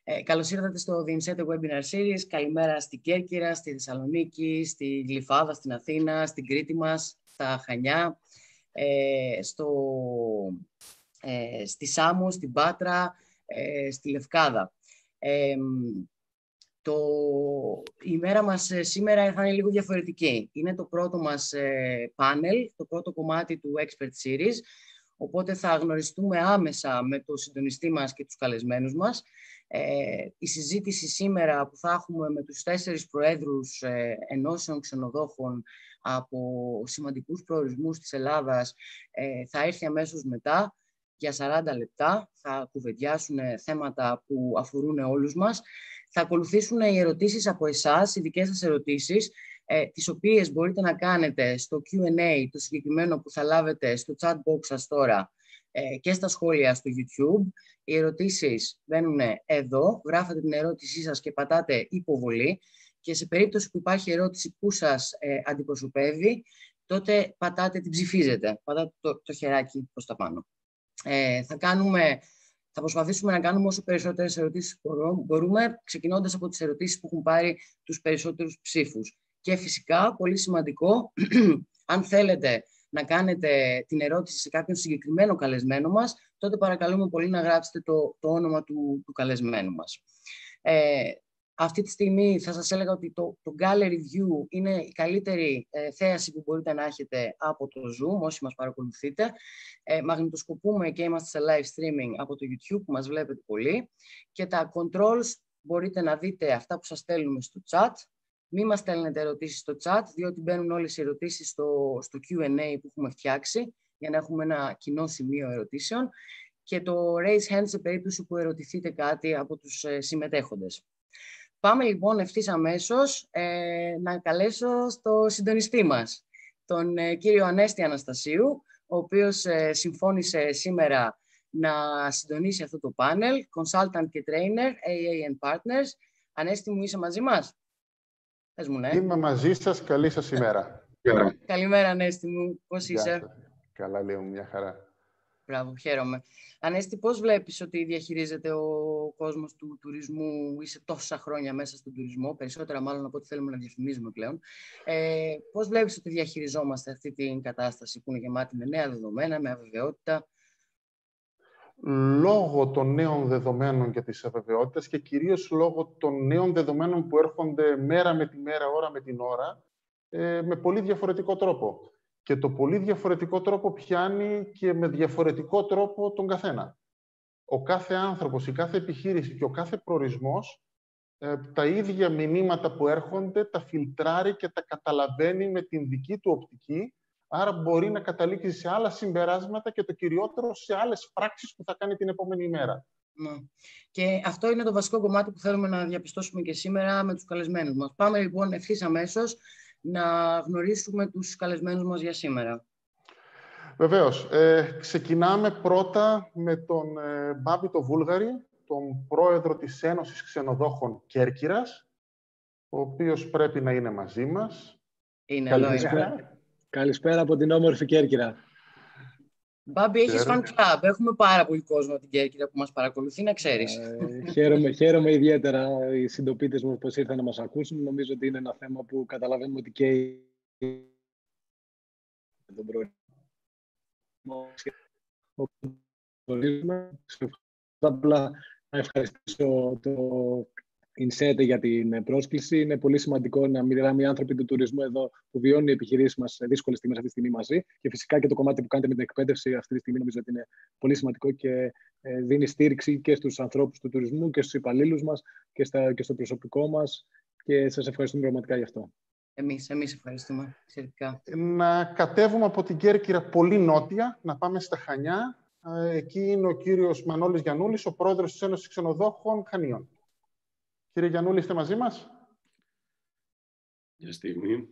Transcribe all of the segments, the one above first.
Καλώς ήρθατε στο The Insete Webinar Series. Καλημέρα στην Κέρκυρα, στη Θεσσαλονίκη, στη Γλυφάδα, στην Αθήνα, στην Κρήτη μας, στα Χανιά, στη Σάμο, στην Πάτρα, στη Λευκάδα. Η ημέρα μας σήμερα θα είναι λίγο διαφορετική. Είναι το πρώτο μας πάνελ, το πρώτο κομμάτι του Expert Series, οπότε θα γνωριστούμε άμεσα με το συντονιστή μας και τους καλεσμένους μας. Η συζήτηση σήμερα που θα έχουμε με τους 4 προέδρους ενώσεων ξενοδόχων από σημαντικούς προορισμούς της Ελλάδας θα έρθει αμέσως μετά για 40 λεπτά. Θα κουβεντιάσουν θέματα που αφορούν όλους μας. Θα ακολουθήσουν οι ερωτήσεις από εσάς, οι δικές σας ερωτήσεις, τις οποίες μπορείτε να κάνετε στο Q&A, το συγκεκριμένο που θα λάβετε στο chat box σας τώρα και στα σχόλια στο YouTube. Οι ερωτήσεις μπαίνουν εδώ, γράφετε την ερώτησή σας και πατάτε υποβολή και σε περίπτωση που υπάρχει ερώτηση που σας αντιπροσωπεύει, τότε την ψηφίζετε, πατάτε το χεράκι προς τα πάνω. Θα προσπαθήσουμε να κάνουμε όσο περισσότερες ερωτήσεις μπορούμε, ξεκινώντας από τις ερωτήσεις που έχουν πάρει τους περισσότερους ψήφους. Και φυσικά, πολύ σημαντικό, αν θέλετε να κάνετε την ερώτηση σε κάποιον συγκεκριμένο καλεσμένο μας, τότε παρακαλούμε πολύ να γράψετε το όνομα του καλεσμένου μας. Αυτή τη στιγμή θα σας έλεγα ότι το Gallery View είναι η καλύτερη θέαση που μπορείτε να έχετε από το Zoom, όσοι μας παρακολουθείτε. Μαγνητοσκοπούμε και είμαστε σε live streaming από το YouTube, που μας βλέπετε πολύ. Και τα controls μπορείτε να δείτε αυτά που σας στέλνουμε στο chat. Μην μας στέλνετε ερωτήσεις στο chat, διότι μπαίνουν όλες οι ερωτήσεις στο Q&A που έχουμε φτιάξει, για να έχουμε ένα κοινό σημείο ερωτήσεων. Και το raise hand σε περίπτωση που ερωτηθείτε κάτι από τους συμμετέχοντες. Πάμε λοιπόν ευθύς αμέσως να καλέσω στο συντονιστή μας, τον κύριο Ανέστη Αναστασίου, ο οποίος συμφώνησε σήμερα να συντονίσει αυτό το πάνελ, consultant και trainer, AA Partners. Ανέστη μου, είσαι μαζί μας? Πες μου, ναι. Είμαι μαζί σας, καλή σας ημέρα. Καλημέρα Ανέστη μου, πώς είσαι? Καλά, λέω, μια χαρά. Μπράβο, χαίρομαι. Ανέστη, πώς βλέπεις ότι διαχειρίζεται ο κόσμος του τουρισμού? Είσαι τόσα χρόνια μέσα στον τουρισμό, περισσότερα μάλλον από ό,τι θέλουμε να διαφημίζουμε πλέον. Πώς βλέπεις ότι διαχειριζόμαστε αυτή την κατάσταση που είναι γεμάτη με νέα δεδομένα, με αβεβαιότητα? Λόγω των νέων δεδομένων και της αβεβαιότητας και κυρίως λόγω των νέων δεδομένων που έρχονται μέρα με τη μέρα, ώρα με την ώρα, με πολύ διαφορετικό τρόπο. Και το πολύ διαφορετικό τρόπο πιάνει και με διαφορετικό τρόπο τον καθένα. Ο κάθε άνθρωπος, η κάθε επιχείρηση και ο κάθε προορισμός τα ίδια μηνύματα που έρχονται τα φιλτράρει και τα καταλαβαίνει με την δική του οπτική, άρα μπορεί να καταλήξει σε άλλα συμπεράσματα και το κυριότερο σε άλλες πράξεις που θα κάνει την επόμενη ημέρα. Και αυτό είναι το βασικό κομμάτι που θέλουμε να διαπιστώσουμε και σήμερα με τους καλεσμένους μας. Πάμε λοιπόν ευθύς αμέσως να γνωρίσουμε τους καλεσμένους μας για σήμερα. Βεβαίως. Ξεκινάμε πρώτα με τον Μπάμπη το Βούλγαρη, τον πρόεδρο της Ένωσης Ξενοδόχων Κέρκυρας, ο οποίος πρέπει να είναι μαζί μας. Καλησπέρα από την όμορφη Κέρκυρα. Μπάμπη, έχεις fan club. Έχουμε πάρα πολύ κόσμο από την Κέρκυρα που μας παρακολουθεί, να ξέρεις. Χαίρομαι ιδιαίτερα οι συντοπίτες μου πως ήρθαν να μας ακούσουν. Νομίζω ότι είναι ένα θέμα που καταλαβαίνουμε ότι και τον προορισμό. Απλά να ευχαριστήσω το Insete για την πρόσκληση. Είναι πολύ σημαντικό να μιλάμε οι άνθρωποι του τουρισμού εδώ που βιώνουν οι επιχειρήσεις μας σε δύσκολες στιγμές αυτή τη στιγμή μαζί. Και φυσικά και το κομμάτι που κάνετε με την εκπαίδευση αυτή τη στιγμή νομίζω ότι είναι πολύ σημαντικό και δίνει στήριξη και στους ανθρώπους του τουρισμού και στους υπαλλήλους μας και στο προσωπικό μας. Και σας ευχαριστούμε πραγματικά γι' αυτό. Εμείς ευχαριστούμε. Εξαιρετικά. Να κατέβουμε από την Κέρκυρα πολύ νότια, να πάμε στα Χανιά. Εκεί είναι ο κύριος Μανώλης Γιαννούλης, ο πρόεδρος της Ένωσης Ξενοδόχων Χανίων. Κύριε Γιαννούλη, είστε μαζί μας? Μια στιγμή.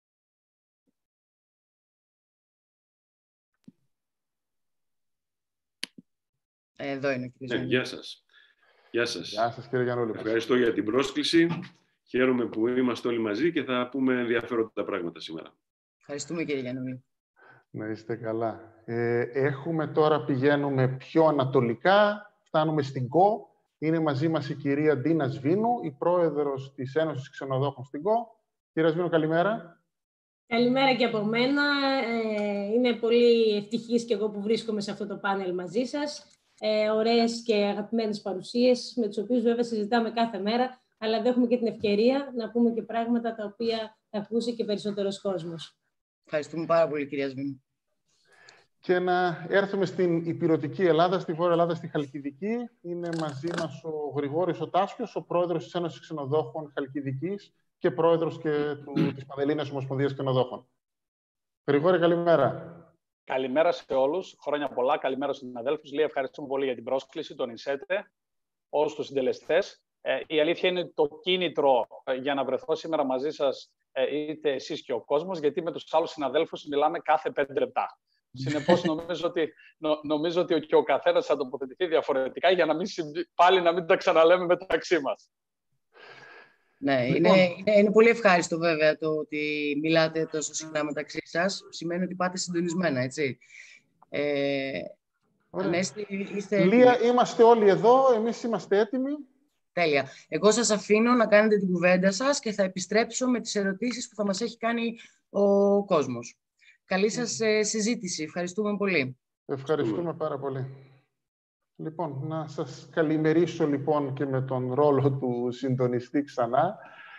Εδώ είναι ο κύριος Γιαννούλη. Γεια σας. Γεια σας. Γεια σας, κύριε Γιαννούλη. Ευχαριστώ για την πρόσκληση. Χαίρομαι που είμαστε όλοι μαζί και θα πούμε ενδιαφέροντα πράγματα σήμερα. Ευχαριστούμε, κύριε Γιαννούλη. Να είστε καλά. Πηγαίνουμε πιο ανατολικά, φτάνουμε στην Κο, Είναι μαζί μας η κυρία Ντίνα Σβίνου, η πρόεδρος της Ένωσης Ξενοδόχων στην ΚΟ. Κυρία Σβίνου, καλημέρα. Καλημέρα και από μένα. Είμαι πολύ ευτυχής και εγώ που βρίσκομαι σε αυτό το πάνελ μαζί σας. Ωραίες και αγαπημένες παρουσίες, με τις οποίες βέβαια συζητάμε κάθε μέρα, αλλά δεν έχουμε και την ευκαιρία να πούμε και πράγματα τα οποία θα ακούσει και περισσότερος κόσμος. Ευχαριστούμε πάρα πολύ, κυρία Σβίνου. Και να έρθουμε στην ηπειρωτική Ελλάδα, στη Βόρεια Ελλάδα, στη Χαλκιδική. Είναι μαζί μας ο Γρηγόρης ο Τάσιος, ο πρόεδρος της Ένωσης Ξενοδόχων Χαλκιδικής και πρόεδρος και της Πανελλήνιας Ομοσπονδίας Ξενοδόχων. Γρηγόρη, καλημέρα. Καλημέρα σε όλους. Χρόνια πολλά. Καλημέρα στους συναδέλφους. Λέει, ευχαριστούμε πολύ για την πρόσκληση, τον ΙΝΣΕΤΕ, όλους τους συντελεστές. Η αλήθεια είναι το κίνητρο για να βρεθώ σήμερα μαζί σας, είτε εσείς και ο κόσμος, γιατί με τους άλλους συναδέλφους μιλάμε κάθε 5 λεπτά. Συνεπώς, νομίζω ότι και ο καθένας θα τοποθετηθεί διαφορετικά για να μην πάλι να μην τα ξαναλέμε μεταξύ μας. Ναι, είναι πολύ ευχάριστο βέβαια το ότι μιλάτε τόσο συχνά μεταξύ σας. Σημαίνει ότι πάτε συντονισμένα, έτσι. Λία, είμαστε όλοι εδώ, εμείς είμαστε έτοιμοι. Τέλεια. Εγώ σας αφήνω να κάνετε την κουβέντα σας και θα επιστρέψω με τις ερωτήσεις που θα μας έχει κάνει ο κόσμος. Καλή σας συζήτηση. Ευχαριστούμε πολύ. Ευχαριστούμε πάρα πολύ. Λοιπόν, να σας καλημερίσω λοιπόν και με τον ρόλο του συντονιστή ξανά.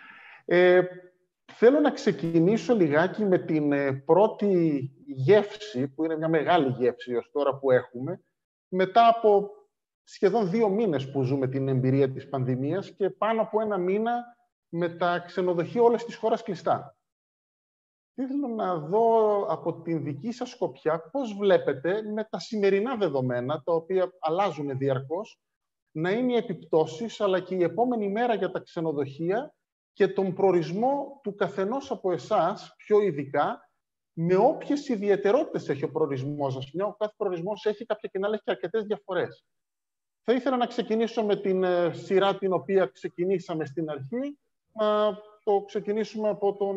Θέλω να ξεκινήσω λιγάκι με την πρώτη γεύση, που είναι μια μεγάλη γεύση ως τώρα που έχουμε, μετά από σχεδόν 2 μήνες που ζούμε την εμπειρία της πανδημίας και πάνω από 1 μήνα με τα ξενοδοχεία όλες της χώρας κλειστά. Θέλω να δω από την δική σας σκοπιά πώς βλέπετε με τα σημερινά δεδομένα, τα οποία αλλάζουν διαρκώς, να είναι οι επιπτώσεις, αλλά και η επόμενη μέρα για τα ξενοδοχεία και τον προορισμό του καθενός από εσάς, πιο ειδικά, με όποιες ιδιαιτερότητες έχει ο προορισμός σας. Μια, ο κάθε προορισμός έχει κάποια κοινά, αλλά έχει και αρκετές διαφορές. Θα ήθελα να ξεκινήσω με την σειρά την οποία ξεκινήσαμε στην αρχή. Να το ξεκινήσουμε από τον...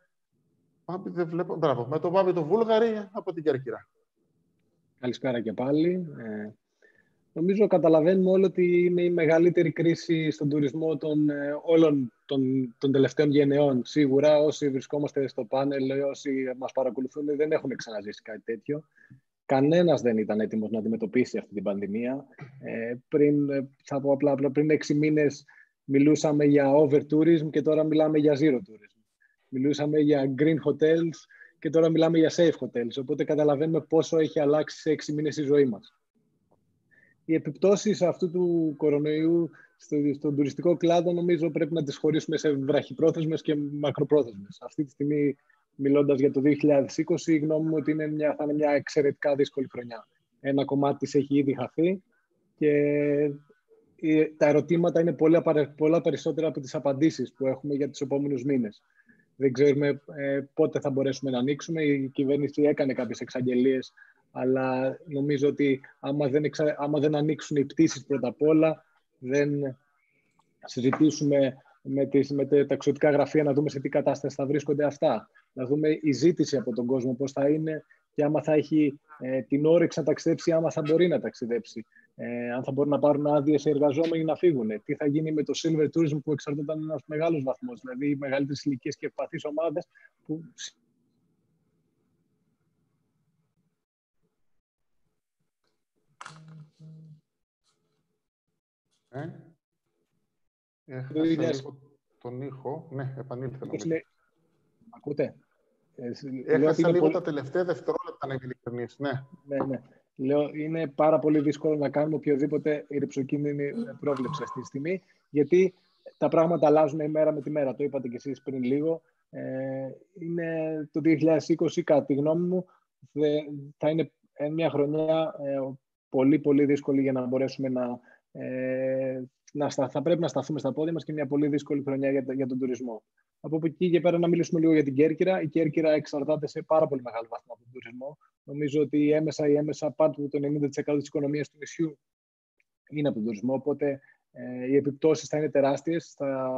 με τον Πάπη τον Βούλγαρη από την Κέρκυρα. Καλησπέρα και πάλι. Νομίζω καταλαβαίνουμε όλοι ότι είναι η μεγαλύτερη κρίση στον τουρισμό όλων των τελευταίων γενεών. Σίγουρα όσοι βρισκόμαστε στο πάνελ, όσοι μας παρακολουθούν, δεν έχουν ξαναζήσει κάτι τέτοιο. Κανένας δεν ήταν έτοιμος να αντιμετωπίσει αυτή την πανδημία. Θα πω απλά, πριν 6 μήνες μιλούσαμε για over-tourism και τώρα μιλάμε για zero-tourism. Μιλούσαμε για green hotels και τώρα μιλάμε για safe hotels. Οπότε καταλαβαίνουμε πόσο έχει αλλάξει σε 6 μήνες η ζωή μας. Οι επιπτώσεις αυτού του κορονοϊού στον τουριστικό κλάδο νομίζω πρέπει να τις χωρίσουμε σε βραχυπρόθεσμες και μακροπρόθεσμες. Αυτή τη στιγμή, μιλώντας για το 2020, η γνώμη μου ότι θα είναι μια εξαιρετικά δύσκολη χρονιά. Ένα κομμάτι της έχει ήδη χαθεί και τα ερωτήματα είναι πολλά περισσότερα από τις απαντήσεις που έχουμε για τους επόμενους μήνες. Δεν ξέρουμε πότε θα μπορέσουμε να ανοίξουμε. Η κυβέρνηση έκανε κάποιες εξαγγελίες, αλλά νομίζω ότι άμα δεν ανοίξουν οι πτήσεις πρώτα απ' όλα, δεν συζητήσουμε με τα ταξιδιωτικά γραφεία να δούμε σε τι κατάσταση θα βρίσκονται αυτά. Να δούμε η ζήτηση από τον κόσμο πώς θα είναι και άμα θα έχει την όρεξη να ταξιδέψει, άμα θα μπορεί να ταξιδέψει. Αν θα μπορούν να πάρουν άδειες οι εργαζόμενοι να φύγουν. Τι θα γίνει με το silver tourism που εξαρτάται ένας μεγάλος βαθμός, δηλαδή οι μεγαλύτερες ηλικίες και ευπαθείς ομάδες που... Έχασα τον ήχο. Ναι, επανήλθε νομίζω. Ακούτε? Έχασα λίγο τα τελευταία δευτερόλεπτα, να είμαι ειλικρινής. Ναι. Ναι. Λέω, είναι πάρα πολύ δύσκολο να κάνουμε οποιοδήποτε ρηψοκίνδυνη πρόβλεψη αυτή τη στιγμή, γιατί τα πράγματα αλλάζουν ημέρα με τη μέρα. Το είπατε κι εσείς πριν λίγο. Είναι το 2020, κατά τη γνώμη μου, θα είναι μια χρονιά πολύ, πολύ δύσκολη για να μπορέσουμε θα πρέπει να σταθούμε στα πόδια μας και μια πολύ δύσκολη χρονιά για τον τουρισμό. Από εκεί και πέρα να μιλήσουμε λίγο για την Κέρκυρα. Η Κέρκυρα εξαρτάται σε πάρα πολύ μεγάλο βαθμό από τον τουρισμό. Νομίζω ότι έμεσα πάνω από το 90% της οικονομίας του νησιού είναι από τον τουρισμό. Οπότε οι επιπτώσεις θα είναι τεράστιες.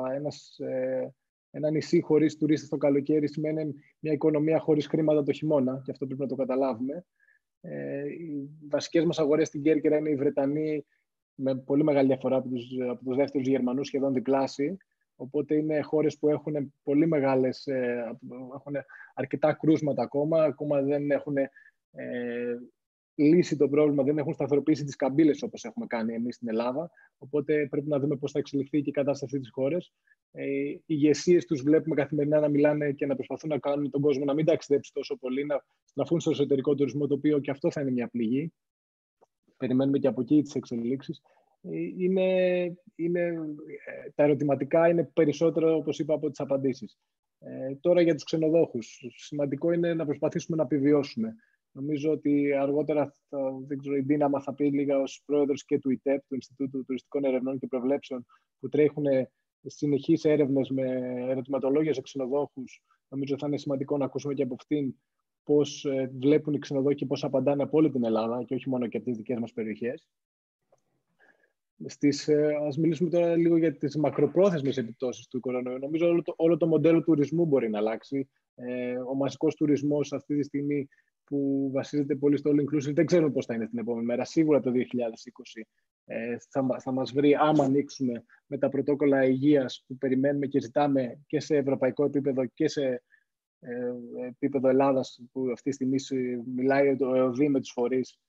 Ένα νησί χωρίς τουρίστες το καλοκαίρι σημαίνει μια οικονομία χωρίς χρήματα το χειμώνα, και αυτό πρέπει να το καταλάβουμε. Οι βασικές μας αγορές στην Κέρκυρα είναι οι Βρετανοί, με πολύ μεγάλη διαφορά από τους δεύτερους Γερμανούς, σχεδόν διπλάσιοι. Οπότε είναι χώρες που έχουν πολύ μεγάλες, έχουν αρκετά κρούσματα ακόμα δεν έχουν λύσει το πρόβλημα, δεν έχουν σταθεροποιήσει τις καμπύλες όπως έχουμε κάνει εμείς στην Ελλάδα. Οπότε πρέπει να δούμε πώς θα εξελιχθεί και η κατάσταση της χώρας. Οι ηγεσίες τους βλέπουμε καθημερινά να μιλάνε και να προσπαθούν να κάνουν τον κόσμο να μην ταξιδέψει τόσο πολύ, να στραφούν στο εσωτερικό τουρισμό, το οποίο και αυτό θα είναι μια πληγή. Περιμένουμε και από εκεί τις εξελίξεις. Τα ερωτηματικά είναι περισσότερο, όπως είπα, από τις απαντήσεις. Τώρα για τους ξενοδόχους. Σημαντικό είναι να προσπαθήσουμε να επιβιώσουμε. Νομίζω ότι αργότερα η Δύναμα θα πει λίγα ως πρόεδρος και του ΙΤΕΠ, του Ινστιτούτου Τουριστικών Ερευνών και Προβλέψεων, που τρέχουν συνεχείς έρευνες με ερωτηματολόγια σε ξενοδόχους. Νομίζω θα είναι σημαντικό να ακούσουμε και από αυτήν πώς βλέπουν οι ξενοδόχοι και πώς απαντάνε από όλη την Ελλάδα και όχι μόνο και από τις δικές μας περιοχές. Ας μιλήσουμε τώρα λίγο για τις μακροπρόθεσμες επιπτώσεις του κορονοϊού. Νομίζω όλο το μοντέλο τουρισμού μπορεί να αλλάξει. Ο μαζικός τουρισμός αυτή τη στιγμή που βασίζεται πολύ στο all inclusive, δεν ξέρουμε πώς θα είναι την επόμενη μέρα. Σίγουρα το 2020 θα μας βρει, άμα ανοίξουμε με τα πρωτόκολλα υγείας που περιμένουμε και ζητάμε και σε ευρωπαϊκό επίπεδο και σε επίπεδο Ελλάδας, που αυτή τη στιγμή μιλάει το ΕΟΔΗ με τους φορείς.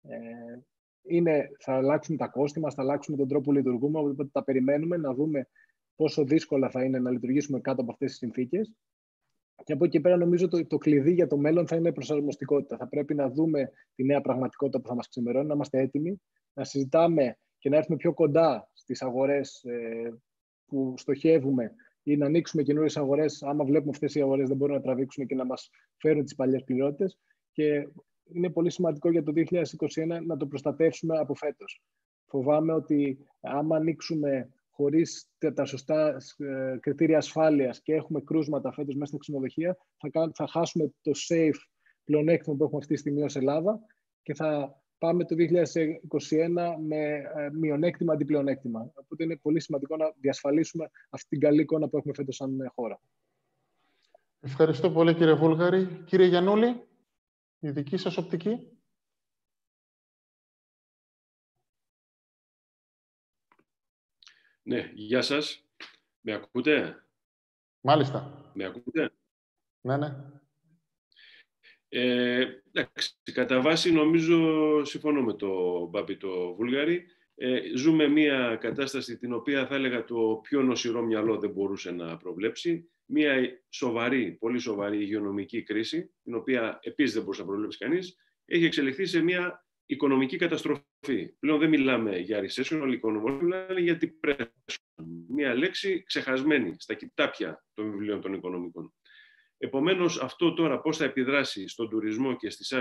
Θα αλλάξουν τα κόστη μας, θα αλλάξουν τον τρόπο που λειτουργούμε, οπότε τα περιμένουμε να δούμε πόσο δύσκολα θα είναι να λειτουργήσουμε κάτω από αυτές τις συνθήκες. Και από εκεί πέρα νομίζω το κλειδί για το μέλλον θα είναι η προσαρμοστικότητα. Θα πρέπει να δούμε τη νέα πραγματικότητα που θα μας ξημερώνει, να είμαστε έτοιμοι, να συζητάμε και να έρθουμε πιο κοντά στις αγορές που στοχεύουμε ή να ανοίξουμε καινούριες αγορές, άμα βλέπουμε αυτές οι αγορές δεν μπορούν να τραβήξουν και να μας φέρουν τις παλιές πληρότητες. Και είναι πολύ σημαντικό για το 2021 να το προστατεύσουμε από φέτος. Φοβάμαι ότι άμα ανοίξουμε χωρίς τα σωστά κριτήρια ασφάλειας και έχουμε κρούσματα φέτος μέσα στα ξενοδοχεία, θα χάσουμε το safe πλεονέκτημα που έχουμε αυτή τη στιγμή ως Ελλάδα και θα πάμε το 2021 με μειονέκτημα αντί πλεονέκτημα. Οπότε είναι πολύ σημαντικό να διασφαλίσουμε αυτή την καλή εικόνα που έχουμε φέτος σαν χώρα. Ευχαριστώ πολύ, κύριε Βούλγαρη. Κύριε Γιαννούλη, η δική σας οπτική. Ναι, γεια σας. Με ακούτε? Μάλιστα. Με ακούτε? Ναι, ναι. Εντάξει, κατά βάση νομίζω συμφωνώ με τον Μπάμπη το Βούλγαρη. Ζούμε μια κατάσταση την οποία θα έλεγα το πιο νοσηρό μυαλό δεν μπορούσε να προβλέψει. Μια σοβαρή, πολύ σοβαρή υγειονομική κρίση, την οποία επίσης δεν μπορούσε να προβλέψει κανείς, έχει εξελιχθεί σε μια οικονομική καταστροφή. Πλέον δεν μιλάμε για recession, όλοι οι οικονομολόγοι μιλάνε για depression. Μια λέξη ξεχασμένη στα κοιτάπια των βιβλίων των οικονομικών. Επομένως, αυτό τώρα πώς θα επιδράσει στον τουρισμό και στους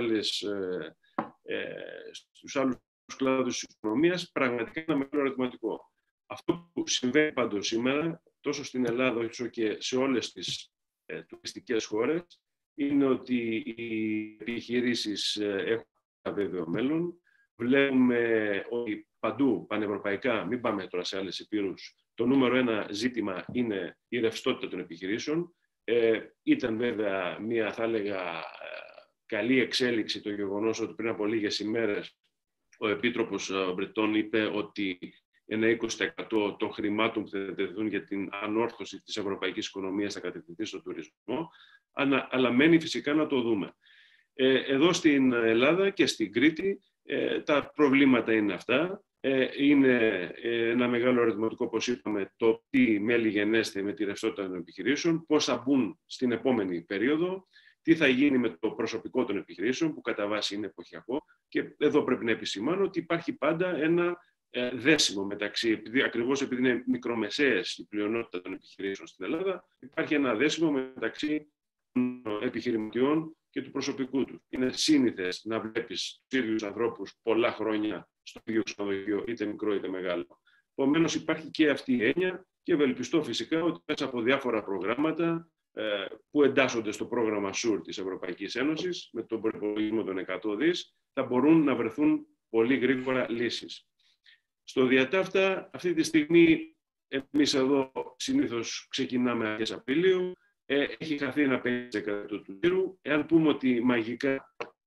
άλλους κλάδους της οικονομίας, πραγματικά είναι ένα μεγάλο ερωτηματικό. Αυτό που συμβαίνει πάντως σήμερα, τόσο στην Ελλάδα όσο και σε όλες τις τουριστικές χώρες, είναι ότι οι επιχειρήσεις έχουν ένα βέβαιο μέλλον. Βλέπουμε ότι παντού πανευρωπαϊκά, μην πάμε τώρα σε άλλες υπήρους, το νούμερο ένα ζήτημα είναι η ρευστότητα των επιχειρήσεων. Ήταν βέβαια μια, θα έλεγα, καλή εξέλιξη το γεγονός ότι πριν από λίγες ημέρες ο Επίτροπος Μπρετών είπε ότι ένα 20% των χρημάτων που θα τεθούν για την ανόρθωση της ευρωπαϊκής οικονομίας θα κατευθυνθεί στον τουρισμό, αλλά μένει φυσικά να το δούμε. Εδώ στην Ελλάδα και στην Κρήτη τα προβλήματα είναι αυτά. Είναι ένα μεγάλο ερωτηματικό, όπως είπαμε, το τι μέλη γενέστε με τη ρευστότητα των επιχειρήσεων, πώς θα μπουν στην επόμενη περίοδο, τι θα γίνει με το προσωπικό των επιχειρήσεων, που κατά βάση είναι εποχιακό. Και εδώ πρέπει να επισημάνω ότι υπάρχει πάντα ένα δέσιμο μεταξύ, ακριβώς επειδή είναι μικρομεσαίες η πλειονότητα των επιχειρήσεων στην Ελλάδα, υπάρχει ένα δέσιμο μεταξύ των επιχειρηματιών και του προσωπικού του. Είναι σύνηθες να βλέπεις τους ίδιους ανθρώπους πολλά χρόνια στο ίδιο ξενοδοχείο, είτε μικρό είτε μεγάλο. Επομένως, υπάρχει και αυτή η έννοια και ευελπιστώ φυσικά ότι μέσα από διάφορα προγράμματα που εντάσσονται στο πρόγραμμα SURE της Ευρωπαϊκής Ένωσης, με τον προϋπολογισμό των 100 δις, θα μπορούν να βρεθούν πολύ γρήγορα λύσεις. Στο διατάφτα, αυτή τη στιγμή, εμείς εδώ συνήθως ξεκινάμε αρχές Απριλίου, έχει χαθεί ένα 5% του γύρου. Εάν πούμε ότι μαγικά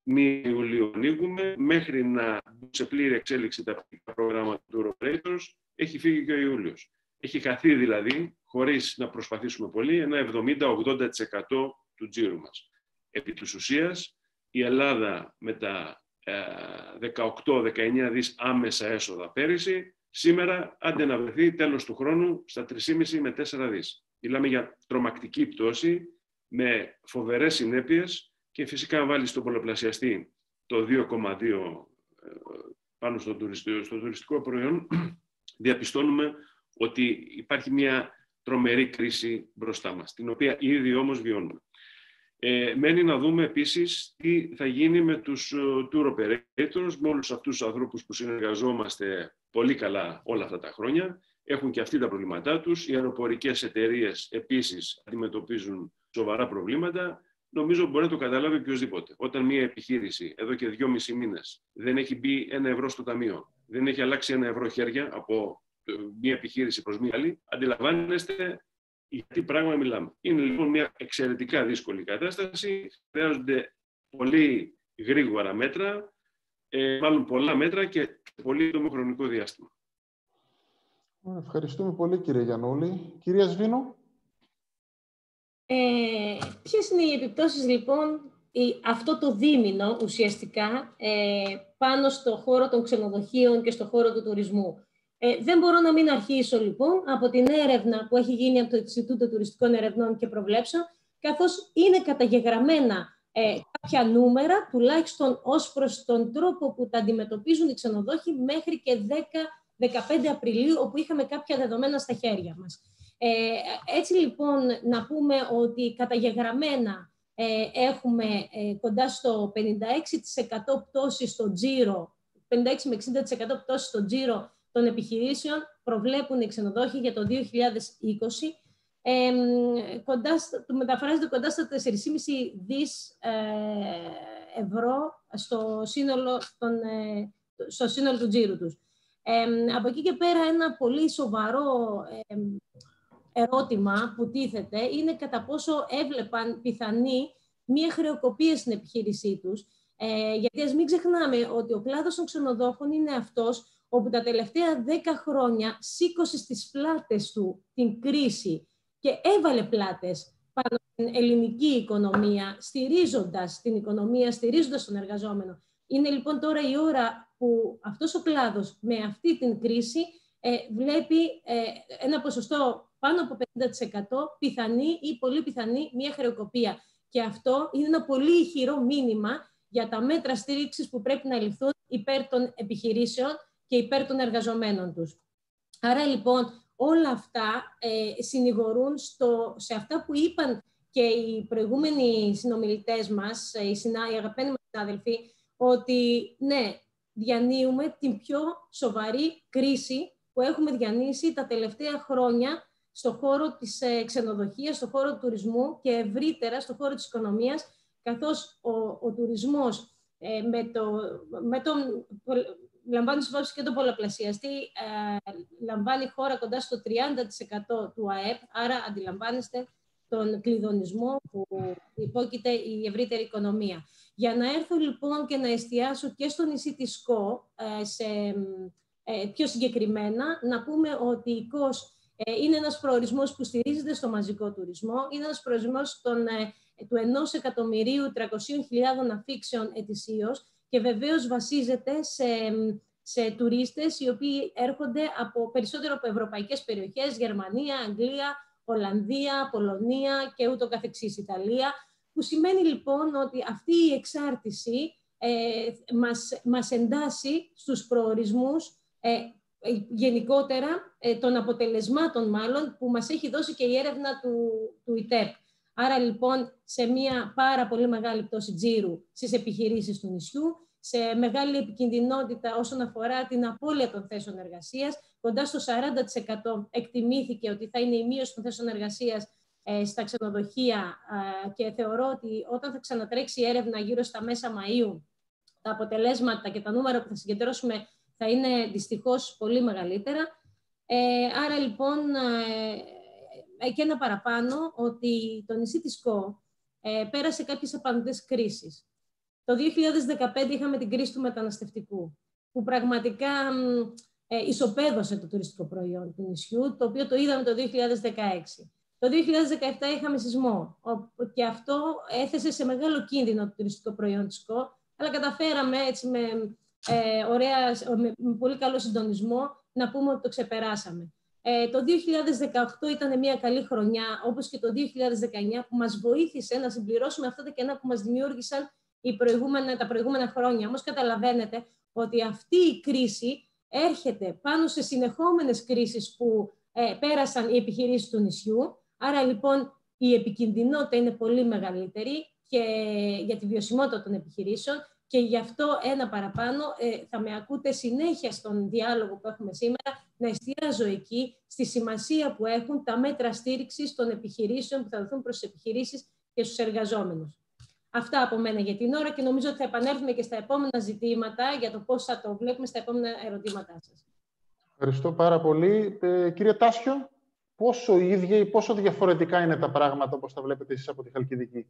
1 Ιουλίου ανοίγουμε, μέχρι να μπουν σε πλήρη εξέλιξη τα προγράμματα του operators, έχει φύγει και ο Ιούλιος. Έχει χαθεί δηλαδή, χωρίς να προσπαθήσουμε πολύ, ένα 70-80% του τζίρου μας. Επί της ουσίας, η Ελλάδα με τα 18-19 δις άμεσα έσοδα πέρυσι, σήμερα άντε να βρεθεί τέλος του χρόνου στα 3,5 με 4 δις. Μιλάμε για τρομακτική πτώση με φοβερές συνέπειες και φυσικά αν βάλεις τον πολλαπλασιαστή το 2,2 πάνω στο τουριστικό προϊόν, διαπιστώνουμε ότι υπάρχει μια τρομερή κρίση μπροστά μας, την οποία ήδη όμως βιώνουμε. Μένει να δούμε επίσης τι θα γίνει με τους tour operators, με όλους αυτούς τους ανθρώπους που συνεργαζόμαστε πολύ καλά όλα αυτά τα χρόνια. Έχουν και αυτοί τα προβλήματά τους. Οι αεροπορικές εταιρείες επίσης αντιμετωπίζουν σοβαρά προβλήματα. Νομίζω μπορεί να το καταλάβει οποιοδήποτε. Όταν μια επιχείρηση εδώ και 2,5 μήνες δεν έχει μπει 1 ευρώ στο ταμείο, δεν έχει αλλάξει 1 ευρώ χέρια από μια επιχείρηση προς μια άλλη, αντιλαμβάνεστε για τι πράγμα μιλάμε. Είναι λοιπόν μια εξαιρετικά δύσκολη κατάσταση. Χρειάζονται πολύ γρήγορα μέτρα, μάλλον πολλά μέτρα και πολύ σύντομο χρονικό διάστημα. Ευχαριστούμε πολύ, κύριε Γιαννούλη. Κυρία Σβήνο. Ποιες είναι οι επιπτώσεις, λοιπόν, αυτό το δίμηνο ουσιαστικά πάνω στο χώρο των ξενοδοχείων και στο χώρο του τουρισμού? Δεν μπορώ να μην αρχίσω, λοιπόν, από την έρευνα που έχει γίνει από το Ινστιτούτο Τουριστικών Ερευνών και Προβλέψεων, καθώς είναι καταγεγραμμένα κάποια νούμερα, τουλάχιστον ως προς τον τρόπο που τα αντιμετωπίζουν οι ξενοδόχοι μέχρι και 10-15 Απριλίου, όπου είχαμε κάποια δεδομένα στα χέρια μας. Έτσι, λοιπόν, να πούμε ότι καταγεγραμμένα έχουμε κοντά στο 56% πτώση στο τζίρο, 56 με 60% πτώση στο τζίρο των επιχειρήσεων προβλέπουν οι ξενοδόχοι για το 2020. Μεταφράζεται κοντά στα 4,5 δις ευρώ στο σύνολο του τζίρου τους. Από εκεί και πέρα, ένα πολύ σοβαρό ερώτημα που τίθεται είναι κατά πόσο έβλεπαν πιθανή μία χρεοκοπία στην επιχείρησή τους. Γιατί ας μην ξεχνάμε ότι ο κλάδος των ξενοδόχων είναι αυτός όπου τα τελευταία 10 χρόνια σήκωσε στις πλάτες του την κρίση και έβαλε πλάτες πάνω στην ελληνική οικονομία, στηρίζοντας την οικονομία, στηρίζοντας τον εργαζόμενο. Είναι λοιπόν τώρα η ώρα που αυτός ο κλάδος με αυτή την κρίση βλέπει ένα ποσοστό πάνω από 50% πιθανή ή πολύ πιθανή μια χρεοκοπία. Και αυτό είναι ένα πολύ ηχηρό μήνυμα για τα μέτρα στήριξης που πρέπει να ληφθούν υπέρ των επιχειρήσεων και υπέρ των εργαζομένων τους. Άρα λοιπόν όλα αυτά συνηγορούν σε αυτά που είπαν και οι προηγούμενοι συνομιλητές μας, οι αγαπημένοι μας συνάδελφοι, ότι ναι, διανύουμε την πιο σοβαρή κρίση που έχουμε διανύσει τα τελευταία χρόνια στον χώρο της ξενοδοχείας, στον χώρο του τουρισμού και ευρύτερα στον χώρο της οικονομίας, καθώς ο τουρισμός λαμβάνει υπόψη και τον πολλαπλασιαστή, λαμβάνει χώρα κοντά στο 30% του ΑΕΠ, άρα αντιλαμβάνεστε τον κλειδονισμό που υπόκειται η ευρύτερη οικονομία. Για να έρθω λοιπόν και να εστιάσω και στο νησί της ΣΚΟ, πιο συγκεκριμένα, να πούμε ότι η ΚΟΣ είναι ένας προορισμός που στηρίζεται στο μαζικό τουρισμό, είναι ένας προορισμός του 1.300.000 αφήξεων ετησίως και βεβαίως βασίζεται σε τουρίστες οι οποίοι έρχονται περισσότερο από ευρωπαϊκές περιοχές, Γερμανία, Αγγλία, Ολλανδία, Πολωνία και ούτω καθεξής, Ιταλία, που σημαίνει λοιπόν ότι αυτή η εξάρτηση μας εντάσσει στους προορισμούς γενικότερα των αποτελεσμάτων μάλλον που μας έχει δώσει και η έρευνα του ΙΤΕΠ. Άρα λοιπόν σε μια πάρα πολύ μεγάλη πτώση τζίρου στις επιχειρήσεις του νησιού, σε μεγάλη επικινδυνότητα όσον αφορά την απώλεια των θέσεων εργασίας, κοντά στο 40% εκτιμήθηκε ότι θα είναι η μείωση των θέσεων εργασίας στα ξενοδοχεία και θεωρώ ότι όταν θα ξανατρέξει η έρευνα γύρω στα μέσα Μαΐου, τα αποτελέσματα και τα νούμερα που θα συγκεντρώσουμε θα είναι δυστυχώς πολύ μεγαλύτερα. Άρα λοιπόν και ένα παραπάνω ότι το νησί της ΣΚΟ πέρασε κάποιες απαντές κρίσεις. Το 2015 είχαμε την κρίση του μεταναστευτικού, που πραγματικά ισοπαίδωσε το τουριστικό προϊόν του νησιού, το οποίο το είδαμε το 2016. Το 2017 είχαμε σεισμό και αυτό έθεσε σε μεγάλο κίνδυνο το τουριστικό προϊόν της ΚΟ, αλλά καταφέραμε έτσι με πολύ καλό συντονισμό να πούμε ότι το ξεπεράσαμε. Το 2018 ήταν μια καλή χρονιά, όπως και το 2019, που μας βοήθησε να συμπληρώσουμε αυτά τα κενά που μας δημιούργησαν τα προηγούμενα χρόνια. Όμως καταλαβαίνετε ότι αυτή η κρίση έρχεται πάνω σε συνεχόμενες κρίσεις που πέρασαν οι επιχειρήσεις του νησιού. Άρα λοιπόν η επικινδυνότητα είναι πολύ μεγαλύτερη και για τη βιωσιμότητα των επιχειρήσεων, και γι' αυτό ένα παραπάνω θα με ακούτε συνέχεια στον διάλογο που έχουμε σήμερα να εστιάζω εκεί στη σημασία που έχουν τα μέτρα στήριξης των επιχειρήσεων που θα δοθούν προς τις επιχειρήσεις και στους εργαζόμενους. Αυτά από μένα για την ώρα και νομίζω ότι θα επανέλθουμε και στα επόμενα ζητήματα για το πώς θα το βλέπουμε στα επόμενα ερωτήματά σας. Ευχαριστώ πάρα πολύ. Κύριε Τάσιο, πόσο ίδια ή πόσο διαφορετικά είναι τα πράγματα όπως τα βλέπετε εσείς από τη Χαλκιδική?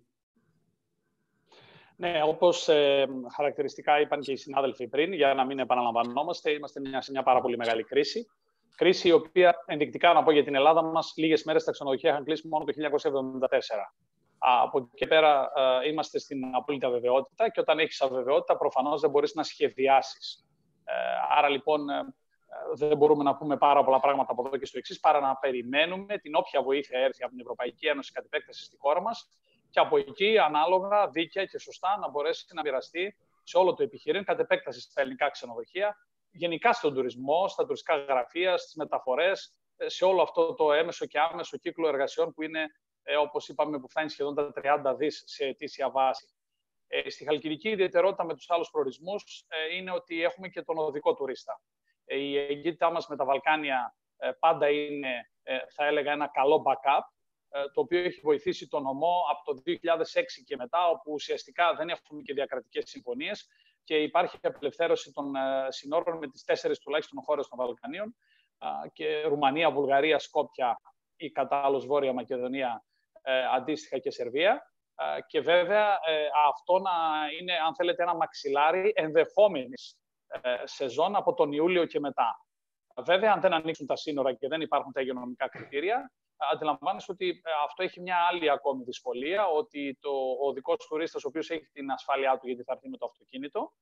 Ναι, όπως χαρακτηριστικά είπαν και οι συνάδελφοι πριν, για να μην επαναλαμβανόμαστε, είμαστε σε μια πάρα πολύ μεγάλη κρίση. Κρίση η οποία, ενδεικτικά να πω για την Ελλάδα μας, λίγες μέρες τα ξενοδοχεία είχαν κλείσει μόνο το 1974. Από εκεί και πέρα είμαστε στην απόλυτη αβεβαιότητα και όταν έχεις αβεβαιότητα προφανώς δεν μπορείς να σχεδιάσεις. Άρα λοιπόν δεν μπορούμε να πούμε πάρα πολλά πράγματα από εδώ και στο εξής, παρά να περιμένουμε την όποια βοήθεια έρθει από την Ευρωπαϊκή Ένωση κατ' επέκταση στη χώρα μας και από εκεί ανάλογα, δίκαια και σωστά να μπορέσει να μοιραστεί σε όλο το επιχειρήν κατ' επέκταση στα ελληνικά ξενοδοχεία, γενικά στον τουρισμό, στα τουριστικά γραφεία, στις μεταφορές, σε όλο αυτό το έμεσο και άμεσο κύκλο εργασιών που είναι, όπως είπαμε, που φτάνει σχεδόν τα 30 δις σε ετήσια βάση. Στη Χαλκιδική η ιδιαιτερότητα με τους άλλους προορισμούς είναι ότι έχουμε και τον οδικό τουρίστα. Η εγκύτητά μας με τα Βαλκάνια πάντα είναι, θα έλεγα, ένα καλό backup, το οποίο έχει βοηθήσει τον νομό από το 2006 και μετά, όπου ουσιαστικά δεν έχουμε και διακρατικές συμφωνίες και υπάρχει απελευθέρωση των συνόρων με τις 4 τουλάχιστον χώρες των Βαλκανίων και Ρουμανία, Βουλγαρία, Σκόπια ή κατά άλλως Βόρεια Μακεδονία, αντίστοιχα και Σερβία. Και βέβαια αυτό να είναι, αν θέλετε, ένα μαξιλάρι ενδεχόμενης σεζόν από τον Ιούλιο και μετά. Βέβαια, αν δεν ανοίξουν τα σύνορα και δεν υπάρχουν τα υγειονομικά κριτήρια, αντιλαμβάνεσαι ότι αυτό έχει μια άλλη ακόμη δυσκολία, ότι ο οδικός τουρίστας, ο οποίος έχει την ασφάλειά του γιατί θα έρθει με το αυτοκίνητο,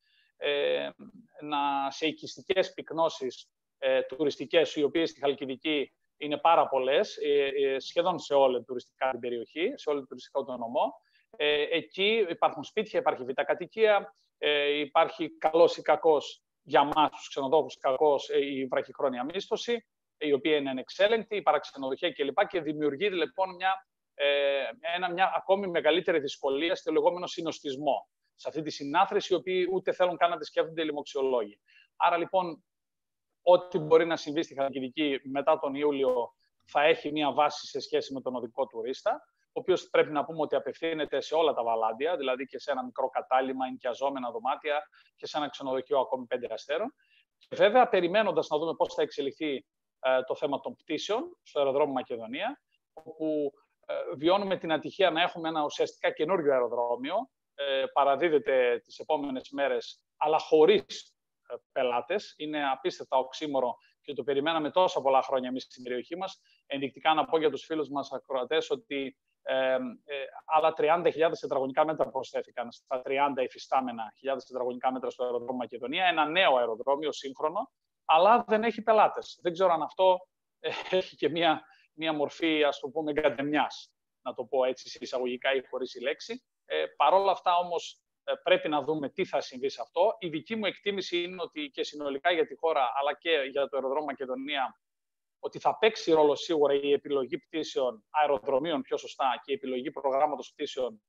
σε οικιστικές πυκνώσεις τουριστικές, οι οποίες στη Χαλκιδική είναι πάρα πολλές, σχεδόν σε όλη την τουριστικά την περιοχή, σε όλο τον τουριστικό τον νομό. Εκεί υπάρχουν σπίτια, υπάρχει βιτακατοικία, υπάρχει καλός ή κακός για μας τους ξενοδόχους, κακός η βραχυχρόνια μίσθωση, η οποία είναι ανεξέλεγκτη, η παραξενοδοχεία κλπ. Και δημιουργεί λοιπόν μια ακόμη μεγαλύτερη δυσκολία στο λεγόμενο συνοστισμό. Σε αυτή τη συνάθρηση, οι οποίοι ούτε θέλουν καν να τη σκέφτονται οι λοιμοξιολόγοι. Άρα λοιπόν, ό,τι μπορεί να συμβεί στη Χαλκιδική μετά τον Ιούλιο θα έχει μια βάση σε σχέση με τον οδικό τουρίστα, ο οποίος πρέπει να πούμε ότι απευθύνεται σε όλα τα βαλάντια, δηλαδή και σε ένα μικρό κατάλημα, ενοικιαζόμενα δωμάτια και σε ένα ξενοδοχείο ακόμη 5 αστέρων. Και βέβαια, περιμένοντας να δούμε πώς θα εξελιχθεί το θέμα των πτήσεων στο αεροδρόμιο Μακεδονία, όπου βιώνουμε την ατυχία να έχουμε ένα ουσιαστικά καινούριο αεροδρόμιο, παραδίδεται τις επόμενες μέρες, αλλά χωρίς πελάτες. Είναι απίστευτα οξύμορο και το περιμέναμε τόσα πολλά χρόνια εμείς στην περιοχή μας. Ενδεικτικά να πω για τους φίλους μας ακροατές ότι άλλα 30.000 τετραγωνικά μέτρα προσθέθηκαν στα 30 υφιστάμενα χιλιάδες τετραγωνικά μέτρα στο αεροδρόμιο Μακεδονία. Ένα νέο αεροδρόμιο, σύγχρονο, αλλά δεν έχει πελάτες. Δεν ξέρω αν αυτό έχει και μία μορφή, ας το πούμε, εγκαντεμιάς, να το πω έτσι εισαγωγικά ή χωρίς η λέξη. Παρ' όλα αυτά όμως πρέπει να δούμε τι θα συμβεί σε αυτό. Η δική μου εκτίμηση είναι ότι και συνολικά για τη χώρα, αλλά και για το αεροδρόμιο Μακεδονία, ότι θα παίξει ρόλο σίγουρα η επιλογή πτήσεων αεροδρομίων πιο σωστά και η επιλογή προγράμματος πτήσεων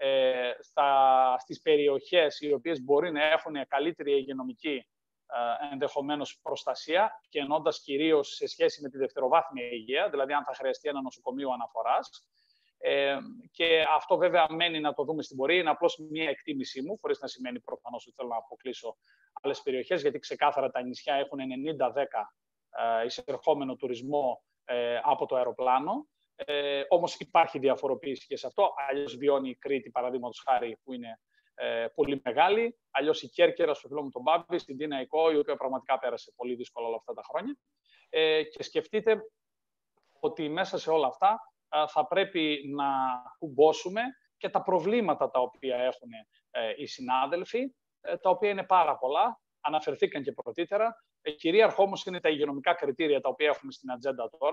στις περιοχές οι οποίες μπορεί να έχουν καλύτερη υγειονομική ενδεχομένως προστασία και ενώντας κυρίως σε σχέση με τη δευτεροβάθμια υγεία, δηλαδή αν θα χρειαστεί ένα νοσοκομείο αναφοράς. Και αυτό βέβαια μένει να το δούμε στην πορεία. Είναι απλώς μια εκτίμησή μου, χωρίς να σημαίνει προφανώς ότι θέλω να αποκλείσω άλλες περιοχές, γιατί ξεκάθαρα τα νησιά έχουν 90-10 εισερχόμενο τουρισμό από το αεροπλάνο. Όμως υπάρχει διαφοροποίηση και σε αυτό. Αλλιώς βιώνει η Κρήτη, παραδείγματος χάρη, που είναι πολύ μεγάλη. Αλλιώς η Κέρκυρα, στο φίλο μου τον Μπάμπη, στην Τίνα Ικό, η οποία πραγματικά πέρασε πολύ δύσκολα όλα αυτά τα χρόνια. Και σκεφτείτε ότι μέσα σε όλα αυτά θα πρέπει να κουμπώσουμε και τα προβλήματα τα οποία έχουν οι συνάδελφοι, τα οποία είναι πάρα πολλά, αναφερθήκαν και πρωτήτερα. Κυρίαρχο όμως είναι τα υγειονομικά κριτήρια τα οποία έχουμε στην ατζέντα τώρα.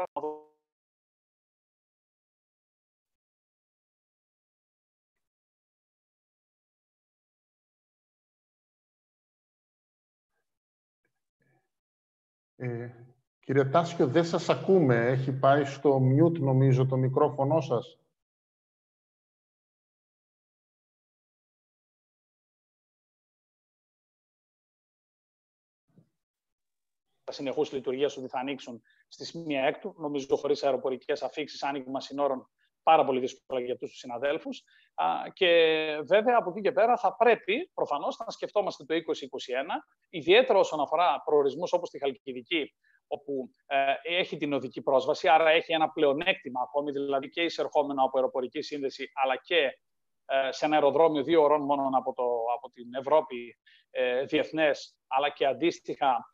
Κύριε Τάσιο, δεν σας ακούμε. Έχει πάει στο mute, νομίζω, το μικρόφωνο σας. Τα συνεχούς λειτουργίας ότι θα ανοίξουν στις 1 έκτου, νομίζω χωρίς αεροπορικές αφήξεις, άνοιγμα συνόρων, πάρα πολύ δύσκολα για αυτούς τους συναδέλφους. Και βέβαια από εκεί και πέρα θα πρέπει προφανώς να σκεφτόμαστε το 2021, ιδιαίτερα όσον αφορά προορισμούς όπως τη Χαλκιδική, όπου έχει την οδική πρόσβαση, άρα έχει ένα πλεονέκτημα ακόμη, δηλαδή και εισερχόμενο από αεροπορική σύνδεση, αλλά και σε ένα αεροδρόμιο 2 ώρων μόνο από την Ευρώπη διεθνές, αλλά και αντίστοιχα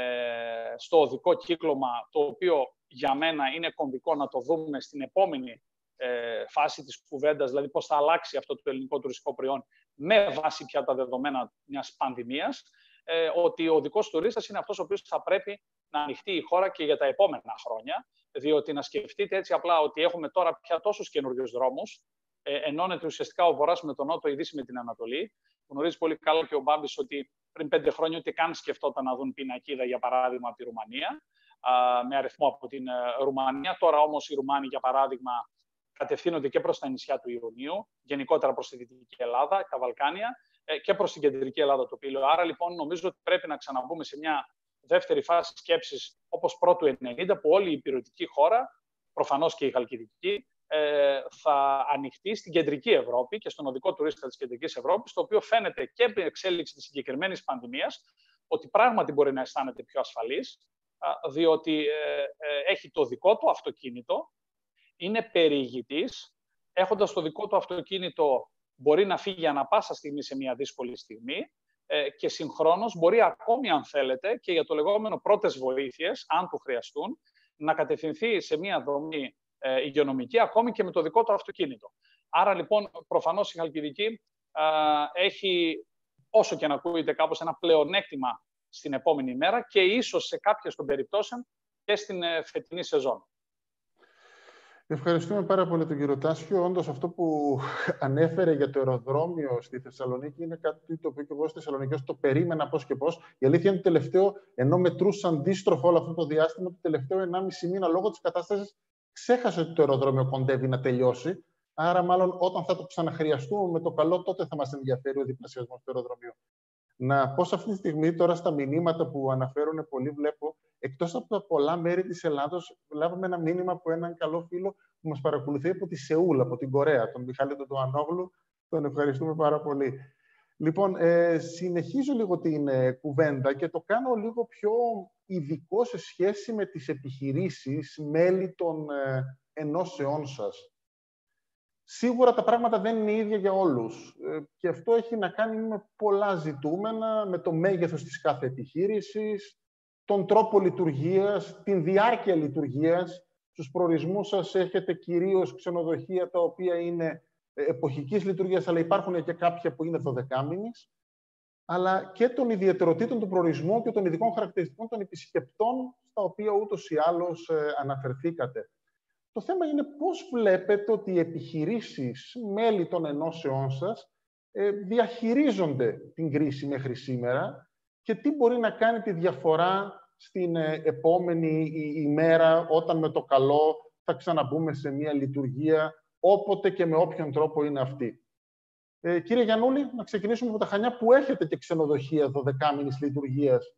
στο οδικό κύκλωμα, το οποίο για μένα είναι κομβικό να το δούμε στην επόμενη φάση της κουβέντας, δηλαδή πώς θα αλλάξει αυτό το ελληνικό τουριστικό προϊόν με βάση πια τα δεδομένα μιας πανδημίας, ότι ο οδικός τουρίστας είναι αυτός ο οποίος θα πρέπει να ανοιχτεί η χώρα και για τα επόμενα χρόνια, διότι να σκεφτείτε έτσι απλά ότι έχουμε τώρα πια τόσους καινούριους δρόμους, ενώνεται ουσιαστικά ο Βορράς με τον Νότο, η Δύση με την Ανατολή. Γνωρίζει πολύ καλά και ο Μπάμπης ότι πριν 5 χρόνια ούτε καν σκεφτόταν να δουν πινακίδα, για παράδειγμα, από τη Ρουμανία, με αριθμό από την Ρουμανία. Τώρα όμως οι Ρουμάνοι, για παράδειγμα, κατευθύνονται και προς τα νησιά του Ιουνίου, γενικότερα προς τη Δυτική Ελλάδα, τα Βαλκάνια, και προς την Κεντρική Ελλάδα, το Πύλιο. Άρα, λοιπόν, νομίζω ότι πρέπει να ξαναμπούμε σε μια δεύτερη φάση σκέψης όπως πρώτου 90, που όλη η υπηρετική χώρα, προφανώς και η Χαλκιδική, θα ανοιχτεί στην Κεντρική Ευρώπη και στον οδικό τουρίστα της Κεντρικής Ευρώπης, το οποίο φαίνεται και με εξέλιξη της συγκεκριμένης πανδημίας ότι πράγματι μπορεί να αισθάνεται πιο ασφαλής, διότι έχει το δικό του αυτοκίνητο, είναι περιηγητής, έχοντας το δικό του αυτοκίνητο μπορεί να φύγει ανά πάσα στιγμή σε μια δύσκολη στιγμή και συγχρόνως μπορεί ακόμη, αν θέλετε, και για το λεγόμενο πρώτες βοήθειες, αν του χρειαστούν, να κατευθυνθεί σε μια δομή υγειονομική, ακόμη και με το δικό του αυτοκίνητο. Άρα, λοιπόν, προφανώς η Χαλκιδική έχει, όσο και να ακούγεται κάπως, ένα πλεονέκτημα στην επόμενη μέρα και ίσως σε κάποιες των περιπτώσεων και στην φετινή σεζόν. Ευχαριστούμε πάρα πολύ τον κύριο Τάσιο. Όντως, αυτό που ανέφερε για το αεροδρόμιο στη Θεσσαλονίκη είναι κάτι το οποίο και εγώ στη Θεσσαλονίκη το περίμενα πώς και πώς. Η αλήθεια είναι τελευταίο, ενώ μετρούσα αντίστροφο όλο αυτό το διάστημα, το τελευταίο 1,5 μήνα λόγω της κατάστασης ξέχασε ότι το αεροδρόμιο κοντεύει να τελειώσει. Άρα, μάλλον όταν θα το ξαναχρειαστούμε με το καλό, τότε θα μας ενδιαφέρει ο διπλασιασμός του αεροδρομίου. Να πω σε αυτή τη στιγμή, τώρα στα μηνύματα που αναφέρουν πολλοί, βλέπω, εκτός από τα πολλά μέρη της Ελλάδος, λάβαμε ένα μήνυμα από έναν καλό φίλο που μας παρακολουθεί από τη Σεούλ, από την Κορέα, τον Μιχάλη τον Τοανόγλου. Τον ευχαριστούμε πάρα πολύ. Λοιπόν, συνεχίζω λίγο την κουβέντα και το κάνω λίγο πιο ειδικό σε σχέση με τις επιχειρήσεις μέλη των ενώσεών σας. Σίγουρα τα πράγματα δεν είναι ίδια για όλους και αυτό έχει να κάνει με πολλά ζητούμενα, με το μέγεθος της κάθε επιχείρησης, τον τρόπο λειτουργίας, την διάρκεια λειτουργίας. Στους προορισμούς σας έχετε κυρίως ξενοδοχεία τα οποία είναι εποχικής λειτουργίας, αλλά υπάρχουν και κάποια που είναι 12μηνης, αλλά και των ιδιαιτεροτήτων του προορισμού και των ειδικών χαρακτηριστικών των επισκεπτών, στα οποία ούτως ή άλλως αναφερθήκατε. Το θέμα είναι πώς βλέπετε ότι οι επιχειρήσεις, μέλη των ενώσεών σας, διαχειρίζονται την κρίση μέχρι σήμερα και τι μπορεί να κάνει τη διαφορά στην επόμενη ημέρα, όταν με το καλό θα ξαναμπούμε σε μια λειτουργία, όποτε και με όποιον τρόπο είναι αυτή. Κύριε Γιαννούλη, να ξεκινήσουμε από τα Χανιά, που έχετε και ξενοδοχεία 12μηνης λειτουργίας.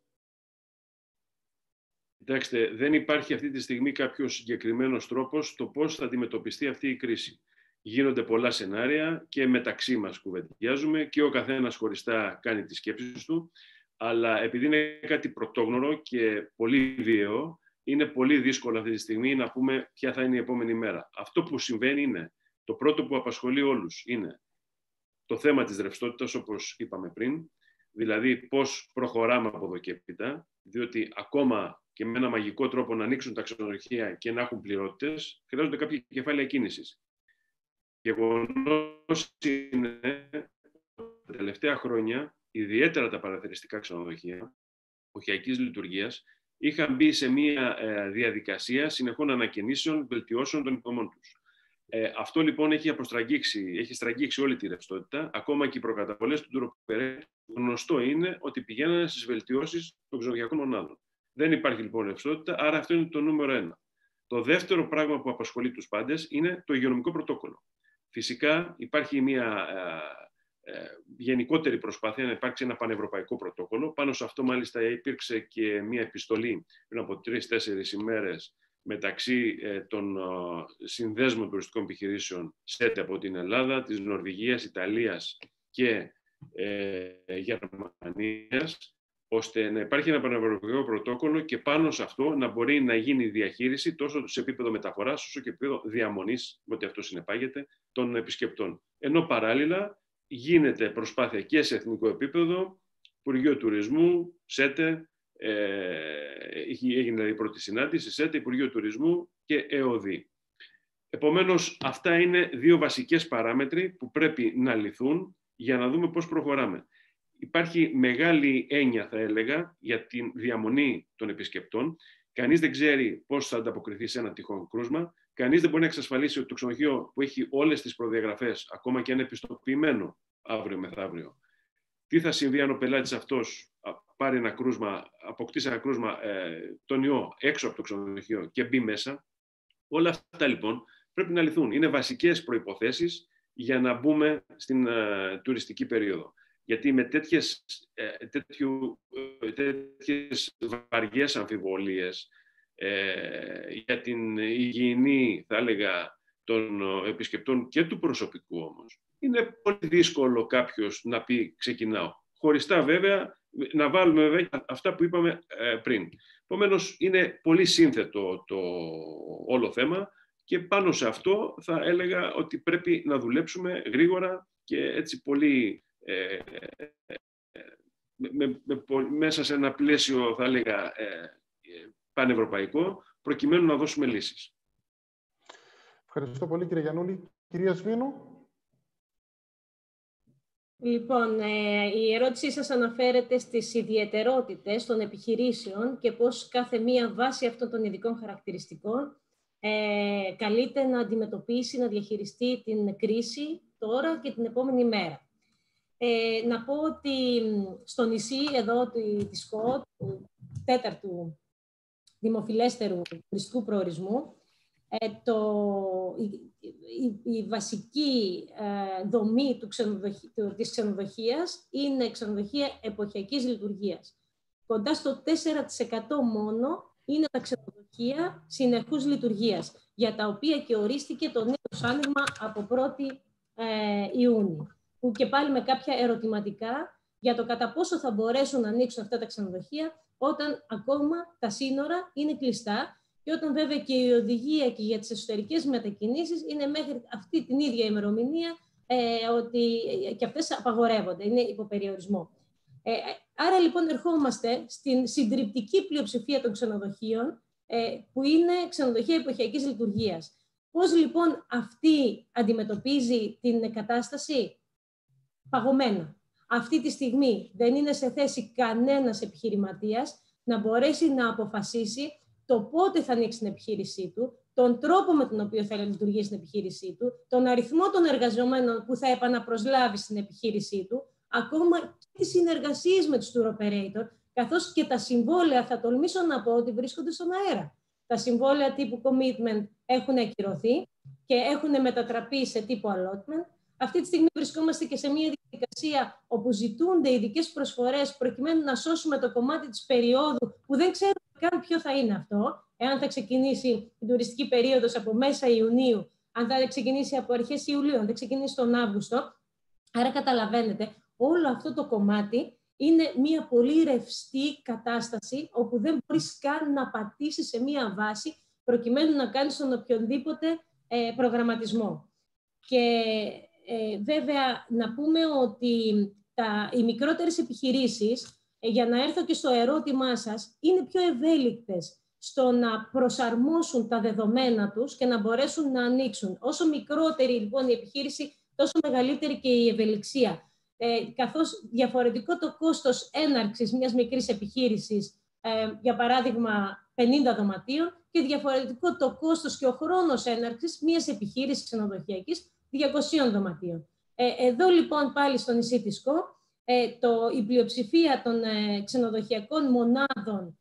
Κοιτάξτε, δεν υπάρχει αυτή τη στιγμή κάποιος συγκεκριμένος τρόπος το πώς θα αντιμετωπιστεί αυτή η κρίση. Γίνονται πολλά σενάρια και μεταξύ μας κουβεντιάζουμε και ο καθένας χωριστά κάνει τις σκέψεις του, αλλά επειδή είναι κάτι πρωτόγνωρο και πολύ βίαιο, είναι πολύ δύσκολο αυτή τη στιγμή να πούμε ποια θα είναι η επόμενη μέρα. Αυτό που συμβαίνει είναι, το πρώτο που απασχολεί όλους είναι το θέμα της ρευστότητας, όπως είπαμε πριν, δηλαδή πώς προχωράμε από εδώ και έπειτα, διότι ακόμα και με ένα μαγικό τρόπο να ανοίξουν τα ξενοδοχεία και να έχουν πληρότητες, χρειάζονται κάποια κεφάλαια κίνησης. Γεγονός είναι τα τελευταία χρόνια, ιδιαίτερα τα παραθεριστικά ξενοδοχεία εποχιακής λειτουργίας, είχαν μπει σε μια διαδικασία συνεχών ανακαινήσεων, βελτιώσεων των υποδομών τους. Αυτό λοιπόν έχει στραγγίξει όλη τη ρευστότητα, ακόμα και οι προκαταβολές του tour operator. Γνωστό είναι ότι πηγαίνουν στις βελτιώσεις των ξενοδοχειακών μονάδων. Δεν υπάρχει λοιπόν ρευστότητα, άρα αυτό είναι το νούμερο 1. Το δεύτερο πράγμα που απασχολεί τους πάντες είναι το υγειονομικό πρωτόκολλο. Φυσικά υπάρχει μια γενικότερη προσπάθεια να υπάρξει ένα πανευρωπαϊκό πρωτόκολλο. Πάνω σε αυτό μάλιστα υπήρξε και μια επιστολή πριν από 3-4 ημέρες μεταξύ των συνδέσμων τουριστικών επιχειρήσεων ΣΕΤ από την Ελλάδα, της Νορβηγίας, Ιταλίας και Γερμανίας, ώστε να υπάρχει ένα πανευρωπαϊκό πρωτόκολλο και πάνω σε αυτό να μπορεί να γίνει διαχείριση τόσο σε επίπεδο μεταφοράς όσο και επίπεδο διαμονής, ό,τι αυτό συνεπάγεται, των επισκεπτών. Ενώ παράλληλα γίνεται προσπάθεια και σε εθνικό επίπεδο, Υπουργείο Τουρισμού, ΣΕΤΕ, έγινε η πρώτη συνάντηση, ΣΕΤΕ, Υπουργείο Τουρισμού και ΕΟΔΗ. Επομένως, αυτά είναι δύο βασικές παράμετροι που πρέπει να λυθούν για να δούμε πώς προχωράμε. Υπάρχει μεγάλη έννοια, θα έλεγα, για τη διαμονή των επισκεπτών. Κανείς δεν ξέρει πώς θα ανταποκριθεί σε ένα τυχόν κρούσμα. Κανείς δεν μπορεί να εξασφαλίσει ότι το ξενοδοχείο που έχει όλες τις προδιαγραφές, ακόμα και αν είναι επιστοποιημένο αύριο μεθαύριο, τι θα συμβεί αν ο πελάτης αυτός πάρει ένα κρούσμα, αποκτήσει ένα κρούσμα, τον ιό έξω από το ξενοδοχείο και μπει μέσα. Όλα αυτά λοιπόν πρέπει να λυθούν. Είναι βασικές προϋποθέσεις για να μπούμε στην τουριστική περίοδο. Γιατί με τέτοιες βαριές αμφιβολίες για την υγιεινή, θα έλεγα, των επισκεπτών και του προσωπικού όμως, είναι πολύ δύσκολο κάποιος να πει ξεκινάω. Χωριστά βέβαια, να βάλουμε βέβαια αυτά που είπαμε πριν. Επομένως, είναι πολύ σύνθετο το όλο θέμα και πάνω σε αυτό θα έλεγα ότι πρέπει να δουλέψουμε γρήγορα και έτσι πολύ μέσα σε ένα πλαίσιο, θα έλεγα, πανευρωπαϊκό, προκειμένου να δώσουμε λύσεις. Ευχαριστώ πολύ, κύριε Γιαννούλη. Κυρία Σμήνου. Λοιπόν, η ερώτησή σας αναφέρεται στις ιδιαιτερότητες των επιχειρήσεων και πώς κάθε μία βάση αυτών των ειδικών χαρακτηριστικών καλείται να αντιμετωπίσει, να διαχειριστεί την κρίση τώρα και την επόμενη μέρα. Να πω ότι στο νησί εδώ της ΣΚΟ, του 4ου δημοφιλέστερου τουριστικού προορισμού, η βασική δομή της ξενοδοχείας είναι ξενοδοχεία εποχιακής λειτουργίας. Κοντά στο 4% μόνο είναι τα ξενοδοχεία συνεχούς λειτουργίας, για τα οποία και ορίστηκε το νέο άνοιγμα από 1η Ιούνιου. Που και πάλι με κάποια ερωτηματικά για το κατά πόσο θα μπορέσουν να ανοίξουν αυτά τα ξενοδοχεία όταν ακόμα τα σύνορα είναι κλειστά και όταν βέβαια και η οδηγία και για τις εσωτερικές μετακινήσεις είναι μέχρι αυτή την ίδια ημερομηνία ότι και αυτές απαγορεύονται, είναι υποπεριορισμό. Άρα λοιπόν ερχόμαστε στην συντριπτική πλειοψηφία των ξενοδοχείων που είναι ξενοδοχεία εποχιακής λειτουργίας. Πώς λοιπόν αυτή αντιμετωπίζει την κατάσταση? Παγωμένα. Αυτή τη στιγμή δεν είναι σε θέση κανένας επιχειρηματίας να μπορέσει να αποφασίσει το πότε θα ανοίξει την επιχείρησή του, τον τρόπο με τον οποίο θα λειτουργήσει την επιχείρησή του, τον αριθμό των εργαζομένων που θα επαναπροσλάβει στην επιχείρησή του, ακόμα και τις συνεργασίες με τους tour operator, καθώς και τα συμβόλαια, θα τολμήσω να πω ότι βρίσκονται στον αέρα. Τα συμβόλαια τύπου commitment έχουν ακυρωθεί και έχουν μετατραπεί σε τύπου allotment. Αυτή τη στιγμή βρισκόμαστε και σε μια διαδικασία όπου ζητούνται ειδικές προσφορές προκειμένου να σώσουμε το κομμάτι της περίοδου που δεν ξέρουμε καν ποιο θα είναι αυτό, εάν θα ξεκινήσει η τουριστική περίοδος από μέσα Ιουνίου, αν θα ξεκινήσει από αρχές Ιουλίου, αν θα ξεκινήσει τον Αύγουστο. Άρα καταλαβαίνετε, όλο αυτό το κομμάτι είναι μια πολύ ρευστή κατάσταση όπου δεν μπορείς καν να πατήσεις σε μια βάση προκειμένου να κάνεις τον οποιονδήποτε προγραμματισμό. Και Βέβαια, να πούμε ότι οι μικρότερες επιχειρήσεις, για να έρθω και στο ερώτημά σας, είναι πιο ευέλικτες στο να προσαρμόσουν τα δεδομένα τους και να μπορέσουν να ανοίξουν. Όσο μικρότερη λοιπόν η επιχείρηση, τόσο μεγαλύτερη και η ευελιξία. Καθώς διαφορετικό το κόστος έναρξης μιας μικρής επιχείρησης, για παράδειγμα 50 δωματίων, και διαφορετικό το κόστος και ο χρόνος έναρξης μιας επιχείρησης ξενοδοχειακής 200 δωματίων. Εδώ λοιπόν πάλι στο νησί της Σκο, η πλειοψηφία των ξενοδοχειακών μονάδων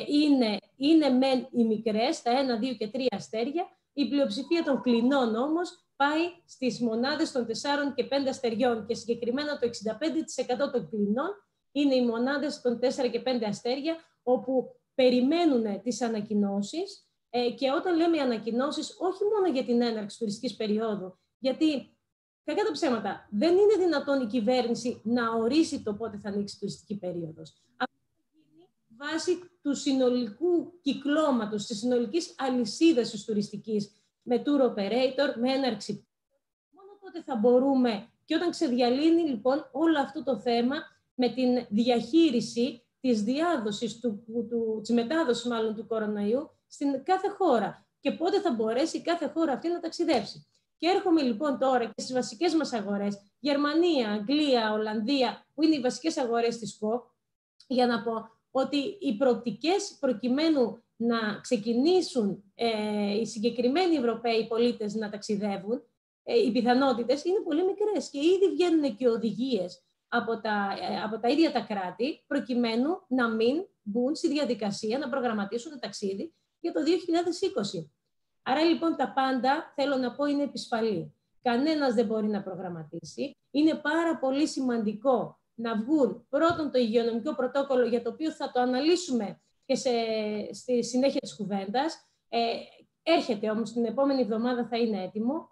είναι μεν οι μικρές, τα 1, 2 και 3 αστέρια. Η πλειοψηφία των κλινών όμως πάει στις μονάδες των 4 και 5 αστεριών και συγκεκριμένα το 65% των κλινών είναι οι μονάδες των 4 και 5 αστέρια, όπου περιμένουν τις ανακοινώσεις, και όταν λέμε ανακοινώσεις, όχι μόνο για την έναρξη τουριστικής περίοδου, γιατί κακά τα ψέματα, δεν είναι δυνατόν η κυβέρνηση να ορίσει το πότε θα ανοίξει η τουριστική περίοδος. Αυτό θα γίνει βάσει του συνολικού κυκλώματος, της συνολικής αλυσίδας της τουριστικής, με tour operator, με έναρξη. Μόνο τότε θα μπορούμε, και όταν ξεδιαλύνει λοιπόν όλο αυτό το θέμα με την διαχείριση της διάδοσης, της μετάδοσης μάλλον του κορονοϊού στην κάθε χώρα, και πότε θα μπορέσει κάθε χώρα αυτή να ταξιδέψει. Και έρχομαι λοιπόν τώρα και στις βασικές μας αγορές, Γερμανία, Αγγλία, Ολλανδία, που είναι οι βασικές αγορές της ΚΟ, για να πω ότι οι προοπτικές προκειμένου να ξεκινήσουν οι συγκεκριμένοι Ευρωπαίοι πολίτες να ταξιδεύουν, οι πιθανότητες είναι πολύ μικρές και ήδη βγαίνουν και οδηγίες από τα ίδια τα κράτη, προκειμένου να μην μπουν στη διαδικασία να προγραμματίσουν το ταξίδι για το 2020. Άρα λοιπόν τα πάντα, θέλω να πω, είναι επισφαλή. Κανένας δεν μπορεί να προγραμματίσει. Είναι πάρα πολύ σημαντικό να βγουν πρώτον το υγειονομικό πρωτόκολλο, για το οποίο θα το αναλύσουμε και στη συνέχεια της κουβέντας. Έρχεται όμως, την επόμενη εβδομάδα θα είναι έτοιμο.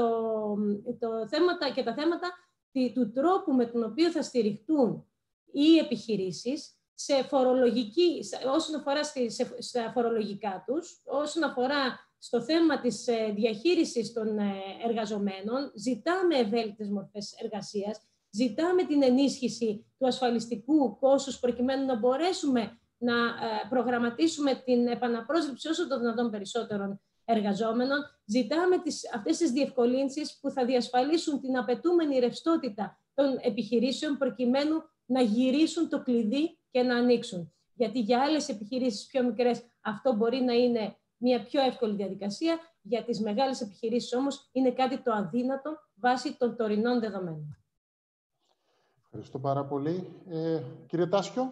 Τα θέματα του τρόπου με τον οποίο θα στηριχτούν οι επιχειρήσεις όσον αφορά στα φορολογικά τους, όσον αφορά στο θέμα της διαχείρισης των εργαζομένων. Ζητάμε ευέλικτες μορφές εργασίας, ζητάμε την ενίσχυση του ασφαλιστικού κόστους προκειμένου να μπορέσουμε να προγραμματίσουμε την επαναπρόσληψη όσο το δυνατόν περισσότερων εργαζόμενων. Ζητάμε αυτές τις διευκολύνσεις που θα διασφαλίσουν την απαιτούμενη ρευστότητα των επιχειρήσεων προκειμένου να γυρίσουν το κλειδί και να ανοίξουν. Γιατί για άλλες επιχειρήσεις πιο μικρές αυτό μπορεί να είναι μια πιο εύκολη διαδικασία, για τις μεγάλες επιχειρήσεις όμως είναι κάτι το αδύνατο βάσει των τωρινών δεδομένων. Ευχαριστώ πάρα πολύ. Κύριε Τάσιο.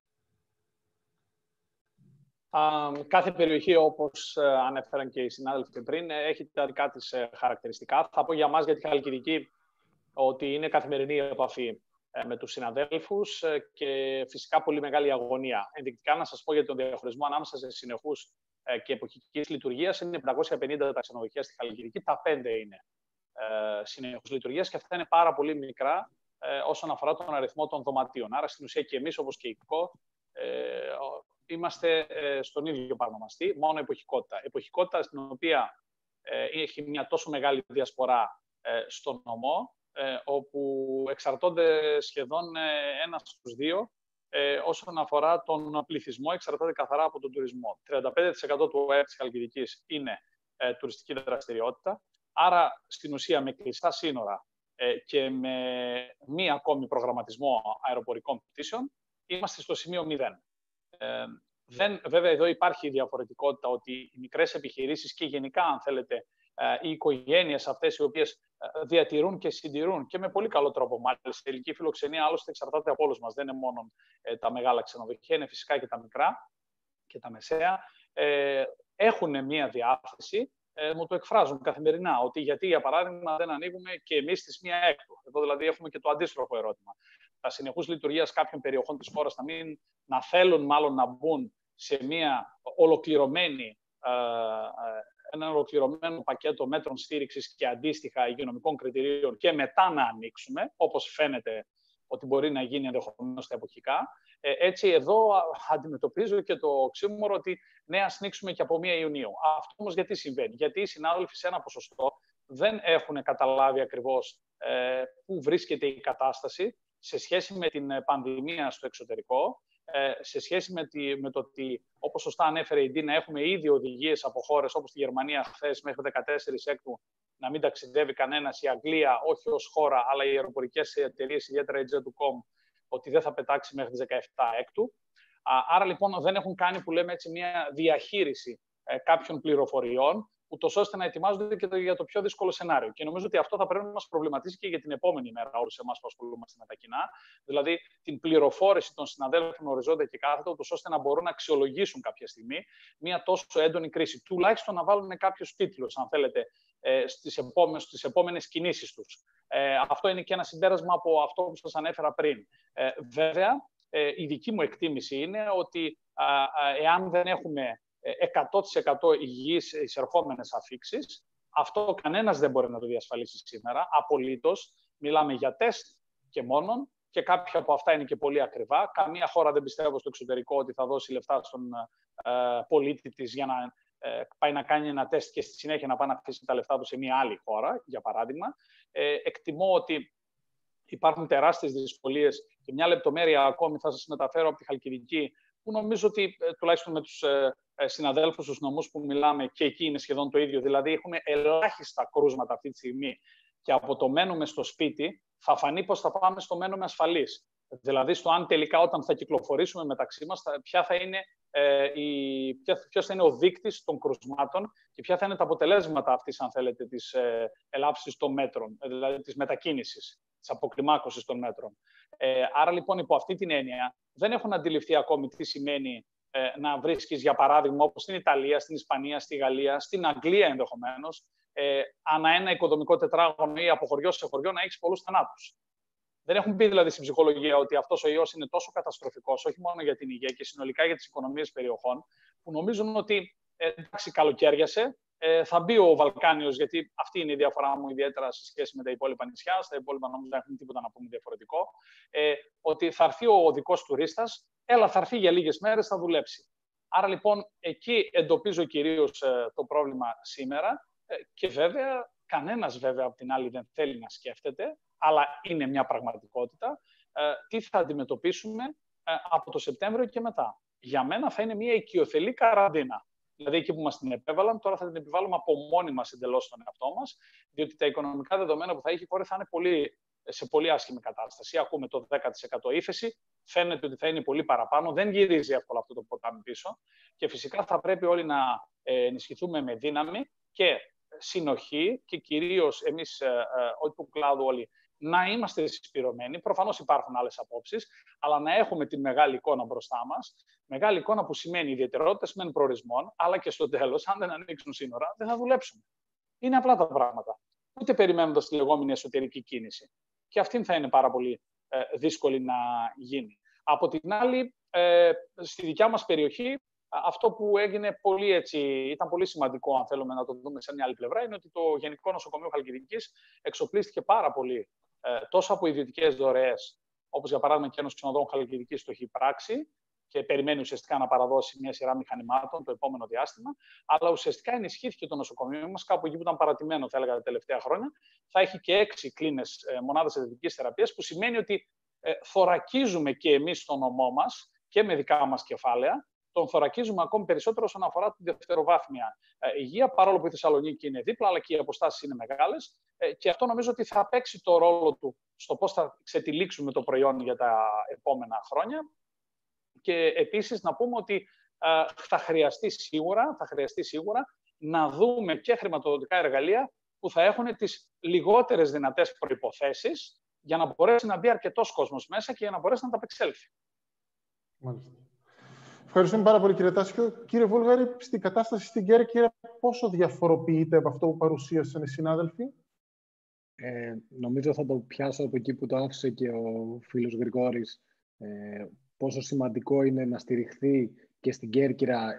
Κάθε περιοχή, όπως ανέφεραν και οι συνάδελφοι πριν, έχει τα δικά της χαρακτηριστικά. Θα πω για μας, για τη Χαλκιδική, ότι είναι καθημερινή επαφή με τους συναδέλφους και φυσικά πολύ μεγάλη αγωνία. Ενδεικτικά να σας πω για τον διαχωρισμό ανάμεσα σε συνεχούς και εποχικής λειτουργίας. Είναι 550 τα ξενοδοχεία στη Χαλκιδική, τα 5 είναι συνεχούς λειτουργίας και αυτά είναι πάρα πολύ μικρά όσον αφορά τον αριθμό των δωματίων. Άρα στην ουσία και εμείς, όπως και η ΚΟ, είμαστε στον ίδιο παρονομαστή, μόνο εποχικότητα. Εποχικότητα στην οποία έχει μια τόσο μεγάλη διασπορά στον νομό, όπου εξαρτώνται σχεδόν ένας στους δύο όσον αφορά τον πληθυσμό, εξαρτάται καθαρά από τον τουρισμό. 35% του ΑΕΠ της Χαλκιδικής είναι τουριστική δραστηριότητα, άρα στην ουσία με κλειστά σύνορα και με μη ακόμη προγραμματισμό αεροπορικών πτήσεων, είμαστε στο σημείο 0. Βέβαια, εδώ υπάρχει η διαφορετικότητα ότι οι μικρές επιχειρήσεις και γενικά, αν θέλετε, οι οικογένειες αυτές οι οποίες διατηρούν και συντηρούν και με πολύ καλό τρόπο, μάλιστα. Η ελληνική φιλοξενία άλλωστε εξαρτάται από όλους μας. Δεν είναι μόνο τα μεγάλα ξενοδοχεία, είναι φυσικά και τα μικρά και τα μεσαία. Έχουν μία διάθεση, μου το εκφράζουν καθημερινά, ότι γιατί, για παράδειγμα, δεν ανοίγουμε και εμείς στις 1 έκτου. Εδώ δηλαδή έχουμε και το αντίστροφο ερώτημα. Τα συνεχούς λειτουργίας κάποιων περιοχών της χώρας να θέλουν μάλλον να μπουν σε μια ένα ολοκληρωμένο πακέτο μέτρων στήριξης και αντίστοιχα υγειονομικών κριτηρίων και μετά να ανοίξουμε, όπως φαίνεται ότι μπορεί να γίνει ενδεχομένως στα εποχικά. Έτσι, εδώ αντιμετωπίζω και το οξύμορο ότι ναι, ας ανοίξουμε και από 1 Ιουνίου. Αυτό όμως γιατί συμβαίνει? Γιατί οι συνάδελφοι σε ένα ποσοστό δεν έχουν καταλάβει ακριβώς πού βρίσκεται η κατάσταση σε σχέση με την πανδημία στο εξωτερικό, σε σχέση με το ότι, όπως σωστά ανέφερε η Ντίνα, έχουμε ήδη οδηγίες από χώρες όπως τη Γερμανία χθες μέχρι 14 Έκτου να μην ταξιδεύει κανένας, η Αγγλία όχι ως χώρα, αλλά οι αεροπορικές εταιρείες, ιδιαίτερα η Jet2Com, ότι δεν θα πετάξει μέχρι τις 17 Έκτου. Άρα λοιπόν δεν έχουν κάνει, που λέμε έτσι, μια διαχείριση κάποιων πληροφοριών, ούτως ώστε να ετοιμάζονται και για το πιο δύσκολο σενάριο. Και νομίζω ότι αυτό θα πρέπει να μας προβληματίσει και για την επόμενη μέρα, όλους εμάς που ασχολούμαστε με τα κοινά. Δηλαδή, την πληροφόρηση των συναδέλφων οριζόντια και κάθετα, ούτως ώστε να μπορούν να αξιολογήσουν κάποια στιγμή μια τόσο έντονη κρίση. Τουλάχιστον να βάλουν κάποιους τίτλους, αν θέλετε, στις επόμενες κινήσεις τους. Αυτό είναι και ένα συμπέρασμα από αυτό που σας ανέφερα πριν. Βέβαια, η δική μου εκτίμηση είναι ότι εάν δεν έχουμε 100% υγιείς εισερχόμενες αφίξεις, αυτό κανένας δεν μπορεί να το διασφαλίσει σήμερα. Απολύτως. Μιλάμε για τεστ και μόνον, και κάποια από αυτά είναι και πολύ ακριβά. Καμία χώρα δεν πιστεύω στο εξωτερικό ότι θα δώσει λεφτά στον πολίτη της για να πάει να κάνει ένα τεστ και στη συνέχεια να πάει να αφήσει τα λεφτά του σε μια άλλη χώρα, για παράδειγμα. Εκτιμώ ότι υπάρχουν τεράστιες δυσκολίες και μια λεπτομέρεια ακόμη θα σας μεταφέρω από τη Χαλκιδική, που νομίζω ότι τουλάχιστον με τους συναδέλφους στους νομούς που μιλάμε και εκεί είναι σχεδόν το ίδιο. Δηλαδή έχουμε ελάχιστα κρούσματα αυτή τη στιγμή και από το μένουμε στο σπίτι θα φανεί πως θα πάμε στο μένουμε ασφαλείς. Δηλαδή στο αν τελικά όταν θα κυκλοφορήσουμε μεταξύ μας ποιος θα είναι ο δείκτης των κρουσμάτων και ποια θα είναι τα αποτελέσματα αυτής, αν θέλετε, της ελάψης των μέτρων, δηλαδή της μετακίνησης, της αποκλιμάκωσης των μέτρων. Άρα λοιπόν υπό αυτή την έννοια δεν έχουν αντιληφθεί ακόμη τι σημαίνει να βρίσκεις, για παράδειγμα, όπως στην Ιταλία, στην Ισπανία, στη Γαλλία, στην Αγγλία ενδεχομένως, ανά ένα οικοδομικό τετράγωνο ή από χωριό σε χωριό να έχεις πολλούς θανάτους. Δεν έχουν πει δηλαδή στην ψυχολογία ότι αυτός ο ιός είναι τόσο καταστροφικός, όχι μόνο για την υγεία και συνολικά για τις οικονομίες περιοχών, που νομίζουν ότι εντάξει, καλοκαίριασε, θα μπει ο Βαλκάνιος, γιατί αυτή είναι η διαφορά μου ιδιαίτερα σε σχέση με τα υπόλοιπα νησιά. Στα υπόλοιπα νομίζω δεν έχουν τίποτα να πούμε διαφορετικό. Ότι θα έρθει ο οδικός τουρίστας, θα έρθει για λίγες μέρες, θα δουλέψει. Άρα λοιπόν εκεί εντοπίζω κυρίως το πρόβλημα σήμερα και βέβαια κανένας βέβαια από την άλλη δεν θέλει να σκέφτεται, αλλά είναι μια πραγματικότητα, τι θα αντιμετωπίσουμε από το Σεπτέμβριο και μετά. Για μένα θα είναι μια οικειοθελή καραντίνα. Δηλαδή εκεί που μας την επέβαλαν, τώρα θα την επιβάλλουμε από μόνοι μας εντελώς στον εαυτό μας, διότι τα οικονομικά δεδομένα που θα έχει η χώρα θα είναι σε πολύ άσχημη κατάσταση. Ακούμε το 10% ύφεση, φαίνεται ότι θα είναι πολύ παραπάνω, δεν γυρίζει εύκολα αυτό το ποτάμι πίσω και φυσικά θα πρέπει όλοι να ενισχυθούμε με δύναμη και συνοχή και κυρίως εμείς όλοι του κλάδου όλοι να είμαστε συσπηρωμένοι. Προφανώς υπάρχουν άλλες απόψεις, αλλά να έχουμε τη μεγάλη εικόνα μπροστά μας. Μεγάλη εικόνα που σημαίνει ιδιαιτερότητες μεν προορισμών, αλλά και στο τέλος, αν δεν ανοίξουν σύνορα, δεν θα δουλέψουμε. Είναι απλά τα πράγματα. Ούτε περιμένοντας τη λεγόμενη εσωτερική κίνηση. Και αυτή θα είναι πάρα πολύ δύσκολη να γίνει. Από την άλλη, στη δικιά μας περιοχή, αυτό που έγινε ήταν πολύ σημαντικό, αν θέλουμε να το δούμε σε μια άλλη πλευρά, είναι ότι το Γενικό Νοσοκομείο Χαλκιδικής εξοπλίστηκε πάρα πολύ τόσο από ιδιωτικές δωρεές, όπως για παράδειγμα και ένας ξενοδόχων Χαλκιδικής το έχει πράξει και περιμένει ουσιαστικά να παραδώσει μια σειρά μηχανημάτων το επόμενο διάστημα, αλλά ουσιαστικά ενισχύθηκε το νοσοκομείο μας κάπου εκεί που ήταν παρατημένο, θα έλεγα, τα τελευταία χρόνια. Θα έχει και 6 κλίνες μονάδες εντατικής θεραπείας, που σημαίνει ότι θωρακίζουμε και εμείς στον νομό μας και με δικά μας κεφάλαια. Τον θωρακίζουμε ακόμη περισσότερο όσον αφορά τη δευτεροβάθμια υγεία, παρόλο που η Θεσσαλονίκη είναι δίπλα, αλλά και οι αποστάσεις είναι μεγάλες. Και αυτό νομίζω ότι θα παίξει το ρόλο του στο πώς θα ξετυλίξουμε το προϊόν για τα επόμενα χρόνια. Και επίσης να πούμε ότι θα χρειαστεί σίγουρα να δούμε και χρηματοδοτικά εργαλεία που θα έχουν τις λιγότερες δυνατές προϋποθέσεις για να μπορέσει να μπει αρκετός κόσμος μέσα και για να μπορέσει να τα απεξέλθει. Μάλιστα. Ευχαριστούμε πάρα πολύ, κύριε Τάσιο. Κύριε Βούλγαρη, στην κατάσταση στην Κέρκυρα, πόσο διαφοροποιείται από αυτό που παρουσίασαν οι συνάδελφοι? Νομίζω θα το πιάσω από εκεί που το άφησε και ο φίλος Γρηγόρης. Πόσο σημαντικό είναι να στηριχθεί και στην Κέρκυρα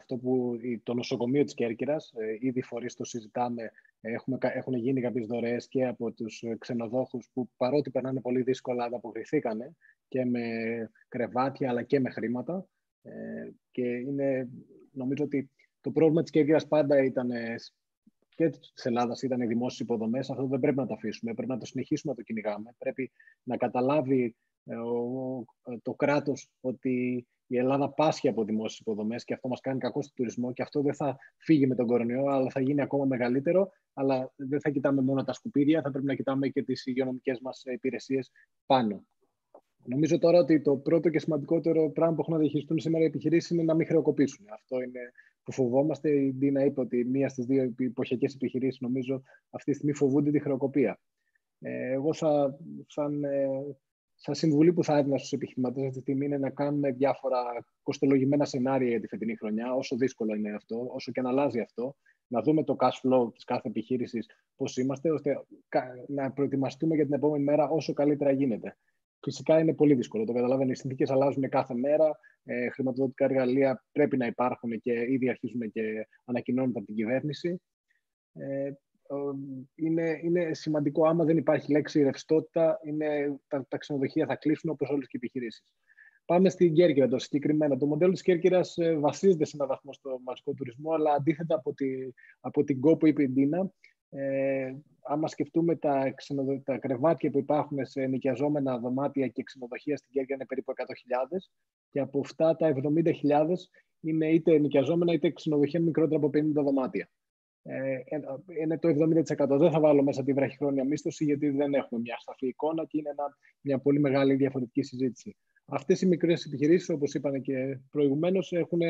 το νοσοκομείο της Κέρκυρας. Ήδη φορείς το συζητάμε. Έχουν γίνει κάποιες δωρεές και από τους ξενοδόχους που, παρότι περνάνε πολύ δύσκολα, ανταποκριθήκανε και με κρεβάτια αλλά και με χρήματα. Και νομίζω ότι το πρόβλημα της Κέρκυρας πάντα ήταν και της Ελλάδας ήταν οι δημόσιες υποδομές. Αυτό δεν πρέπει να το αφήσουμε. Πρέπει να το συνεχίσουμε να το κυνηγάμε. Πρέπει να καταλάβει το κράτος ότι η Ελλάδα πάσχει από δημόσιες υποδομές και αυτό μας κάνει κακό στον τουρισμό και αυτό δεν θα φύγει με τον κορονοϊό, αλλά θα γίνει ακόμα μεγαλύτερο. Αλλά δεν θα κοιτάμε μόνο τα σκουπίδια, θα πρέπει να κοιτάμε και τις υγειονομικές μας υπηρεσίες πάνω. Νομίζω τώρα ότι το πρώτο και σημαντικότερο πράγμα που έχουν να διαχειριστούν σήμερα οι επιχειρήσεις είναι να μην χρεοκοπήσουν. Αυτό είναι που φοβόμαστε. Η Ντίνα είπε ότι μία στις δύο εποχιακές επιχειρήσεις, νομίζω, αυτή τη στιγμή φοβούνται τη χρεοκοπία. Εγώ, σαν συμβουλή που θα έδινα στους επιχειρηματίες αυτή τη στιγμή, είναι να κάνουμε διάφορα κοστολογημένα σενάρια για τη φετινή χρονιά, όσο δύσκολο είναι αυτό, όσο και να αλλάζει αυτό. Να δούμε το cash flow της κάθε επιχείρησης, πώς είμαστε, ώστε να προετοιμαστούμε για την επόμενη μέρα όσο καλύτερα γίνεται. Φυσικά είναι πολύ δύσκολο. Το καταλαβαίνω. Οι συνθήκες αλλάζουν κάθε μέρα. Χρηματοδοτικά εργαλεία πρέπει να υπάρχουν και ήδη αρχίζουν και ανακοινώνονται από την κυβέρνηση. Είναι σημαντικό, άμα δεν υπάρχει λέξη ρευστότητα, τα ξενοδοχεία θα κλείσουν όπως όλες και οι επιχειρήσεις. Πάμε στην Κέρκυρα το συγκεκριμένα. Το μοντέλο της Κέρκυρας βασίζεται σε έναν βαθμό στο μαζικό τουρισμό, αλλά αντίθετα από την ΚΟ που είπε η Ντίνα, άμα σκεφτούμε τα κρεβάτια που υπάρχουν σε νοικιαζόμενα δωμάτια και ξενοδοχεία στην Κέρκυρα είναι περίπου 100.000 και από αυτά τα 70.000 είναι είτε νοικιαζόμενα είτε ξενοδοχεία μικρότερα από 50 δωμάτια. Είναι το 70%. Δεν θα βάλω μέσα τη βραχυχρόνια μίσθωση, γιατί δεν έχουμε μια σαφή εικόνα και είναι μια πολύ μεγάλη διαφορετική συζήτηση. Αυτές οι μικρές επιχειρήσεις, όπως είπαν και προηγουμένως, έχουν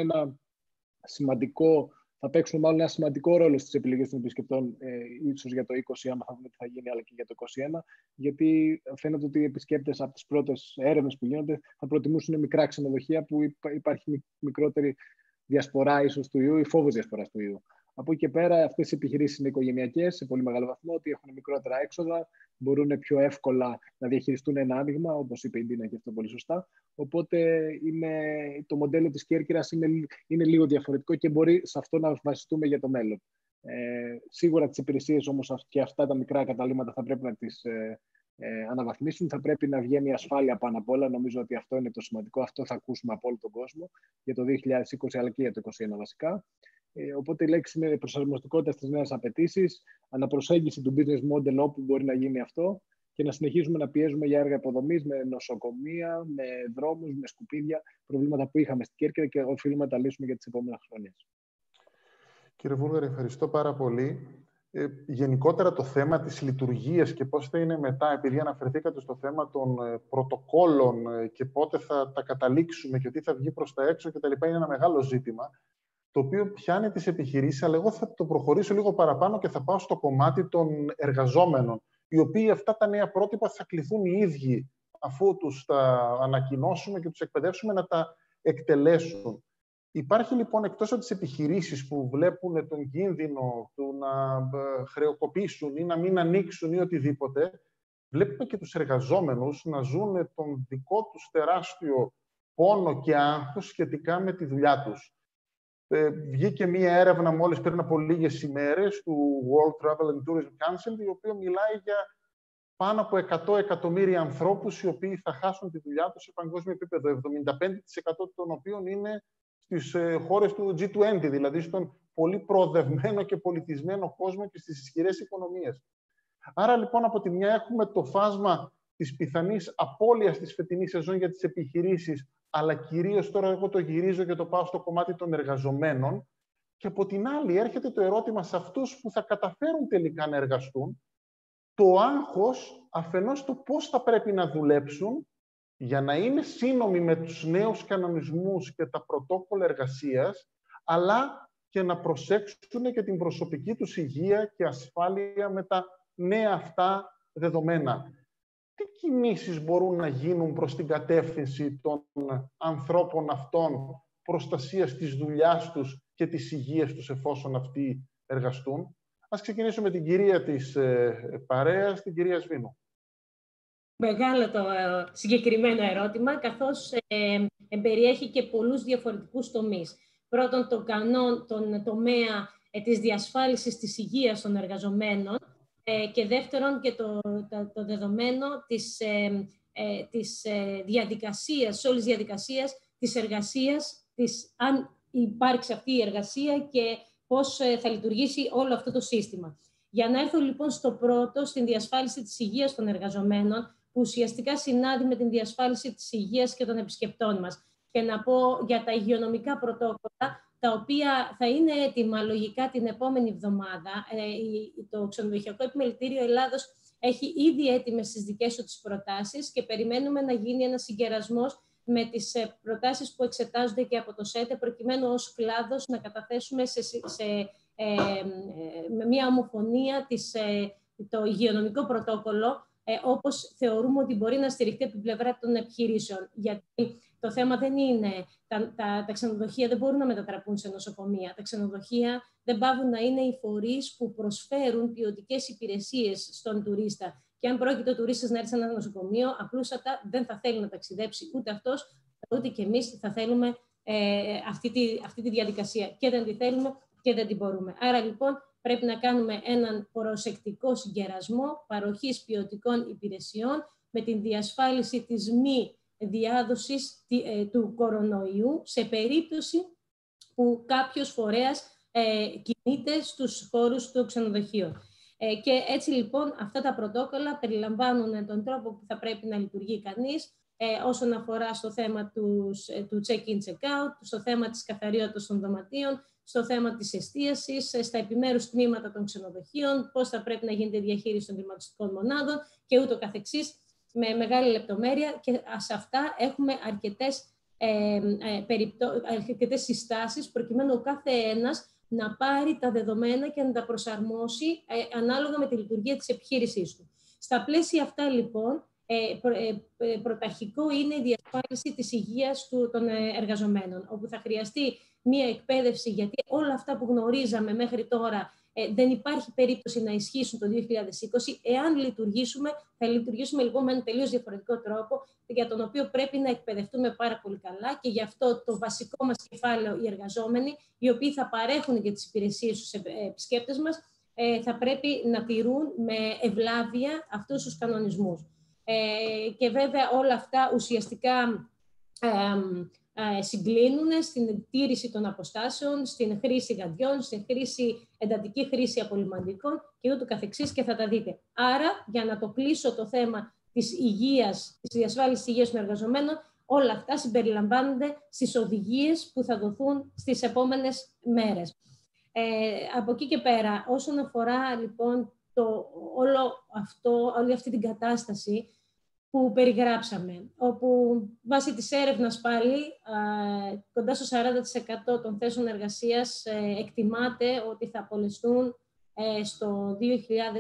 θα παίξουν μάλλον ένα σημαντικό ρόλο στις επιλογές των επισκεπτών, ίσως για το 20, άμα θα δούμε τι θα γίνει, αλλά και για το 21, γιατί φαίνεται ότι οι επισκέπτες από τις πρώτες έρευνες που γίνονται θα προτιμούσαν μικρά ξενοδοχεία που υπάρχει μικρότερη διασπορά ίσως του ιού ή φόβος διασποράς του ιού. Από εκεί και πέρα, αυτές οι επιχειρήσεις είναι οικογενειακές σε πολύ μεγάλο βαθμό, ότι έχουν μικρότερα έξοδα, μπορούν πιο εύκολα να διαχειριστούν ένα άνοιγμα, όπως είπε η Ντίνα και αυτό πολύ σωστά. Οπότε το μοντέλο της Κέρκυρας είναι λίγο διαφορετικό και μπορεί σε αυτό να βασιστούμε για το μέλλον. Σίγουρα τις υπηρεσίες όμως και αυτά τα μικρά καταλύματα θα πρέπει να τις αναβαθμίσουν. Θα πρέπει να βγαίνει η ασφάλεια πάνω απ' όλα. Νομίζω ότι αυτό είναι το σημαντικό. Αυτό θα ακούσουμε από όλο τον κόσμο για το 2020 αλλά και για το 2021 βασικά. Οπότε η λέξη είναι προσαρμοστικότητα στις νέες απαιτήσεις, αναπροσέγγιση του business model όπου μπορεί να γίνει αυτό και να συνεχίζουμε να πιέζουμε για έργα υποδομής με νοσοκομεία, με δρόμους, με σκουπίδια, προβλήματα που είχαμε στην Κέρκυρα και οφείλουμε να τα λύσουμε για τις επόμενες χρόνιες. Κύριε Βούλγαρη, ευχαριστώ πάρα πολύ. Γενικότερα το θέμα της λειτουργίας και πώς θα είναι μετά, επειδή αναφερθήκατε στο θέμα των πρωτοκόλων και πότε θα τα καταλήξουμε και τι θα βγει προς τα έξω κτλ. Είναι ένα μεγάλο ζήτημα, το οποίο πιάνει τις επιχειρήσεις, αλλά εγώ θα το προχωρήσω λίγο παραπάνω και θα πάω στο κομμάτι των εργαζόμενων, οι οποίοι αυτά τα νέα πρότυπα θα κληθούν οι ίδιοι, αφού τους τα ανακοινώσουμε και τους εκπαιδεύσουμε, να τα εκτελέσουν. Υπάρχει λοιπόν, εκτός από τις επιχειρήσεις που βλέπουν τον κίνδυνο του να χρεοκοπήσουν ή να μην ανοίξουν ή οτιδήποτε, βλέπουμε και τους εργαζόμενους να ζουν τον δικό τους τεράστιο πόνο και άγχος σχετικά με τη δουλειά τους. Βγήκε μία έρευνα μόλις πριν από λίγες ημέρες του World Travel and Tourism Council, η οποία μιλάει για πάνω από 100 εκατομμύρια ανθρώπους οι οποίοι θα χάσουν τη δουλειά τους σε παγκόσμιο επίπεδο, 75% των οποίων είναι στις χώρες του G20, δηλαδή στον πολύ προοδευμένο και πολιτισμένο κόσμο και στις ισχυρές οικονομίες. Άρα, λοιπόν, από τη μια έχουμε το φάσμα της πιθανής απώλειας της φετινής σεζόν για τις επιχειρήσεις, αλλά κυρίως τώρα εγώ το γυρίζω και το πάω στο κομμάτι των εργαζομένων. Και από την άλλη έρχεται το ερώτημα σε αυτούς που θα καταφέρουν τελικά να εργαστούν, το άγχος αφενός του πώς θα πρέπει να δουλέψουν για να είναι σύνομοι με τους νέους κανονισμούς και τα πρωτόκολλα εργασίας, αλλά και να προσέξουν και την προσωπική τους υγεία και ασφάλεια με τα νέα αυτά δεδομένα. Τι κινήσεις μπορούν να γίνουν προς την κατεύθυνση των ανθρώπων αυτών, προστασίας της δουλειάς τους και της υγείας τους εφόσον αυτοί εργαστούν? Ας ξεκινήσουμε με την κυρία της παρέας, την κυρία Σβήνου. Μεγάλο το συγκεκριμένο ερώτημα, καθώς περιέχει και πολλούς διαφορετικούς τομείς. Πρώτον, τον τομέα της διασφάλισης της υγείας των εργαζομένων και δεύτερον και το δεδομένο της διαδικασίας, όλης διαδικασίας της εργασίας, αν υπάρξει αυτή η εργασία και πώς θα λειτουργήσει όλο αυτό το σύστημα. Για να έρθω λοιπόν στο πρώτο, στην διασφάλιση της υγείας των εργαζομένων, που ουσιαστικά συνάδει με την διασφάλιση της υγείας και των επισκεπτών μας. Και να πω για τα υγειονομικά πρωτόκολλα, τα οποία θα είναι έτοιμα λογικά την επόμενη εβδομάδα. Το Ξενοδοχειακό Επιμελητήριο Ελλάδος έχει ήδη έτοιμες τις δικές του τις προτάσεις και περιμένουμε να γίνει ένας συγκερασμός με τις προτάσεις που εξετάζονται και από το ΣΕΤΕ, προκειμένου ως κλάδος να καταθέσουμε με μια ομοφωνία το υγειονομικό πρωτόκολλο, όπως θεωρούμε ότι μπορεί να στηριχτεί από την πλευρά των επιχειρήσεων. Γιατί το θέμα δεν είναι, τα ξενοδοχεία δεν μπορούν να μετατραπούν σε νοσοκομεία. Τα ξενοδοχεία δεν πάβουν να είναι οι φορείς που προσφέρουν ποιοτικές υπηρεσίες στον τουρίστα. Και αν πρόκειται ο τουρίστας να έρθει σε ένα νοσοκομείο, απλούστατα δεν θα θέλει να ταξιδέψει ούτε αυτός, ούτε και εμείς θα θέλουμε αυτή τη διαδικασία. Και δεν τη θέλουμε και δεν την μπορούμε. Άρα λοιπόν πρέπει να κάνουμε έναν προσεκτικό συγκερασμό παροχής ποιοτικών υπηρεσιών με την διασφάλιση της μη διάδοσης του κορονοϊού σε περίπτωση που κάποιος φορέας κινείται στους χώρους του ξενοδοχείου. Και έτσι λοιπόν αυτά τα πρωτόκολλα περιλαμβάνουν τον τρόπο που θα πρέπει να λειτουργεί κανείς όσον αφορά στο θέμα του check-in, check-out, στο θέμα της καθαριότητας των δωματίων, στο θέμα της εστίασης, στα επιμέρους τμήματα των ξενοδοχείων, πώς θα πρέπει να γίνεται η διαχείριση των κλιματιστικών μονάδων και ούτω καθεξής, με μεγάλη λεπτομέρεια, και σε αυτά έχουμε αρκετές συστάσεις προκειμένου ο κάθε ένας να πάρει τα δεδομένα και να τα προσαρμόσει ανάλογα με τη λειτουργία της επιχείρησής του. Στα πλαίσια αυτά, λοιπόν, πρωταρχικό είναι η διασφάλιση της υγείας των εργαζομένων, όπου θα χρειαστεί μία εκπαίδευση, γιατί όλα αυτά που γνωρίζαμε μέχρι τώρα δεν υπάρχει περίπτωση να ισχύσουν το 2020. Εάν λειτουργήσουμε, θα λειτουργήσουμε λοιπόν με έναν τελείως διαφορετικό τρόπο, για τον οποίο πρέπει να εκπαιδευτούμε πάρα πολύ καλά, και γι' αυτό το βασικό μας κεφάλαιο, οι εργαζόμενοι, οι οποίοι θα παρέχουν και τις υπηρεσίες στους επισκέπτες μας, θα πρέπει να τηρούν με ευλάβεια αυτούς τους κανονισμούς. Και βέβαια όλα αυτά ουσιαστικά συγκλίνουν στην τήρηση των αποστάσεων, στην χρήση γαντιών, στην εντατική χρήση απολυμαντικών και ούτω καθεξής, και θα τα δείτε. Άρα, για να το κλείσω το θέμα της υγείας, της διασφάλισης της υγείας των εργαζομένων, όλα αυτά συμπεριλαμβάνονται στις οδηγίες που θα δοθούν στις επόμενες μέρες. Από εκεί και πέρα, όσον αφορά λοιπόν όλη αυτή την κατάσταση που περιγράψαμε, όπου βάσει της έρευνας πάλι κοντά στο 40% των θέσεων εργασίας εκτιμάται ότι θα απολεστούν στο 2020.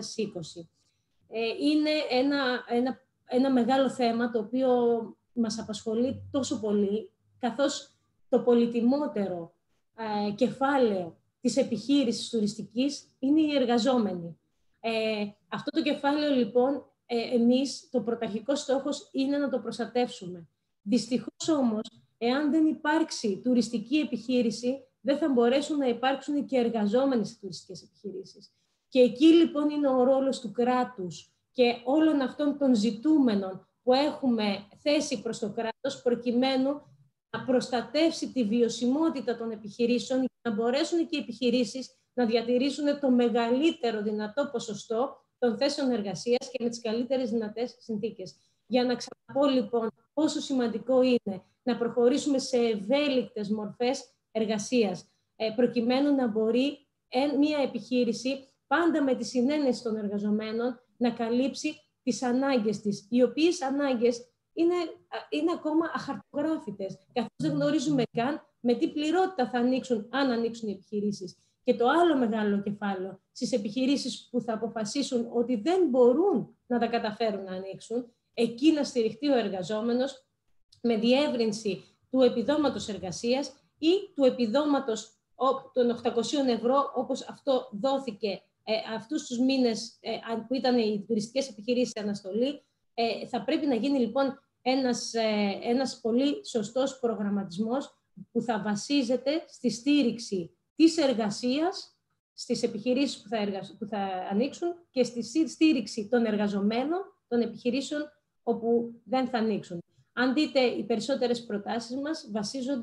Είναι ένα μεγάλο θέμα το οποίο μας απασχολεί τόσο πολύ, καθώς το πολυτιμότερο κεφάλαιο της επιχείρησης τουριστικής είναι οι εργαζόμενοι. Αυτό το κεφάλαιο, λοιπόν, εμείς, το πρωταρχικό στόχος είναι να το προστατεύσουμε. Δυστυχώς όμως, εάν δεν υπάρξει τουριστική επιχείρηση, δεν θα μπορέσουν να υπάρξουν και εργαζόμενοι σε τουριστικές επιχειρήσεις. Και εκεί λοιπόν είναι ο ρόλος του κράτους και όλων αυτών των ζητούμενων που έχουμε θέσει προς το κράτος, προκειμένου να προστατεύσει τη βιωσιμότητα των επιχειρήσεων, για να μπορέσουν και οι επιχειρήσεις να διατηρήσουν το μεγαλύτερο δυνατό ποσοστό των θέσεων εργασίας και με τις καλύτερες δυνατές συνθήκες. Για να ξαναπώ λοιπόν πόσο σημαντικό είναι να προχωρήσουμε σε ευέλικτες μορφές εργασίας, προκειμένου να μπορεί μια επιχείρηση πάντα με τη συνένεση των εργαζομένων να καλύψει τις ανάγκες της, οι οποίες ανάγκες είναι ακόμα αχαρτογράφητες, καθώς δεν γνωρίζουμε καν με τι πληρότητα θα ανοίξουν, αν ανοίξουν οι επιχειρήσεις. Και το άλλο μεγάλο κεφάλαιο στις επιχειρήσεις που θα αποφασίσουν ότι δεν μπορούν να τα καταφέρουν να ανοίξουν, εκεί να στηριχτεί ο εργαζόμενος με διεύρυνση του επιδόματος εργασίας ή του επιδόματος των 800 ευρώ, όπως αυτό δόθηκε αυτούς τους μήνες που ήταν οι τουριστικές επιχειρήσεις σε αναστολή. Θα πρέπει να γίνει λοιπόν ένας πολύ σωστός προγραμματισμός που θα βασίζεται στη στήριξη της εργασίας στις επιχειρήσεις που θα ανοίξουν και στη στήριξη των εργαζομένων των επιχειρήσεων όπου δεν θα ανοίξουν. Αν δείτε, οι περισσότερες προτάσεις μας βασίζονται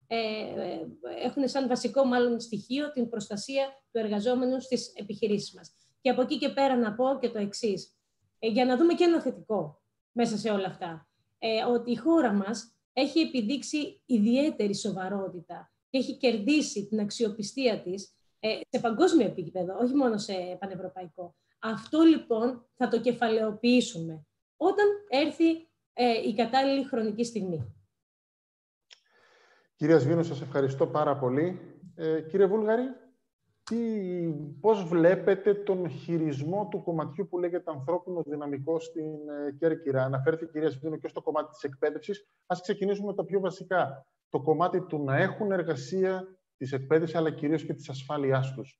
έχουν σαν βασικό μάλλον στοιχείο την προστασία του εργαζόμενου στις επιχειρήσεις μας. Και από εκεί και πέρα να πω και το εξής, για να δούμε και ένα θετικό μέσα σε όλα αυτά, ότι η χώρα μας έχει επιδείξει ιδιαίτερη σοβαρότητα και έχει κερδίσει την αξιοπιστία της σε παγκόσμιο επίπεδο, όχι μόνο σε πανευρωπαϊκό. Αυτό λοιπόν θα το κεφαλαιοποιήσουμε όταν έρθει η κατάλληλη χρονική στιγμή. Κυρία Σβήνου, σας ευχαριστώ πάρα πολύ. Κύριε Βούλγαρη, πώς βλέπετε τον χειρισμό του κομματιού που λέγεται ανθρώπινο δυναμικό στην Κέρκυρα? Αναφέρθηκε η κυρία Σβήνου και στο κομμάτι της εκπαίδευσης. Ας ξεκινήσουμε με τα πιο βασικά. Το κομμάτι του να έχουν εργασία, της εκπαίδευσης, αλλά κυρίως και της ασφάλειάς τους.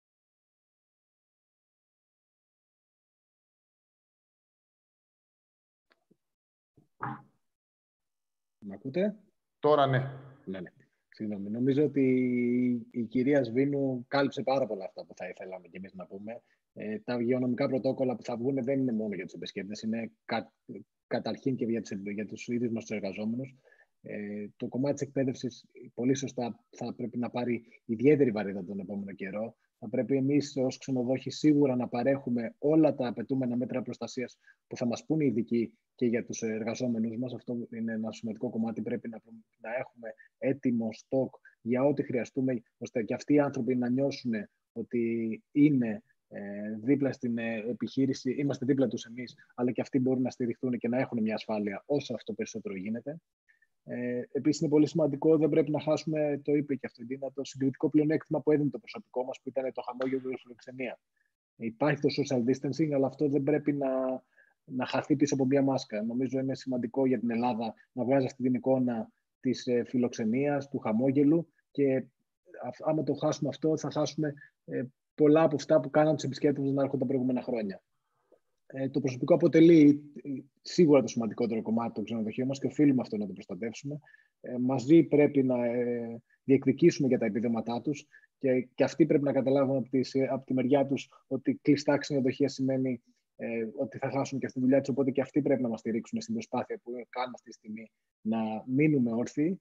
Μ' ακούτε? Τώρα ναι. Ναι. Συγγνώμη. Νομίζω ότι η κυρία Σβήνου κάλυψε πάρα πολλά αυτά που θα ήθελαμε κι εμείς να πούμε. Τα υγειονομικά πρωτόκολλα που θα βγουν δεν είναι μόνο για τους επισκέπτες, είναι καταρχήν και για τους ίδιους μας τους εργαζόμενους. Το κομμάτι της εκπαίδευσης, πολύ σωστά, θα πρέπει να πάρει ιδιαίτερη βαρύτητα τον επόμενο καιρό. Θα πρέπει εμείς ως ξενοδόχοι σίγουρα να παρέχουμε όλα τα απαιτούμενα μέτρα προστασίας που θα μας πούνε οι ειδικοί και για τους εργαζόμενους μας. Αυτό είναι ένα σημαντικό κομμάτι. Πρέπει να έχουμε έτοιμο στόκ για ό,τι χρειαστούμε, ώστε και αυτοί οι άνθρωποι να νιώσουν ότι είναι δίπλα στην επιχείρηση, είμαστε δίπλα τους εμείς, αλλά και αυτοί μπορούν να στηριχθούν και να έχουν μια ασφάλεια όσο αυτό περισσότερο γίνεται. Επίσης, είναι πολύ σημαντικό, δεν πρέπει να χάσουμε, το είπε και αυτό η Ντίνα, το συγκριτικό πλεονέκτημα που έδινε το προσωπικό μας, που ήταν το χαμόγελο και η φιλοξενία. Υπάρχει το social distancing, αλλά αυτό δεν πρέπει να χαθεί πίσω από μια μάσκα. Νομίζω είναι σημαντικό για την Ελλάδα να βγάζει αυτή την εικόνα της φιλοξενίας, του χαμόγελου, και άμα το χάσουμε αυτό, θα χάσουμε πολλά από αυτά που κάναν τους επισκέπτες να έρχονται τα προηγούμενα χρόνια. Το προσωπικό αποτελεί σίγουρα το σημαντικότερο κομμάτι του ξενοδοχείου μας και οφείλουμε αυτό να το προστατεύσουμε. Μαζί πρέπει να διεκδικήσουμε για τα επιδόματά τους και αυτοί πρέπει να καταλάβουν από τη μεριά τους ότι κλειστά ξενοδοχεία σημαίνει ότι θα χάσουν και αυτή τη δουλειά τους, οπότε και αυτοί πρέπει να μας στηρίξουν στην προσπάθεια που κάνουμε αυτή τη στιγμή να μείνουμε όρθιοι.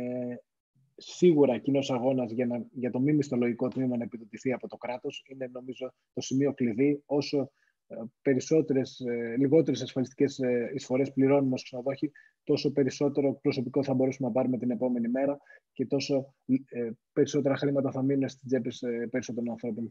Σίγουρα κοινός αγώνας για το μη μισθολογικό τμήμα να επιδοτηθεί από το κράτος είναι, νομίζω, το σημείο κλειδί. Όσο λιγότερες ασφαλιστικές εισφορές πληρώνουμε ως ξενοδόχοι, τόσο περισσότερο προσωπικό θα μπορέσουμε να πάρουμε την επόμενη μέρα και τόσο περισσότερα χρήματα θα μείνουν στις τσέπες περισσότερων ανθρώπων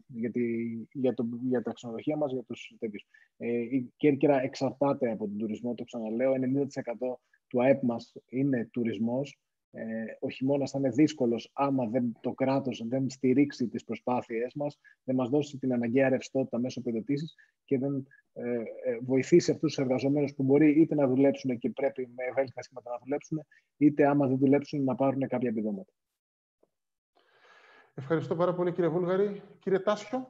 για τα ξενοδοχεία μας, για τους τέτοιους. Η Κέρκυρα εξαρτάται από τον τουρισμό, το ξαναλέω. 90% του ΑΕΠ μας είναι τουρισμός. Ο χειμώνας θα είναι δύσκολος άμα το κράτος δεν στηρίξει τις προσπάθειές μας, δεν μας δώσει την αναγκαία ρευστότητα μέσω επιδοτήσεις και δεν βοηθήσει αυτούς τους εργαζομένους που μπορεί είτε να δουλέψουν και πρέπει με ευέλικτα σχήματα να δουλέψουν, είτε άμα δεν δουλέψουν να πάρουν κάποια επιδόματα. Ευχαριστώ πάρα πολύ, κύριε Βούλγαρη. Κύριε Τάσιο.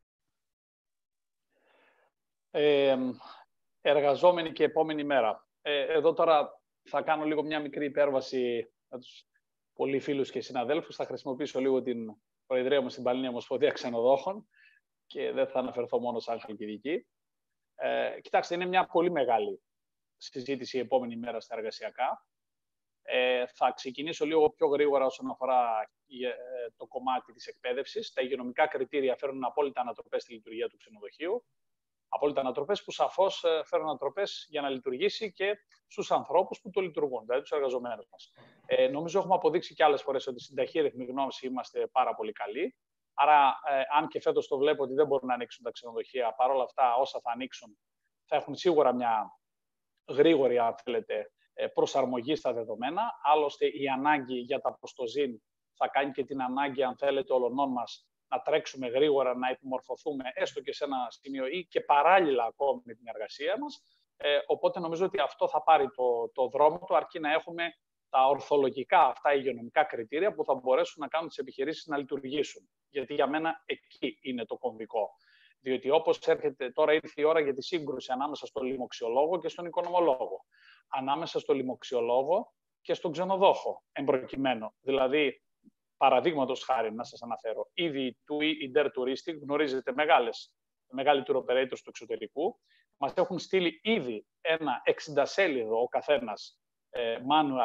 Εργαζόμενοι και επόμενη μέρα. Εδώ τώρα θα κάνω λίγο μια μικρή υπέρβαση με τους πολλοί φίλους και συναδέλφους. Θα χρησιμοποιήσω λίγο την προεδρία μου στην Παλαιινή Ομοσπονδία Ξενοδόχων και δεν θα αναφερθώ μόνο σαν χαλκιδική. Κοιτάξτε, είναι μια πολύ μεγάλη συζήτηση η επόμενη μέρα στα εργασιακά. Θα ξεκινήσω λίγο πιο γρήγορα όσον αφορά το κομμάτι της εκπαίδευσης. Τα υγειονομικά κριτήρια φέρνουν απόλυτα ανατροπές στη λειτουργία του ξενοδοχείου. Απόλυτα ανατροπές που σαφώς φέρνουν ανατροπές για να λειτουργήσει και στους ανθρώπους που το λειτουργούν, δηλαδή τους εργαζομένους μας. Νομίζω έχουμε αποδείξει και άλλες φορές ότι στην ταχύρυθμη γνώση είμαστε πάρα πολύ καλοί. Άρα, αν και φέτος το βλέπω ότι δεν μπορούν να ανοίξουν τα ξενοδοχεία, παρόλα αυτά όσα θα ανοίξουν θα έχουν σίγουρα μια γρήγορη, αν θέλετε, προσαρμογή στα δεδομένα. Άλλωστε, η ανάγκη για τα προστοζήν θα κάνει και την ανάγκη, αν θέλετε, όλων μας να τρέξουμε γρήγορα, να επιμορφωθούμε έστω και σε ένα σημείο ή και παράλληλα ακόμη με την εργασία μας. Οπότε νομίζω ότι αυτό θα πάρει το δρόμο του, αρκεί να έχουμε τα ορθολογικά αυτά υγειονομικά κριτήρια που θα μπορέσουν να κάνουν τις επιχειρήσεις να λειτουργήσουν. Γιατί για μένα εκεί είναι το κομβικό. Διότι όπως τώρα ήρθε η ώρα για τη σύγκρουση ανάμεσα στον λοιμοξιολόγο και στον οικονομολόγο. Ανάμεσα στον λοιμοξιολόγο και στον ξενοδόχο, εμπροκειμένου. Δηλαδή, παραδείγματος χάρη, να σας αναφέρω, ήδη η Der Touristik, γνωρίζετε μεγάλοι tour operators του εξωτερικού, μας έχουν στείλει ήδη ένα 60 σέλιδο ο καθένας manual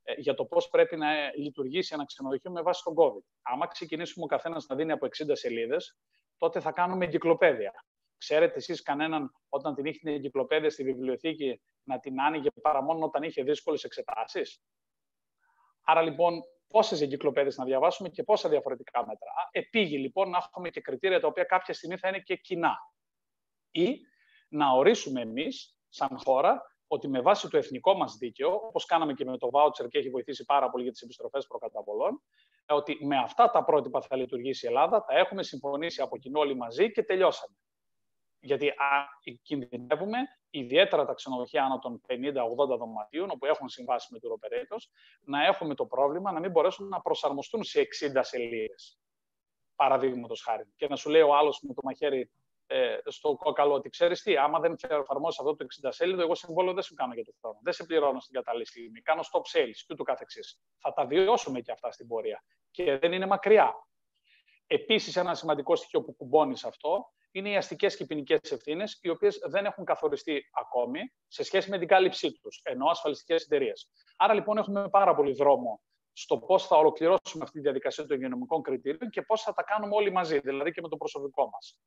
για το πώς πρέπει να λειτουργήσει ένα ξενοδοχείο με βάση τον COVID. Άμα ξεκινήσουμε ο καθένας να δίνει από 60 σελίδες, τότε θα κάνουμε εγκυκλοπαίδεια. Ξέρετε εσείς κανέναν όταν την είχε την εγκυκλοπαίδεια στη βιβλιοθήκη να την άνοιγε παρά μόνο όταν είχε δύσκολες εξετάσεις? Άρα λοιπόν, πόσες εγκυκλοπαίδειες να διαβάσουμε και πόσα διαφορετικά μέτρα? Επήγει λοιπόν να έχουμε και κριτήρια τα οποία κάποια στιγμή θα είναι και κοινά. Ή να ορίσουμε εμείς, σαν χώρα, ότι με βάση το εθνικό μας δίκαιο, όπως κάναμε και με το voucher και έχει βοηθήσει πάρα πολύ για τις επιστροφές προκαταβολών, ότι με αυτά τα πρότυπα θα λειτουργήσει η Ελλάδα, τα έχουμε συμφωνήσει από κοινό όλοι μαζί και τελειώσαμε. Γιατί κινδυνεύουμε, ιδιαίτερα τα ξενοδοχεία άνω των 50-80 δωματίων, όπου έχουν συμβάσει με tour operators, να έχουμε το πρόβλημα να μην μπορέσουν να προσαρμοστούν σε 60 σελίδες. Παραδείγματος χάρη. Και να σου λέει ο άλλος με το μαχαίρι στο κόκαλο ότι ξέρεις τι, άμα δεν εφαρμόσεις αυτό το 60 σέλιδο, εγώ συμβόλαιο δεν σου κάνω για το χρόνο. Δεν σε πληρώνω στην κατάλληλη στιγμή. Κάνω stop sales και ούτω καθεξής. Θα τα βιώσουμε και αυτά στην πορεία. Και δεν είναι μακριά. Επίσης, ένα σημαντικό στοιχείο που κουμπώνει σε αυτό είναι οι αστικές και ποινικές ευθύνες, οι οποίες δεν έχουν καθοριστεί ακόμη σε σχέση με την κάλυψή τους, ενώ ασφαλιστικές εταιρείες. Άρα λοιπόν έχουμε πάρα πολύ δρόμο στο πώς θα ολοκληρώσουμε αυτή τη διαδικασία των υγειονομικών κριτήριων και πώς θα τα κάνουμε όλοι μαζί, δηλαδή και με το προσωπικό μας.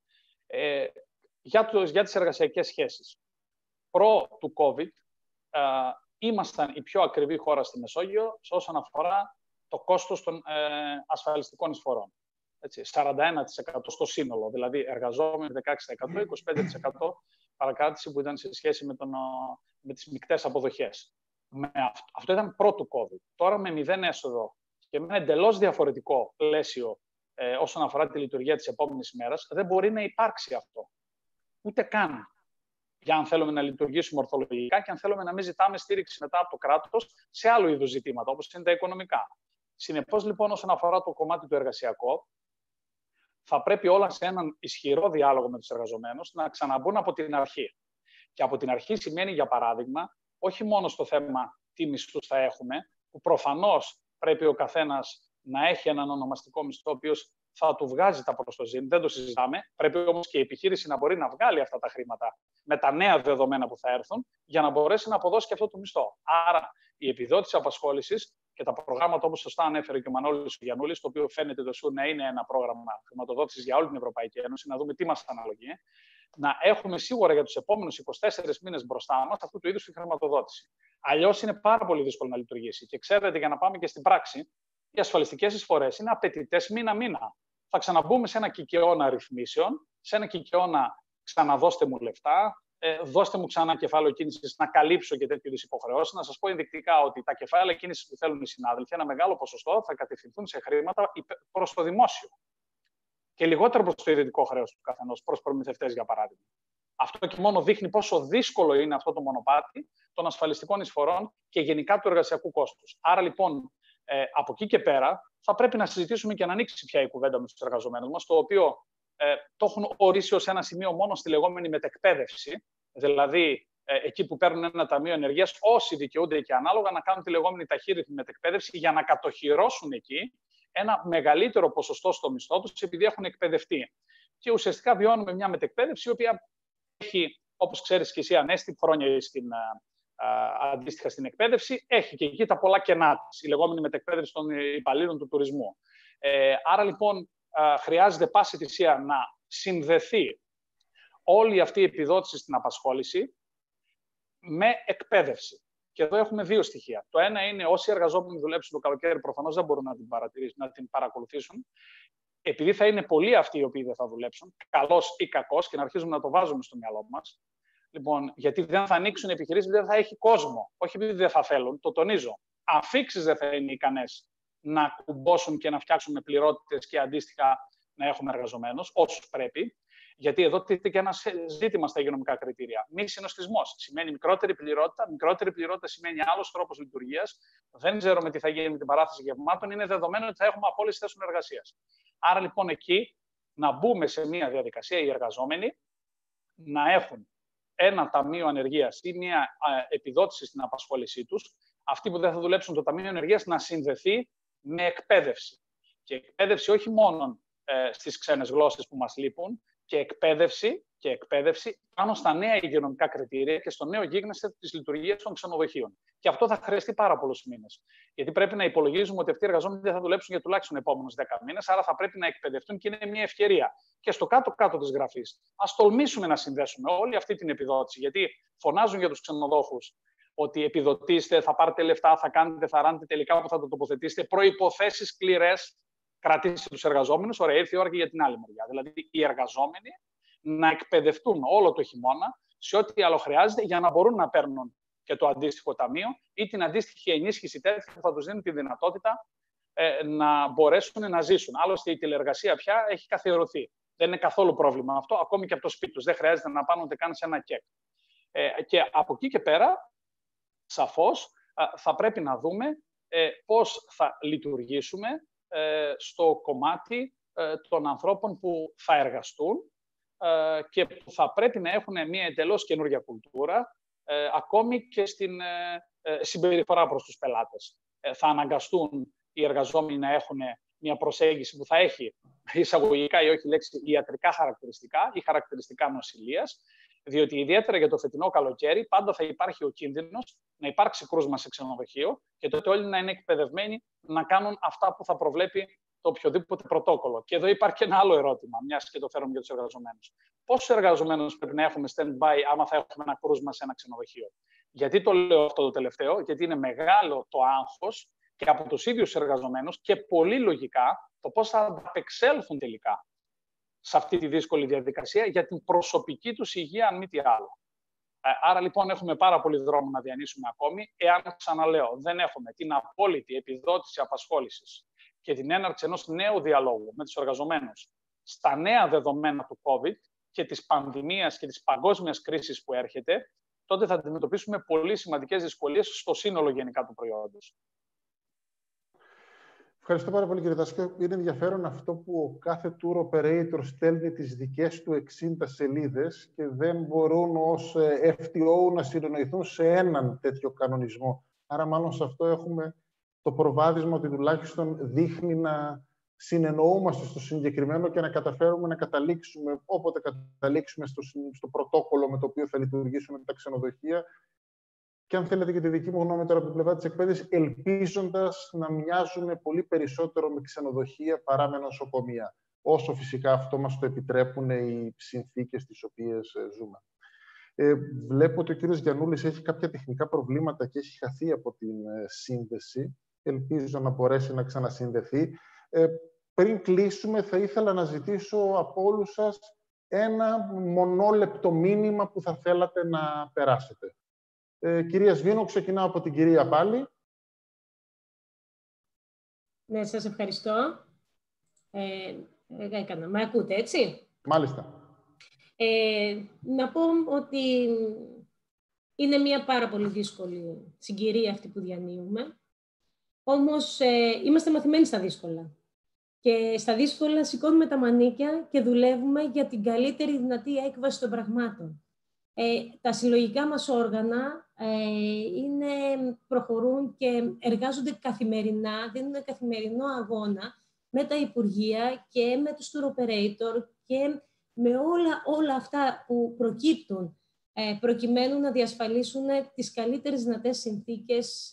Για τις εργασιακές σχέσεις. Προ του COVID, ήμασταν η πιο ακριβή χώρα στη Μεσόγειο όσον αφορά το κόστος των ασφαλιστικών εισφορών. Έτσι, 41% στο σύνολο, δηλαδή εργαζόμενοι 16%, 25% παρακράτηση που ήταν σε σχέση με τις μεικτές αποδοχές. Αυτό ήταν πρώτο COVID. Τώρα με 0 έσοδο και με ένα εντελώς διαφορετικό πλαίσιο όσον αφορά τη λειτουργία της επόμενης ημέρας, δεν μπορεί να υπάρξει αυτό. Ούτε καν. Για αν θέλουμε να λειτουργήσουμε ορθολογικά και αν θέλουμε να μην ζητάμε στήριξη μετά από το κράτος σε άλλου είδους ζητήματα, όπως είναι τα οικονομικά. Συνεπώς, λοιπόν, όσον αφορά το κομμάτι του εργασιακό, θα πρέπει όλα σε έναν ισχυρό διάλογο με τους εργαζομένους να ξαναμπούν από την αρχή. Και από την αρχή σημαίνει, για παράδειγμα, όχι μόνο στο θέμα τι μισθούς θα έχουμε, που προφανώς πρέπει ο καθένας να έχει έναν ονομαστικό μισθό, ο οποίος θα του βγάζει τα προστοζήν, δεν το συζητάμε. Πρέπει όμως και η επιχείρηση να μπορεί να βγάλει αυτά τα χρήματα με τα νέα δεδομένα που θα έρθουν, για να μπορέσει να αποδώσει και αυτό το μισθό. Άρα, η επιδότηση απασχόλησης και τα προγράμματα, όπως σωστά ανέφερε και ο Μανώλης ο Γιαννούλης, το οποίο φαίνεται το ΣΟΥΡ να είναι ένα πρόγραμμα χρηματοδότησης για όλη την Ευρωπαϊκή Ένωση, να δούμε τι μας αναλογεί, να έχουμε σίγουρα για τους επόμενους 24 μήνες μπροστά μας αυτού του είδους τη χρηματοδότηση. Αλλιώς είναι πάρα πολύ δύσκολο να λειτουργήσει. Και ξέρετε, για να πάμε και στην πράξη, οι ασφαλιστικές εισφορές είναι απαιτητές μήνα-μήνα. Θα ξαναμπούμε σε ένα κικαιώνα ρυθμίσεων, σε ένα κικαιώνα ξαναδώστε μου λεφτά, δώστε μου ξανά κεφάλαιο κίνησης να καλύψω και τέτοιου είδους υποχρεώσεις. Να σας πω ενδεικτικά ότι τα κεφάλαια κίνησης που θέλουν οι συνάδελφοι, ένα μεγάλο ποσοστό θα κατευθυνθούν σε χρήματα προς το δημόσιο. Και λιγότερο προς το ιδιωτικό χρέος του καθενός, προς προμηθευτές, για παράδειγμα. Αυτό και μόνο δείχνει πόσο δύσκολο είναι αυτό το μονοπάτι των ασφαλιστικών εισφορών και γενικά του εργασιακού κόστους. Άρα λοιπόν, από εκεί και πέρα, θα πρέπει να συζητήσουμε και να ανοίξει πια η κουβέντα με τους εργαζομένους μας, το οποίο το έχουν ορίσει ως ένα σημείο μόνο στη λεγόμενη μετεκπαίδευση, δηλαδή εκεί που παίρνουν ένα ταμείο ενεργείας, όσοι δικαιούνται και ανάλογα να κάνουν τη λεγόμενη ταχύρυθμη μετεκπαίδευση για να κατοχυρώσουν εκεί ένα μεγαλύτερο ποσοστό στο μισθό τους, επειδή έχουν εκπαιδευτεί. Και ουσιαστικά βιώνουμε μια μετεκπαίδευση, η οποία έχει, όπως ξέρεις και εσύ, Ανέστη, χρόνια αντίστοιχα στην εκπαίδευση, έχει και εκεί τα πολλά κενά της, η λεγόμενη μετεκπαίδευση των υπαλλήλων του τουρισμού. Άρα λοιπόν χρειάζεται πάση θυσία να συνδεθεί όλη αυτή η επιδότηση στην απασχόληση με εκπαίδευση. Και εδώ έχουμε δύο στοιχεία. Το ένα είναι όσοι εργαζόμενοι δουλέψουν το καλοκαίρι, προφανώς δεν μπορούν να την παρακολουθήσουν, επειδή θα είναι πολλοί αυτοί οι οποίοι δεν θα δουλέψουν, καλός ή κακός, και να αρχίζουμε να το βάζουμε στο μυαλό μας. Λοιπόν, γιατί δεν θα ανοίξουν επιχειρήσεις, δεν θα έχει κόσμο. Όχι επειδή δεν θα θέλουν, το τονίζω. Αφήξεις δεν θα είναι ικανές να κουμπώσουν και να φτιάξουν με πληρότητες και αντίστοιχα να έχουμε εργαζομένους, όσους πρέπει. Γιατί εδώ τίθεται και ένα ζήτημα στα υγειονομικά κριτήρια. Μη συνοστισμός σημαίνει μικρότερη πληρότητα. Μικρότερη πληρότητα σημαίνει άλλος τρόπος λειτουργίας. Δεν ξέρουμε τι θα γίνει με την παράθεση γευμάτων. Είναι δεδομένο ότι θα έχουμε απόλυση θέσεων εργασίας. Άρα λοιπόν εκεί να μπούμε σε μια διαδικασία οι εργαζόμενοι να έχουν ένα ταμείο ανεργίας ή μια επιδότηση στην απασχόλησή τους. Αυτοί που δεν θα δουλέψουν το ταμείο ανεργίας να συνδεθεί με εκπαίδευση. Και εκπαίδευση όχι μόνο στις ξένες γλώσσες που μας λείπουν και εκπαίδευση πάνω στα νέα υγειονομικά κριτήρια και στο νέο γίγνεσθε της λειτουργίας των ξενοδοχείων. Και αυτό θα χρειαστεί πάρα πολλούς μήνες. Γιατί πρέπει να υπολογίζουμε ότι αυτοί οι εργαζόμενοι δεν θα δουλέψουν για τουλάχιστον επόμενους 10 μήνες, άρα θα πρέπει να εκπαιδευτούν και είναι μια ευκαιρία. Και στο κάτω-κάτω της γραφής, ας τολμήσουμε να συνδέσουμε όλη αυτή την επιδότηση. Γιατί φωνάζουν για τους ξενοδόχους ότι επιδοτήστε, θα πάρετε λεφτά, θα κάνετε, θα ράνετε, τελικά που θα το τοποθετήσετε. Προϋποθέσεις σκληρές, κρατήστε τους εργαζόμενους. Ωραία, ήρθε η ώρα και για την άλλη μεριά. Δηλαδή, οι εργαζόμενοι να εκπαιδευτούν όλο το χειμώνα σε ό,τι άλλο χρειάζεται για να μπορούν να παίρνουν και το αντίστοιχο ταμείο ή την αντίστοιχη ενίσχυση τέτοια που θα τους δίνει τη δυνατότητα να μπορέσουν να ζήσουν. Άλλωστε, η τηλεργασία πια έχει καθιερωθεί. Δεν είναι καθόλου πρόβλημα αυτό, ακόμη και από το σπίτι τους. Δεν χρειάζεται να πάνε ούτε καν σε ένα κεκ. Και από εκεί και πέρα, σαφώς, θα πρέπει να δούμε πώς θα λειτουργήσουμε στο κομμάτι των ανθρώπων που θα εργαστούν και που θα πρέπει να έχουν μια εντελώς καινούργια κουλτούρα, ακόμη και στην συμπεριφορά προς τους πελάτες. Θα αναγκαστούν οι εργαζόμενοι να έχουν μια προσέγγιση που θα έχει εισαγωγικά ή όχι λέξη ιατρικά χαρακτηριστικά ή χαρακτηριστικά νοσηλείας, διότι ιδιαίτερα για το φετινό καλοκαίρι πάντα θα υπάρχει ο κίνδυνος να υπάρξει κρούσμα σε ξενοδοχείο και τότε όλοι να είναι εκπαιδευμένοι να κάνουν αυτά που θα προβλέπει το οποιοδήποτε πρωτόκολλο. Και εδώ υπάρχει και ένα άλλο ερώτημα, μιας και το φέρουμε για τους εργαζομένους. Πόσους εργαζομένους πρέπει να έχουμε stand-by άμα θα έχουμε ένα κρούσμα σε ένα ξενοδοχείο? Γιατί το λέω αυτό το τελευταίο? Γιατί είναι μεγάλο το άγχος και από τους ίδιους εργαζομένους και πολύ λογικά το πώς θα ανταπεξέλθουν τελικά σε αυτή τη δύσκολη διαδικασία για την προσωπική τους υγεία, αν μη τι άλλο. Άρα λοιπόν έχουμε πάρα πολύ δρόμο να διανύσουμε ακόμη, εάν, ξαναλέω, δεν έχουμε την απόλυτη επιδότηση απασχόλησης και την έναρξη ενός νέου διαλόγου με τους εργαζομένους στα νέα δεδομένα του COVID και της πανδημίας και της παγκόσμιας κρίσης που έρχεται, τότε θα αντιμετωπίσουμε πολύ σημαντικές δυσκολίες στο σύνολο γενικά του προϊόντος. Ευχαριστώ πάρα πολύ, κύριε Τασκιό. Είναι ενδιαφέρον αυτό που ο κάθε tour operator στέλνει τις δικές του 60 σελίδες και δεν μπορούν ως FTO να συνεννοηθούν σε έναν τέτοιο κανονισμό. Άρα, μάλλον σε αυτό έχουμε το προβάδισμα ότι τουλάχιστον δείχνει να συνεννοούμαστε στο συγκεκριμένο και να καταφέρουμε να καταλήξουμε, όποτε καταλήξουμε στο πρωτόκολλο με το οποίο θα λειτουργήσουν τα ξενοδοχεία. Και αν θέλετε και τη δική μου γνώμη τώρα από την πλευρά της εκπαίδευσης, ελπίζοντας να μοιάζουν πολύ περισσότερο με ξενοδοχεία παρά με νοσοκομεία. Όσο φυσικά αυτό μας το επιτρέπουν οι συνθήκες τις οποίες ζούμε. Βλέπω ότι ο κύριος Γιαννούλης έχει κάποια τεχνικά προβλήματα και έχει χαθεί από την σύνδεση. Ελπίζω να μπορέσει να ξανασυνδεθεί. Πριν κλείσουμε, θα ήθελα να ζητήσω από όλους σας ένα μονόλεπτο μήνυμα που θα θέλατε να περάσετε. Κυρία Σβήνο, ξεκινάω από την κυρία πάλι. Ναι, σας ευχαριστώ. Με ακούτε, έτσι? Μάλιστα. Να πω ότι είναι μια πάρα πολύ δύσκολη συγκυρία αυτή που διανύουμε. Όμως είμαστε μαθημένοι στα δύσκολα. Και στα δύσκολα σηκώνουμε τα μανίκια και δουλεύουμε για την καλύτερη δυνατή έκβαση των πραγμάτων. Τα συλλογικά μας όργανα προχωρούν και εργάζονται καθημερινά, δίνουν καθημερινό αγώνα με τα Υπουργεία και με τους tour operator και με όλα αυτά που προκύπτουν προκειμένου να διασφαλίσουν τις καλύτερες δυνατές συνθήκες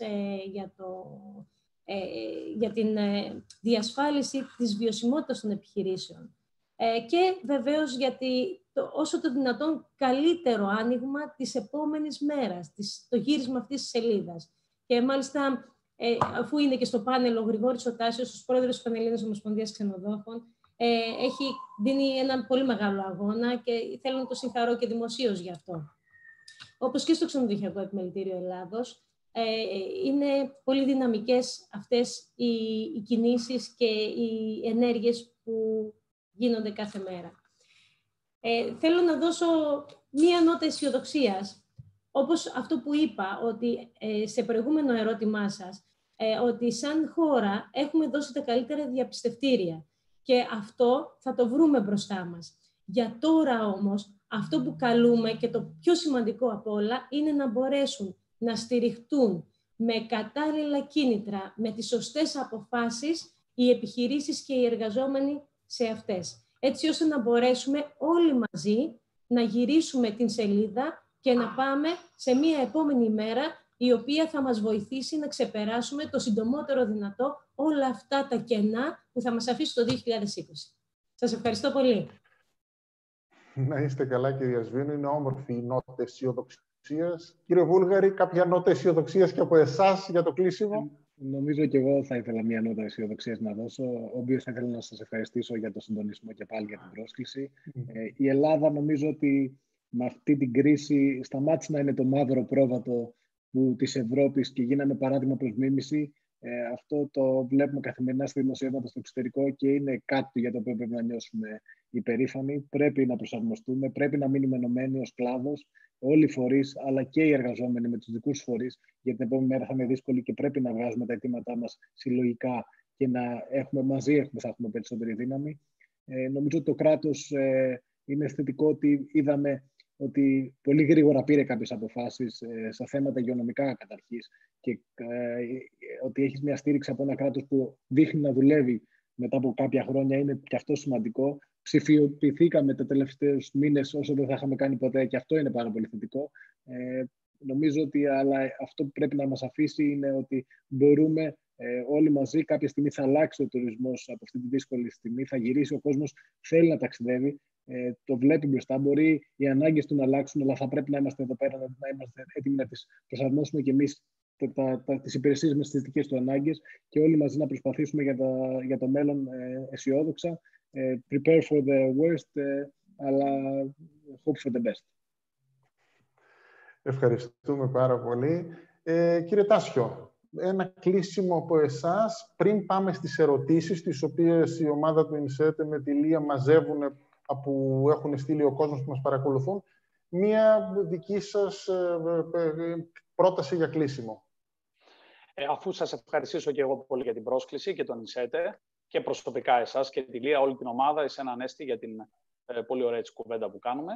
για την διασφάλιση της βιωσιμότητας των επιχειρήσεων. Και βεβαίως γιατί όσο το δυνατόν καλύτερο άνοιγμα της επόμενης μέρας, το γύρισμα αυτής της σελίδας. Και μάλιστα, αφού είναι και στο πάνελ ο Γρηγόρης Οτάσιος, ο πρόεδρος της Πανελλήνιας Ομοσπονδίας Ξενοδόχων, έχει δίνει ένα πολύ μεγάλο αγώνα και θέλω να το συγχαρώ και δημοσίως γι' αυτό. Όπως και στο Ξενοδοχειακό Επιμελητήριο Ελλάδος, είναι πολύ δυναμικές αυτές οι κινήσεις και οι ενέργειες που γίνονται κάθε μέρα. Θέλω να δώσω μία νότα αισιοδοξίας, όπως αυτό που είπα, ότι σε προηγούμενο ερώτημά σας, ότι σαν χώρα έχουμε δώσει τα καλύτερα διαπιστευτήρια και αυτό θα το βρούμε μπροστά μας. Για τώρα όμως, αυτό που καλούμε και το πιο σημαντικό απ' όλα είναι να μπορέσουν να στηριχτούν με κατάλληλα κίνητρα, με τις σωστές αποφάσεις, οι επιχειρήσεις και οι εργαζόμενοι σε αυτές. έτσι ώστε να μπορέσουμε όλοι μαζί να γυρίσουμε την σελίδα και να πάμε σε μία επόμενη ημέρα η οποία θα μας βοηθήσει να ξεπεράσουμε το συντομότερο δυνατό όλα αυτά τα κενά που θα μας αφήσει το 2020. Σας ευχαριστώ πολύ. Να είστε καλά, κυρία Σβήνου. Είναι όμορφη η νότα αισιοδοξίας. Κύριε Βούλγαρη, κάποια νότα αισιοδοξίας και από εσάς για το κλείσιμο? Νομίζω και εγώ θα ήθελα μια νότα αισιοδοξίας να δώσω. Όμπιος θα ήθελα να σας ευχαριστήσω για το συντονισμό και πάλι για την πρόσκληση. Η Ελλάδα νομίζω ότι με αυτή την κρίση σταμάτησε να είναι το μαύρο πρόβατο της Ευρώπης και γίναμε παράδειγμα προς μίμηση. Αυτό το βλέπουμε καθημερινά στη δημοσιεύματα στο εξωτερικό και είναι κάτι για το οποίο πρέπει να νιώσουμε υπερήφανοι. Πρέπει να προσαρμοστούμε, πρέπει να μείνουμε ενωμένοι ως κλάδος, όλοι οι φορείς, αλλά και οι εργαζόμενοι με τους δικούς φορείς, γιατί την επόμενη μέρα θα είναι δύσκολη και πρέπει να βγάζουμε τα αιτήματά μας συλλογικά και να έχουμε μαζί, θα έχουμε περισσότερη δύναμη. Νομίζω ότι το κράτος είναι αισθητικό ότι είδαμε ότι πολύ γρήγορα πήρε κάποιες αποφάσεις σε θέματα υγειονομικά καταρχής και ότι έχεις μια στήριξη από ένα κράτος που δείχνει να δουλεύει μετά από κάποια χρόνια είναι και αυτό σημαντικό. Ψηφιοποιηθήκαμε τα τελευταίους μήνες όσο δεν θα είχαμε κάνει ποτέ και αυτό είναι πάρα πολύ θετικό. Νομίζω ότι αλλά αυτό που πρέπει να μας αφήσει είναι ότι μπορούμε όλοι μαζί, κάποια στιγμή θα αλλάξει ο τουρισμός από αυτή τη δύσκολη στιγμή, θα γυρίσει ο κόσμος, θέλει να ταξιδεύει, το βλέπει μπροστά, μπορεί οι ανάγκες του να αλλάξουν, αλλά θα πρέπει να είμαστε εδώ πέρα, να είμαστε έτοιμοι να τις προσαρμόσουμε και εμείς τις υπηρεσίες μας στις δικές του ανάγκες και όλοι μαζί να προσπαθήσουμε για το μέλλον αισιόδοξα. Prepare for the worst, αλλά hope for the best. Ευχαριστούμε πάρα πολύ. Κύριε Τάσιο, ένα κλείσιμο από εσάς πριν πάμε στις ερωτήσεις, τις οποίες η ομάδα του ΙΝΣΕΤ με τη Λία μαζεύουν που έχουν στείλει ο κόσμος που μας παρακολουθούν. Μία δική σας πρόταση για κλείσιμο. Αφού σας ευχαριστήσω και εγώ πολύ για την πρόσκληση και τον ΙΝΣΕΤ και προσωπικά εσάς και τη Λία, όλη την ομάδα, εσένα Ανέστη, για την πολύ ωραία κουβέντα που κάνουμε.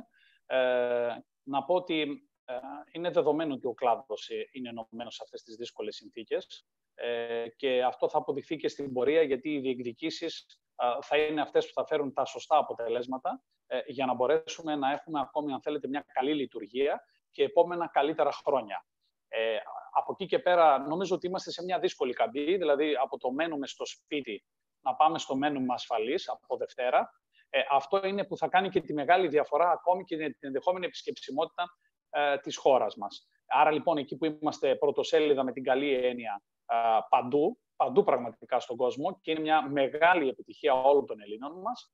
Να πω ότι είναι δεδομένο ότι ο κλάδος είναι ενωμένος σε αυτές τις δύσκολες συνθήκες και αυτό θα αποδειχθεί και στην πορεία, γιατί οι διεκδικήσεις θα είναι αυτές που θα φέρουν τα σωστά αποτελέσματα για να μπορέσουμε να έχουμε ακόμη, αν θέλετε, μια καλή λειτουργία και επόμενα καλύτερα χρόνια. Από εκεί και πέρα νομίζω ότι είμαστε σε μια δύσκολη καμπή, δηλαδή από το μένουμε στο σπίτι να πάμε στο μένουμε ασφαλής από Δευτέρα. Αυτό είναι που θα κάνει και τη μεγάλη διαφορά ακόμη και την ενδεχόμενη επισκεψιμότητα της χώρας μας. Άρα λοιπόν εκεί που είμαστε πρωτοσέλιδα με την καλή έννοια παντού πραγματικά στον κόσμο και είναι μια μεγάλη επιτυχία όλων των Ελλήνων μας,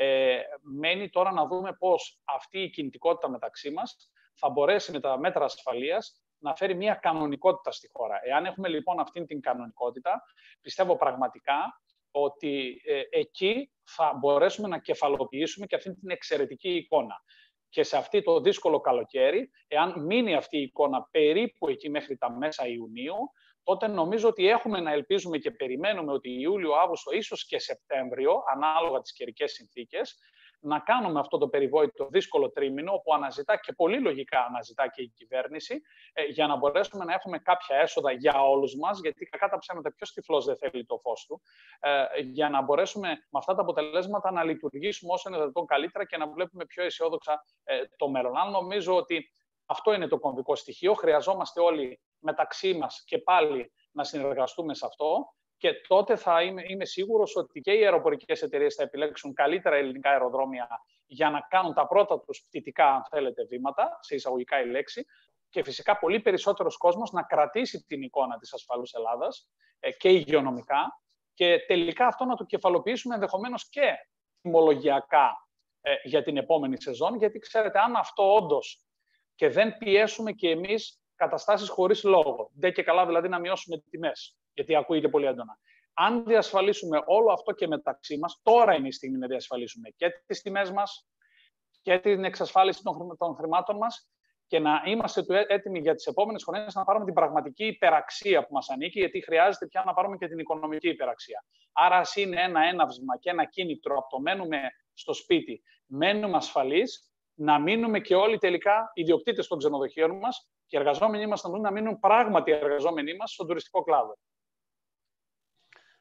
μένει τώρα να δούμε πώς αυτή η κινητικότητα μεταξύ μας θα μπορέσει με τα μέτρα ασφαλείας να φέρει μια κανονικότητα στη χώρα. Εάν έχουμε λοιπόν αυτήν την κανονικότητα, πιστεύω πραγματικά ότι εκεί θα μπορέσουμε να κεφαλοποιήσουμε και αυτή την εξαιρετική εικόνα. Και σε αυτό το δύσκολο καλοκαίρι, εάν μείνει αυτή η εικόνα περίπου εκεί μέχρι τα μέσα Ιουνίου, τότε νομίζω ότι έχουμε να ελπίζουμε και περιμένουμε ότι Ιούλιο, Αύγουστο, ίσως και Σεπτέμβριο, ανάλογα τις καιρικές συνθήκες, να κάνουμε αυτό το περιβόητο δύσκολο τρίμηνο, όπου αναζητά και πολύ λογικά αναζητά και η κυβέρνηση, για να μπορέσουμε να έχουμε κάποια έσοδα για όλους μας, γιατί κακά τα ψέματα ποιος τυφλός δεν θέλει το φως του, για να μπορέσουμε με αυτά τα αποτελέσματα να λειτουργήσουμε όσο είναι δυνατόν καλύτερα και να βλέπουμε πιο αισιόδοξα το μέλλον. Αν νομίζω ότι αυτό είναι το κομβικό στοιχείο, χρειαζόμαστε όλοι μεταξύ μας και πάλι να συνεργαστούμε σε αυτό. Και τότε θα είμαι σίγουρος ότι και οι αεροπορικές εταιρείες θα επιλέξουν καλύτερα ελληνικά αεροδρόμια για να κάνουν τα πρώτα τους πτυτικά, αν θέλετε, βήματα, σε εισαγωγικά η λέξη, και φυσικά πολύ περισσότερος κόσμος να κρατήσει την εικόνα της ασφαλούς Ελλάδας και υγειονομικά και τελικά αυτό να το κεφαλοποιήσουμε ενδεχομένως και τιμολογιακά για την επόμενη σεζόν, γιατί ξέρετε, αν αυτό όντως και δεν πιέσουμε και εμείς καταστάσεις χωρίς λόγο, δεν και καλά δηλαδή να μειώσουμε τιμές, γιατί ακούγεται πολύ έντονα. Αν διασφαλίσουμε όλο αυτό και μεταξύ μας, τώρα είναι η στιγμή να διασφαλίσουμε και τις τιμές μας και την εξασφάλιση των χρημάτων μας και να είμαστε έτοιμοι για τις επόμενες χρονιές να πάρουμε την πραγματική υπεραξία που μας ανήκει, γιατί χρειάζεται πια να πάρουμε και την οικονομική υπεραξία. Άρα, ας είναι ένα έναυσμα και ένα κίνητρο από το μένουμε στο σπίτι, μένουμε ασφαλείς, να μείνουμε και όλοι τελικά ιδιοκτήτες των ξενοδοχείων μας και οι εργαζόμενοι μας να μείνουν πράγματι εργαζόμενοι μας στον τουριστικό κλάδο.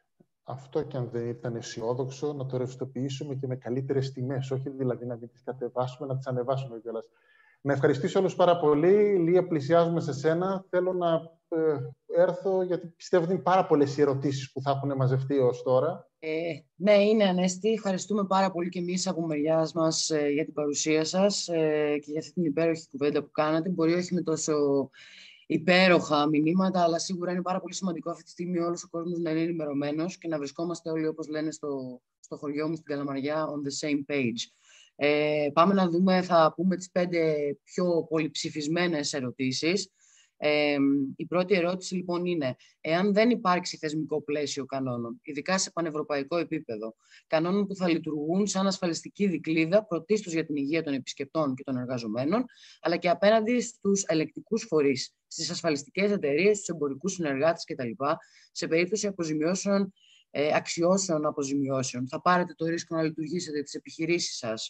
αυτό και αν δεν ήταν αισιόδοξο, να το ρευστοποιήσουμε και με καλύτερες τιμές. Όχι δηλαδή να μην τις κατεβάσουμε, να τις ανεβάσουμε κιόλας. Να ευχαριστήσω όλους πάρα πολύ. Λία, πλησιάζουμε σε σένα. Θέλω να έρθω, γιατί πιστεύω ότι είναι πάρα πολλές οι ερωτήσεις που θα έχουν μαζευτεί ως τώρα. Ναι, είναι Ανέστη. Ευχαριστούμε πάρα πολύ και εμείς από μεριάς μας για την παρουσία σας και για αυτή την υπέροχη κουβέντα που κάνατε. Μπορεί όχι με τόσο υπέροχα μηνύματα, αλλά σίγουρα είναι πάρα πολύ σημαντικό αυτή τη στιγμή όλος ο κόσμος να είναι ενημερωμένος και να βρισκόμαστε όλοι, όπως λένε στο χωριό μου στην Καλαμαριά, on the same page. Πάμε να δούμε, θα πούμε τις 5 πιο πολυψηφισμένες ερωτήσεις. Η πρώτη ερώτηση λοιπόν είναι: εάν δεν υπάρξει θεσμικό πλαίσιο κανόνων, ειδικά σε πανευρωπαϊκό επίπεδο, κανόνων που θα λειτουργούν σαν ασφαλιστική δικλείδα πρωτίστως για την υγεία των επισκεπτών και των εργαζομένων, αλλά και απέναντι στους ελεκτικούς φορείς, στις ασφαλιστικές εταιρείες, στους εμπορικούς συνεργάτες κτλ., σε περίπτωση αποζημιώσεων, αξιώσεων αποζημιώσεων, θα πάρετε το ρίσκο να λειτουργήσετε τις επιχειρήσεις σας?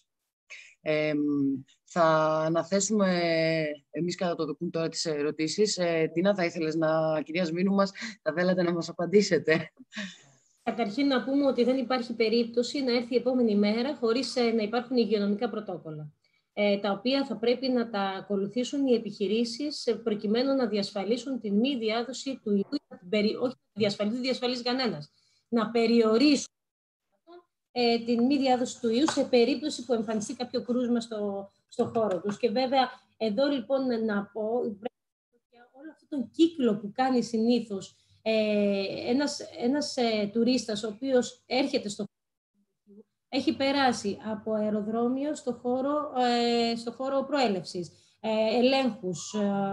Θα αναθέσουμε εμείς κατά το δοκούν τώρα τις ερωτήσεις. Τίνα, θα ήθελες κυρία Σμήνου μας, θα θέλατε να μας απαντήσετε? Καταρχήν να πούμε ότι δεν υπάρχει περίπτωση να έρθει η επόμενη μέρα χωρίς να υπάρχουν υγειονομικά πρωτόκολλα, τα οποία θα πρέπει να τα ακολουθήσουν οι επιχειρήσεις προκειμένου να διασφαλίσουν την μη διάδοση του ιού, όχι να διασφαλίζει κανένας, να περιορίσουν την μη διάδοση του ιού σε περίπτωση που εμφανιστεί κάποιο κρούσμα στο χώρο τους. Και βέβαια, εδώ λοιπόν να πω, για όλο αυτόν τον κύκλο που κάνει συνήθως ένας τουρίστας, ο οποίος έρχεται στο χώρο, έχει περάσει από αεροδρόμιο στο χώρο προέλευσης, ελέγχους,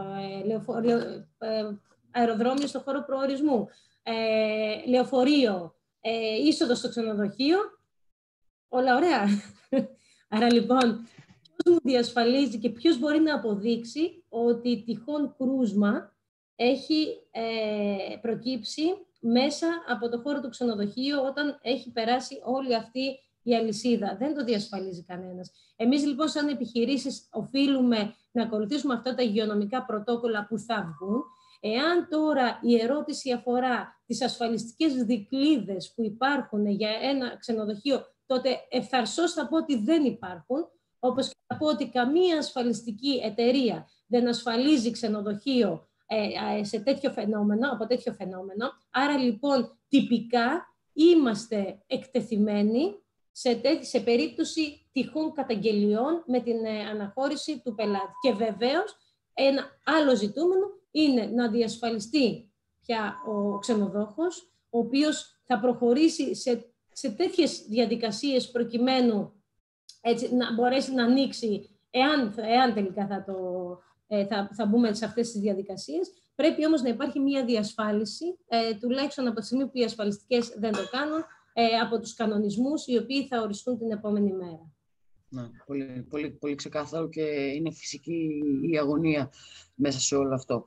αεροδρόμιο στο χώρο προορισμού, λεωφορείο, είσοδο στο ξενοδοχείο. Όλα ωραία. Άρα λοιπόν, ποιος μου διασφαλίζει και ποιος μπορεί να αποδείξει ότι τυχόν κρούσμα έχει προκύψει μέσα από το χώρο του ξενοδοχείου όταν έχει περάσει όλη αυτή η αλυσίδα? Δεν το διασφαλίζει κανένας. Εμείς λοιπόν σαν επιχειρήσεις οφείλουμε να ακολουθήσουμε αυτά τα υγειονομικά πρωτόκολλα που θα βγουν. Εάν τώρα η ερώτηση αφορά τις ασφαλιστικές δικλείδες που υπάρχουν για ένα ξενοδοχείο, τότε ευθαρσώς θα πω ότι δεν υπάρχουν, όπως και θα πω ότι καμία ασφαλιστική εταιρεία δεν ασφαλίζει ξενοδοχείο από τέτοιο φαινόμενο. Άρα λοιπόν τυπικά είμαστε εκτεθειμένοι σε περίπτωση τυχόν καταγγελιών με την αναχώρηση του πελάτη. Και βεβαίως ένα άλλο ζητούμενο είναι να διασφαλιστεί πια ο ξενοδόχος, ο οποίος θα προχωρήσει σε τέτοιες διαδικασίες προκειμένου έτσι, να μπορέσει να ανοίξει, εάν τελικά θα μπούμε σε αυτές τις διαδικασίες. Πρέπει όμως να υπάρχει μια διασφάλιση, τουλάχιστον από τη στιγμή που οι ασφαλιστικές δεν το κάνουν, από τους κανονισμούς οι οποίοι θα οριστούν την επόμενη μέρα. Ναι, πολύ, πολύ, πολύ ξεκάθαρο και είναι φυσική η αγωνία μέσα σε όλο αυτό.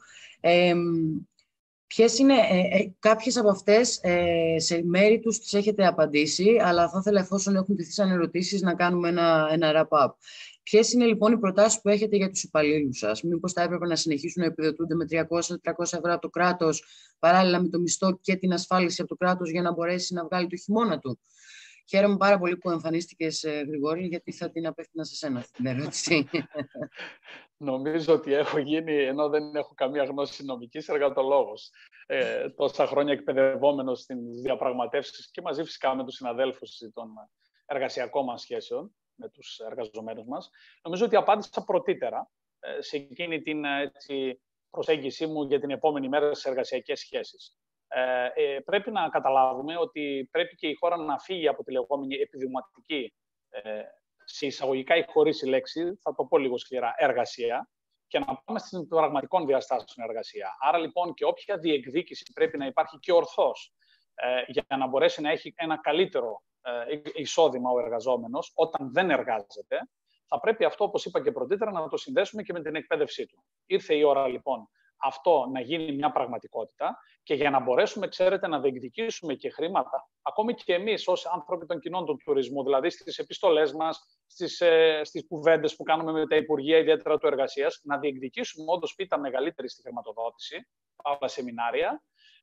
Ποιες είναι κάποιες από αυτές, σε μέρη τους τις έχετε απαντήσει, αλλά θα ήθελα, εφόσον έχουν τεθεί σαν ερωτήσεις, να κάνουμε ένα wrap-up. Ποιες είναι λοιπόν οι προτάσεις που έχετε για τους υπαλλήλους σας? Μήπως θα έπρεπε να συνεχίσουν να επιδοτούνται με 300-400 ευρώ από το κράτος, παράλληλα με το μισθό και την ασφάλιση από το κράτος, για να μπορέσει να βγάλει το χειμώνα του? Χαίρομαι πάρα πολύ που εμφανίστηκες, Γρηγόρη, γιατί θα την απέφτυνα σε σένα αυτή την ερώτηση. Νομίζω ότι έχω γίνει, ενώ δεν έχω καμία γνώση νομικής, εργατολόγος. Τόσα χρόνια εκπαιδευόμενος στις διαπραγματεύσεις και μαζί φυσικά με τους συναδέλφους των εργασιακών μας σχέσεων, με τους εργαζομένους μας. Νομίζω ότι απάντησα πρωτήτερα σε εκείνη την προσέγγιση μου για την επόμενη μέρα στις εργασιακές σχέσεις. Πρέπει να καταλάβουμε ότι πρέπει και η χώρα να φύγει από τη λεγόμενη επιδημιουργική, σε εισαγωγικά ή χωρίς η λέξη, θα το πω λίγο σκληρά, εργασία, και να πάμε στην πραγματικών διαστάσεων εργασία. Άρα λοιπόν και όποια διεκδίκηση πρέπει να υπάρχει και ορθώς για να μπορέσει να έχει ένα καλύτερο εισόδημα ο εργαζόμενος όταν δεν εργάζεται, θα πρέπει αυτό, όπως είπα και πρωτήτερα, να το συνδέσουμε και με την εκπαίδευσή του. Ήρθε η ώρα λοιπόν αυτό να γίνει μια πραγματικότητα και για να μπορέσουμε, ξέρετε, να διεκδικήσουμε και χρήματα, ακόμη και εμείς ως άνθρωποι των κοινών του τουρισμού, δηλαδή στις επιστολές μας, στις κουβέντες που κάνουμε με τα Υπουργεία, ιδιαίτερα του Εργασίας, να διεκδικήσουμε όντως πίτα μεγαλύτερη στη χρηματοδότηση, άλλα σεμινάρια,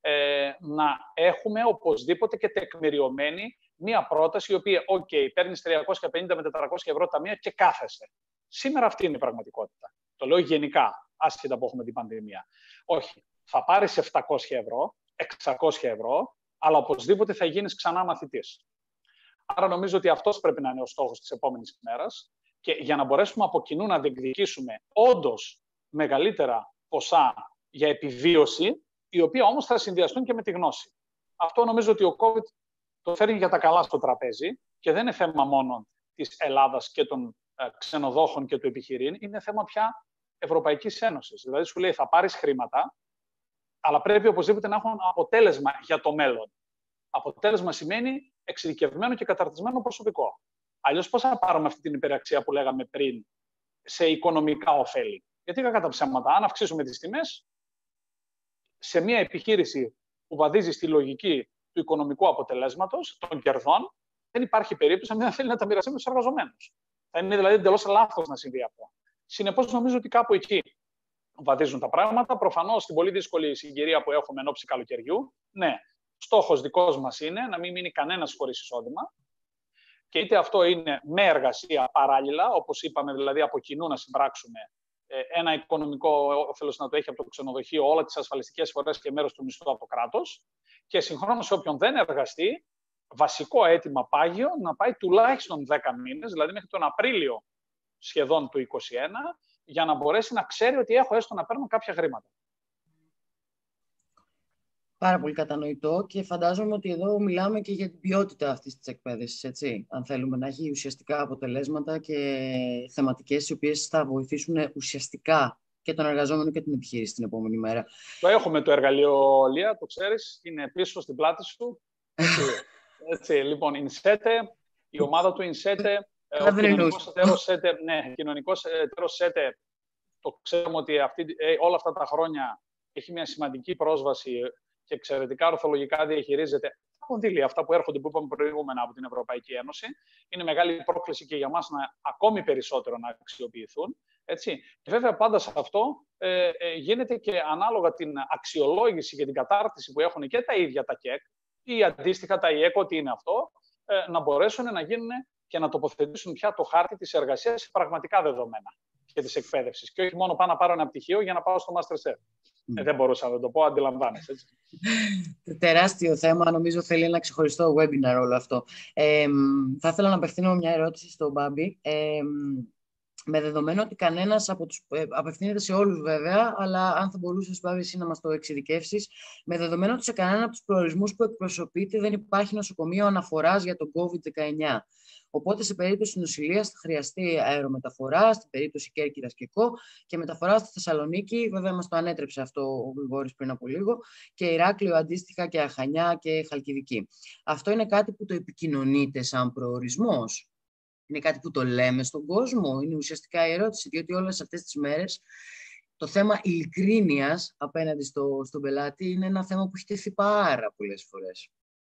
να έχουμε οπωσδήποτε και τεκμηριωμένη μία πρόταση η οποία, παίρνεις 350 με 400 ευρώ ταμεία και κάθεσαι. Σήμερα αυτή είναι η πραγματικότητα. Το λέω γενικά, άσχετα που έχουμε την πανδημία. Όχι, θα πάρεις 700 ευρώ, 600 ευρώ, αλλά οπωσδήποτε θα γίνεις ξανά μαθητής. Άρα νομίζω ότι αυτός πρέπει να είναι ο στόχος της επόμενης ημέρας και για να μπορέσουμε από κοινού να διεκδικήσουμε όντως μεγαλύτερα ποσά για επιβίωση, οι οποία όμως θα συνδυαστούν και με τη γνώση. Αυτό νομίζω ότι ο COVID το φέρνει για τα καλά στο τραπέζι και δεν είναι θέμα μόνο της Ελλάδας και των ξενοδόχων και του επιχειρήν, είναι θέμα πια Ευρωπαϊκής Ένωσης. Δηλαδή σου λέει θα πάρεις χρήματα, αλλά πρέπει οπωσδήποτε να έχουν αποτέλεσμα για το μέλλον. Αποτέλεσμα σημαίνει εξειδικευμένο και καταρτισμένο προσωπικό. Αλλιώς πώς θα πάρουμε αυτή την υπεραξία που λέγαμε πριν σε οικονομικά ωφέλη? Γιατί κακά τα ψέματα, αν αυξήσουμε τις τιμές, σε μια επιχείρηση που βαδίζει στη λογική του οικονομικού αποτελέσματος, των κερδών, δεν υπάρχει περίπτωση να μην θέλει να τα μοιραστεί με τους εργαζομένους. Θα είναι δηλαδή εντελώς λάθος να συμβεί αυτό. Συνεπώς, νομίζω ότι κάπου εκεί βαδίζουν τα πράγματα. Προφανώς, στην πολύ δύσκολη συγκυρία που έχουμε εν ώψη καλοκαιριού, ναι, στόχος δικός μας είναι να μην μείνει κανένας χωρίς εισόδημα. Και είτε αυτό είναι με εργασία παράλληλα, όπως είπαμε, δηλαδή από κοινού να συμπράξουμε ένα οικονομικό όφελος να το έχει από το ξενοδοχείο, όλα τις ασφαλιστικές εισφορές και μέρος του μισθού από το κράτος. Και συγχρόνως, όποιον δεν εργαστεί, βασικό αίτημα πάγιο να πάει τουλάχιστον 10 μήνες, δηλαδή μέχρι τον Απρίλιο σχεδόν του 2021, για να μπορέσει να ξέρει ότι έχω έστω να παίρνω κάποια χρήματα. Πάρα πολύ κατανοητό και φαντάζομαι ότι εδώ μιλάμε και για την ποιότητα αυτής της εκπαίδευσης, έτσι. Αν θέλουμε να έχει ουσιαστικά αποτελέσματα και θεματικές οι οποίες θα βοηθήσουν ουσιαστικά και τον εργαζόμενο και την επιχείρηση την επόμενη μέρα. Το έχουμε το εργαλείο, Λία, το ξέρεις, είναι πίσω στην πλάτη σου. Έτσι, λοιπόν, η ομάδα του Ινσέτε, ο κοινωνικός εταίρος ΣΕΤΕ, το ξέρουμε ότι όλα αυτά τα χρόνια έχει μια σημαντική πρόσβαση και εξαιρετικά ορθολογικά διαχειρίζεται τα κονδύλια, αυτά που έρχονται, που είπαμε προηγούμενα, από την Ευρωπαϊκή Ένωση. Είναι μεγάλη πρόκληση και για μας να ακόμη περισσότερο να αξιοποιηθούν. Έτσι. Και βέβαια πάντα σε αυτό γίνεται και ανάλογα την αξιολόγηση και την κατάρτιση που έχουν και τα ίδια τα ΚΕΚ ή αντίστοιχα τα ΙΕΚ, ό,τι είναι αυτό, να μπορέσουν να γίνουν και να τοποθετήσουν πια το χάρτη της εργασίας σε πραγματικά δεδομένα και της εκπαίδευσης. Και όχι μόνο πάω να πάρω ένα πτυχίο για να πάω στο MasterChef. Δεν μπορούσα να το πω, αντιλαμβάνεσαι. Έτσι. Τεράστιο θέμα, νομίζω θέλει ένα ξεχωριστό webinar όλο αυτό. Θα ήθελα να απευθύνω μια ερώτηση στον Μπάμπη. Με δεδομένο ότι κανένας από τους... απευθύνεται σε όλους βέβαια, αλλά αν θα μπορούσες, Μπάμπη, εσύ να μας το εξειδικεύσεις, με δεδομένο ότι σε κανέναν από τους προορισμούς που εκπροσωπείται δεν υπάρχει νοσοκομείο αναφοράς για τον COVID-19. Οπότε, σε περίπτωση νοσηλείας θα χρειαστεί αερομεταφορά, στην περίπτωση Κέρκυρας και ΚΟ, και μεταφορά στη Θεσσαλονίκη. Βέβαια, μας το ανέτρεψε αυτό ο Γρηγόρης πριν από λίγο, και Ηράκλειο αντίστοιχα, και Αχανιά και Χαλκιδική. Αυτό είναι κάτι που το επικοινωνείτε σαν προορισμός? Είναι κάτι που το λέμε στον κόσμο? Είναι ουσιαστικά η ερώτηση, διότι όλες αυτές τις μέρες το θέμα ειλικρίνειας απέναντι στον πελάτη είναι ένα θέμα που έχει τεθεί πάρα πολλές φορές.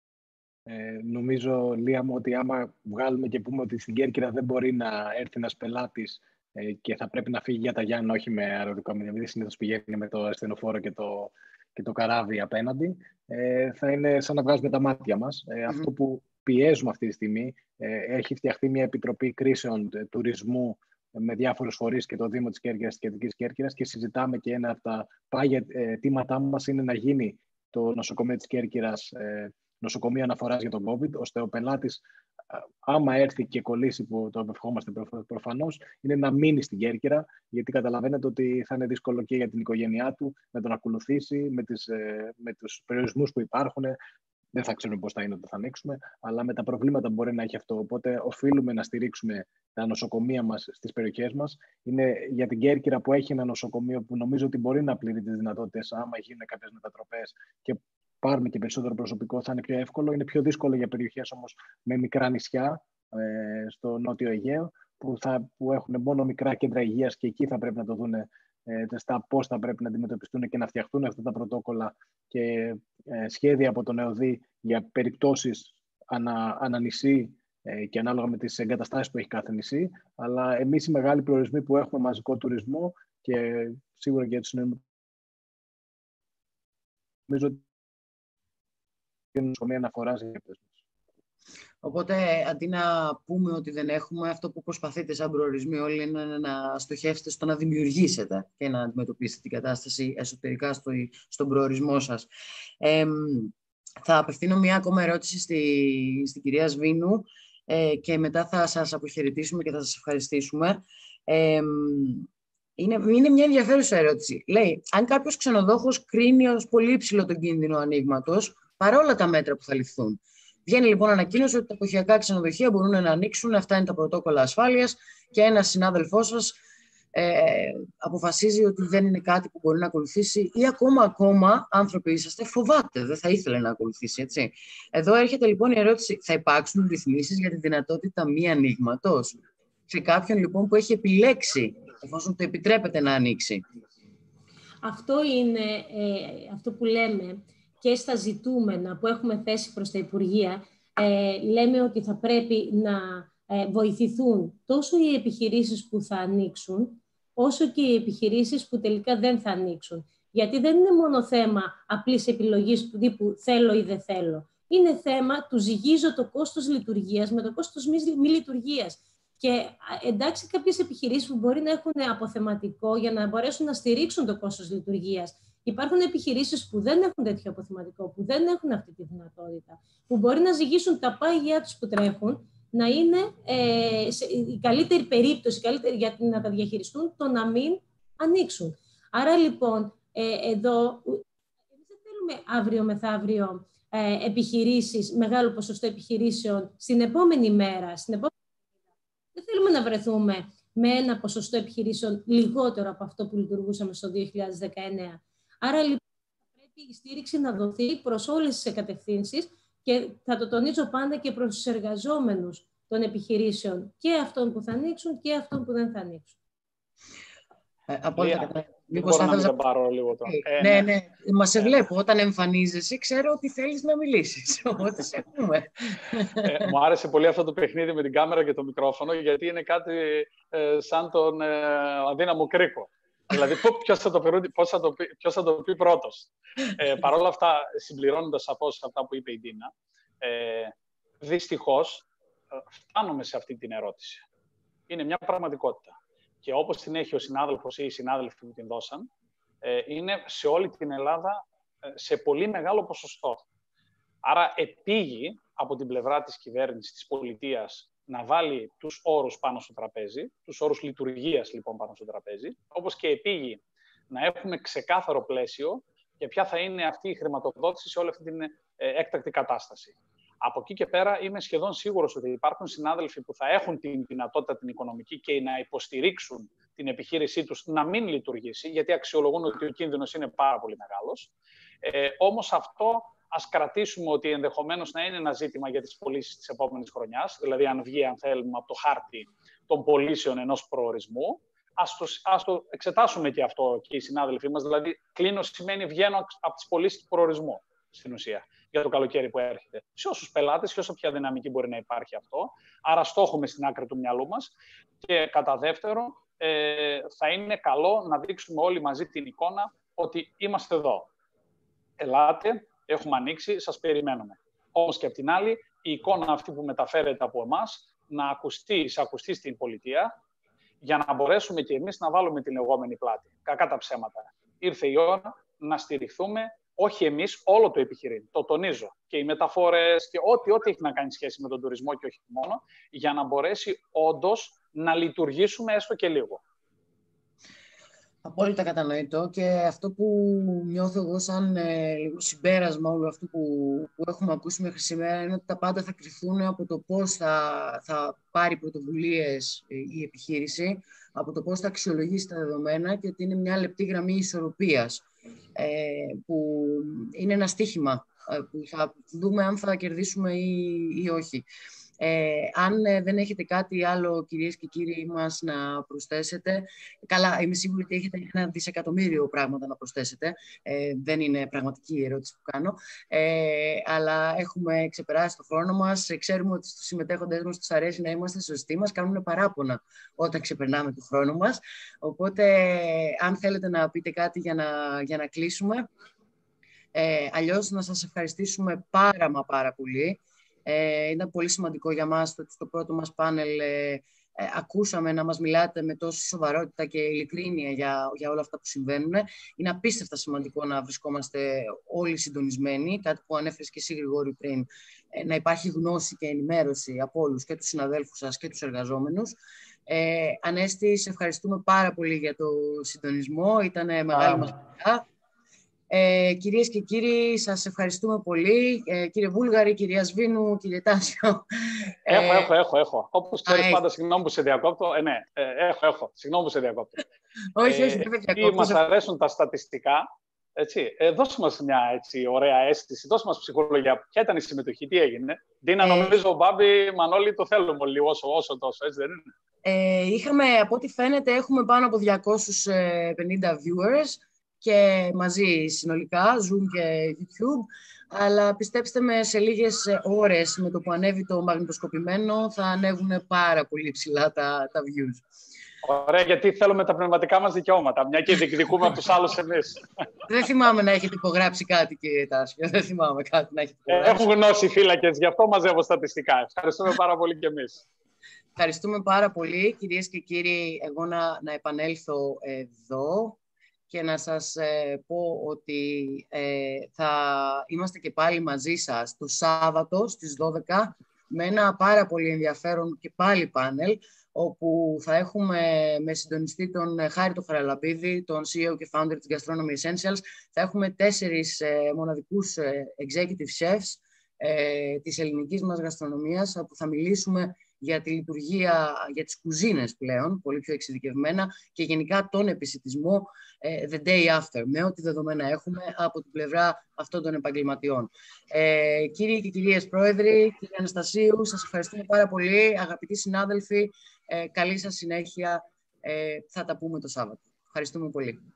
Νομίζω, Λία μου, ότι άμα βγάλουμε και πούμε ότι στην Κέρκυρα δεν μπορεί να έρθει ένας πελάτης και θα πρέπει να φύγει για τα Γιάννα, όχι με αεροδικόμενο, γιατί συνήθως πηγαίνει με το ασθενοφόρο και το καράβι απέναντι, θα είναι σαν να βγάζουμε τα μάτια μας. Αυτό που πιέζουμε αυτή τη στιγμή, έχει φτιαχτεί μια επιτροπή κρίσεων τουρισμού με διάφορους φορείς και το Δήμο της Κέρκυρας, της Κεντρικής Κέρκυρας, και συζητάμε, και ένα από τα πάγια αιτήματά μας είναι να γίνει το νοσοκομείο της Κέρκυρας νοσοκομείο αναφοράς για τον COVID, ώστε ο πελάτης, άμα έρθει και κολλήσει, που το ευχόμαστε προφανώς, είναι να μείνει στην Κέρκυρα, γιατί καταλαβαίνετε ότι θα είναι δύσκολο και για την οικογένειά του να τον ακολουθήσει με τους περιορισμούς που υπάρχουν. Δεν θα ξέρουμε πώς θα είναι όταν θα ανοίξουμε, αλλά με τα προβλήματα που μπορεί να έχει αυτό. Οπότε οφείλουμε να στηρίξουμε τα νοσοκομεία μας στις περιοχές μας. Είναι για την Κέρκυρα, που έχει ένα νοσοκομείο που νομίζω ότι μπορεί να πληρεί τις δυνατότητες, άμα γίνουν κάποιες μετατροπές και πάρουμε και περισσότερο προσωπικό, θα είναι πιο εύκολο. Είναι πιο δύσκολο για περιοχές όμως με μικρά νησιά στο Νότιο Αιγαίο, που έχουν μόνο μικρά κέντρα υγείας, και εκεί θα πρέπει να το δουν πώς θα πρέπει να αντιμετωπιστούν και να φτιαχτούν αυτά τα πρωτόκολλα και σχέδια από τον ΕΟΔΗ για περιπτώσεις ανά νησί και ανάλογα με τις εγκαταστάσεις που έχει κάθε νησί. Αλλά εμείς οι μεγάλοι προορισμοί που έχουμε μαζικό τουρισμό, και σίγουρα και για τους νομίζω νοσοκομεία αναφοράς για μας. Οπότε, αντί να πούμε ότι δεν έχουμε, αυτό που προσπαθείτε σαν προορισμοί όλοι είναι να στοχεύσετε στο να δημιουργήσετε και να αντιμετωπίσετε την κατάσταση εσωτερικά στον προορισμό σας. Θα απευθύνω μια ακόμα ερώτηση στην κυρία Σβήνου και μετά θα σας αποχαιρετήσουμε και θα σας ευχαριστήσουμε. Είναι μια ενδιαφέρουσα ερώτηση. Λέει, αν κάποιος ξενοδόχος κρίνει ως πολύ υψηλό τον κίνδυνο ανοίγματος, παρόλα τα μέτρα που θα ληφθούν. Βγαίνει λοιπόν ανακοίνωση ότι τα εποχιακά ξενοδοχεία μπορούν να ανοίξουν, αυτά είναι τα πρωτόκολλα ασφάλειας και ένας συνάδελφός σας αποφασίζει ότι δεν είναι κάτι που μπορεί να ακολουθήσει ή ακόμα άνθρωποι είσαστε, φοβάται, δεν θα ήθελε να ακολουθήσει, έτσι. Εδώ έρχεται λοιπόν η ερώτηση, θα υπάρξουν ρυθμίσεις για τη δυνατότητα μη ανοίγματος σε κάποιον λοιπόν που έχει επιλέξει, εφόσον το επιτρέπεται να ανοίξει? Αυτό είναι αυτό που λέμε και στα ζητούμενα που έχουμε θέσει προς τα Υπουργεία. Λέμε ότι θα πρέπει να βοηθηθούν τόσο οι επιχειρήσεις που θα ανοίξουν, όσο και οι επιχειρήσεις που τελικά δεν θα ανοίξουν. Γιατί δεν είναι μόνο θέμα απλής επιλογής του τύπου θέλω ή δεν θέλω. Είναι θέμα του ζυγίζω το κόστος λειτουργίας με το κόστος μη λειτουργίας. Και εντάξει, κάποιες επιχειρήσεις που μπορεί να έχουν αποθεματικό για να μπορέσουν να στηρίξουν το κόστος λειτουργίας. Υπάρχουν επιχειρήσεις που δεν έχουν τέτοιο αποθεματικό, που δεν έχουν αυτή τη δυνατότητα, που μπορεί να ζυγίσουν τα πάγια τους που τρέχουν, να είναι η καλύτερη περίπτωση για να τα διαχειριστούν, το να μην ανοίξουν. Άρα λοιπόν, εδώ εμείς δεν θέλουμε αύριο μεθαύριο επιχειρήσεις, μεγάλο ποσοστό επιχειρήσεων στην επόμενη μέρα. Δεν θέλουμε να βρεθούμε με ένα ποσοστό επιχειρήσεων λιγότερο από αυτό που λειτουργούσαμε στο 2019. Άρα λοιπόν θα πρέπει η στήριξη να δοθεί προς όλες τις κατευθύνσεις και θα το τονίζω πάντα και προς τους εργαζόμενους των επιχειρήσεων, και αυτών που θα ανοίξουν και αυτών που δεν θα ανοίξουν. Μπορώ να μην πάρω λίγο τώρα. Ναι. Μα σε βλέπω. Όταν εμφανίζεσαι, ξέρω ότι θέλεις να μιλήσεις. Οπότε σε ακούμε. Μου άρεσε πολύ αυτό το παιχνίδι με την κάμερα και το μικρόφωνο, γιατί είναι κάτι σαν τον αδύναμο κρίκο. Δηλαδή, ποιος θα το πει πρώτος. Παρ' όλα αυτά, συμπληρώνοντας σαφώς αυτά που είπε η Ντίνα, δυστυχώς φτάνουμε σε αυτή την ερώτηση. Είναι μια πραγματικότητα. Και όπως την έχει ο συνάδελφος ή οι συνάδελφοι που την δώσαν, είναι σε όλη την Ελλάδα σε πολύ μεγάλο ποσοστό. Άρα επήγει από την πλευρά της κυβέρνησης, της πολιτείας, να βάλει τους όρους πάνω στο τραπέζι, τους όρους λειτουργίας λοιπόν πάνω στο τραπέζι, όπως και επήγει να έχουμε ξεκάθαρο πλαίσιο για ποια θα είναι αυτή η χρηματοδότηση σε όλη αυτή την έκτακτη κατάσταση. Από εκεί και πέρα είμαι σχεδόν σίγουρος ότι υπάρχουν συνάδελφοι που θα έχουν την δυνατότητα την οικονομική και να υποστηρίξουν την επιχείρησή τους να μην λειτουργήσει, γιατί αξιολογούν ότι ο κίνδυνος είναι πάρα πολύ μεγάλος. Όμως αυτό ας κρατήσουμε ότι ενδεχομένως να είναι ένα ζήτημα για τις πωλήσεις της επόμενης χρονιάς, δηλαδή αν βγει, αν θέλουμε, από το χάρτη των πωλήσεων ενός προορισμού. Ας το εξετάσουμε και αυτό και οι συνάδελφοί μας, δηλαδή κλείνω σημαίνει βγαίνω από τις πωλήσεις του προορισμού, στην ουσία, για το καλοκαίρι που έρχεται. Σε όσους πελάτες και όσο πια δυναμική μπορεί να υπάρχει αυτό. Άρα στόχουμε στην άκρη του μυαλού μας. Και κατά δεύτερο, θα είναι καλό να δείξουμε όλοι μαζί την εικόνα ότι είμαστε εδώ. Ελάτε, έχουμε ανοίξει, σας περιμένουμε. Όμως και απ' την άλλη, η εικόνα αυτή που μεταφέρεται από εμάς να ακουστεί στην πολιτεία, για να μπορέσουμε και εμείς να βάλουμε την λεγόμενη πλάτη. Κακά τα ψέματα. Ήρθε η ώρα να στηριχθούμε, όχι εμείς, όλο το επιχειρήν. Το τονίζω. Και οι μεταφορές και ό,τι έχει να κάνει σχέση με τον τουρισμό και όχι μόνο, για να μπορέσει όντως να λειτουργήσουμε έστω και λίγο. Απόλυτα κατανοητό, και αυτό που νιώθω εγώ σαν λίγο συμπέρασμα όλου αυτού που έχουμε ακούσει μέχρι σήμερα είναι ότι τα πάντα θα κρυφθούν από το πώς θα πάρει πρωτοβουλίες η επιχείρηση, από το πώς θα αξιολογήσει τα δεδομένα, και ότι είναι μια λεπτή γραμμή ισορροπίας που είναι ένα στοίχημα που θα δούμε αν θα κερδίσουμε ή όχι. Αν δεν έχετε κάτι άλλο, κυρίες και κύριοι μας, να προσθέσετε, καλά, είμαι σίγουρη ότι έχετε 1 δισεκατομμύριο πράγματα να προσθέσετε. Δεν είναι πραγματική η ερώτηση που κάνω, αλλά έχουμε ξεπεράσει το χρόνο μας. Ξέρουμε ότι στους συμμετέχοντες μας τους αρέσει να είμαστε σωστοί, μας κάνουν παράπονα όταν ξεπερνάμε το χρόνο μας. Οπότε, αν θέλετε να πείτε κάτι για να κλείσουμε. Αλλιώς να σας ευχαριστήσουμε πάρα πολύ. Ήταν πολύ σημαντικό για μας ότι στο πρώτο μας πάνελ ακούσαμε να μας μιλάτε με τόση σοβαρότητα και ειλικρίνεια για όλα αυτά που συμβαίνουν. Είναι απίστευτα σημαντικό να βρισκόμαστε όλοι συντονισμένοι, κάτι που ανέφερες και εσύ, Γρηγόρη, πριν, να υπάρχει γνώση και ενημέρωση από όλους, και τους συναδέλφους σας και τους εργαζόμενους. Ανέστη, σε ευχαριστούμε πάρα πολύ για το συντονισμό. Ήταν μεγάλη μας χαρά. Κυρίες και κύριοι, σας ευχαριστούμε πολύ. Κύριε Βούλγαρη, κυρία Σβήνου, κύριε Τάσιο. Έχω. Όπως ξέρεις πάντα, συγγνώμη που σε διακόπτω. Ναι, έχω. Συγγνώμη που σε διακόπτω. Όχι, δεν με διακόπτω. Μας αρέσουν τα στατιστικά. Έτσι. Δώσε μας μια ωραία αίσθηση, δώσε μας ψυχολογία. Ποια ήταν η συμμετοχή, τι έγινε? Ντίνα, νομίζω, Μπάμπη, Μανώλη, το θέλουμε λίγο όσο τόσο, έτσι δεν είναι? Είχαμε, από ό,τι φαίνεται, έχουμε πάνω από 250 viewers και μαζί συνολικά, Zoom και YouTube. Αλλά πιστέψτε με, σε λίγες ώρες, με το που ανέβει το μαγνητοσκοπημένο, θα ανέβουν πάρα πολύ ψηλά τα views. Ωραία, γιατί θέλουμε τα πνευματικά μας δικαιώματα, μια και διεκδικούμε από τους άλλους εμείς. Δεν θυμάμαι να έχετε υπογράψει κάτι, κύριε Τάσιο. Δεν θυμάμαι κάτι να έχετε υπογράψει. Έχουν γνώση φύλακες, γι' αυτό μαζεύω στατιστικά. Ευχαριστούμε πάρα πολύ κι εμείς. Ευχαριστούμε πάρα πολύ, κυρίες και κύριοι. Εγώ να επανέλθω εδώ και να σας πω ότι θα είμαστε και πάλι μαζί σας το Σάββατο στις 12 με ένα πάρα πολύ ενδιαφέρον και πάλι πάνελ, όπου θα έχουμε με συντονιστή τον Χάρη τον Χαραλαμπίδη, τον CEO και founder της Gastronomy Essentials. Θα έχουμε 4 μοναδικούς executive chefs της ελληνικής μας γαστρονομίας, όπου θα μιλήσουμε για τη λειτουργία, για τις κουζίνες πλέον, πολύ πιο εξειδικευμένα, και γενικά τον επισιτισμό the day after, με ό,τι δεδομένα έχουμε από την πλευρά αυτών των επαγγελματιών. Κύριοι και κυρίες πρόεδροι, κύριε Αναστασίου, σας ευχαριστούμε πάρα πολύ. Αγαπητοί συνάδελφοι, καλή σας συνέχεια. Θα τα πούμε το Σάββατο. Ευχαριστούμε πολύ.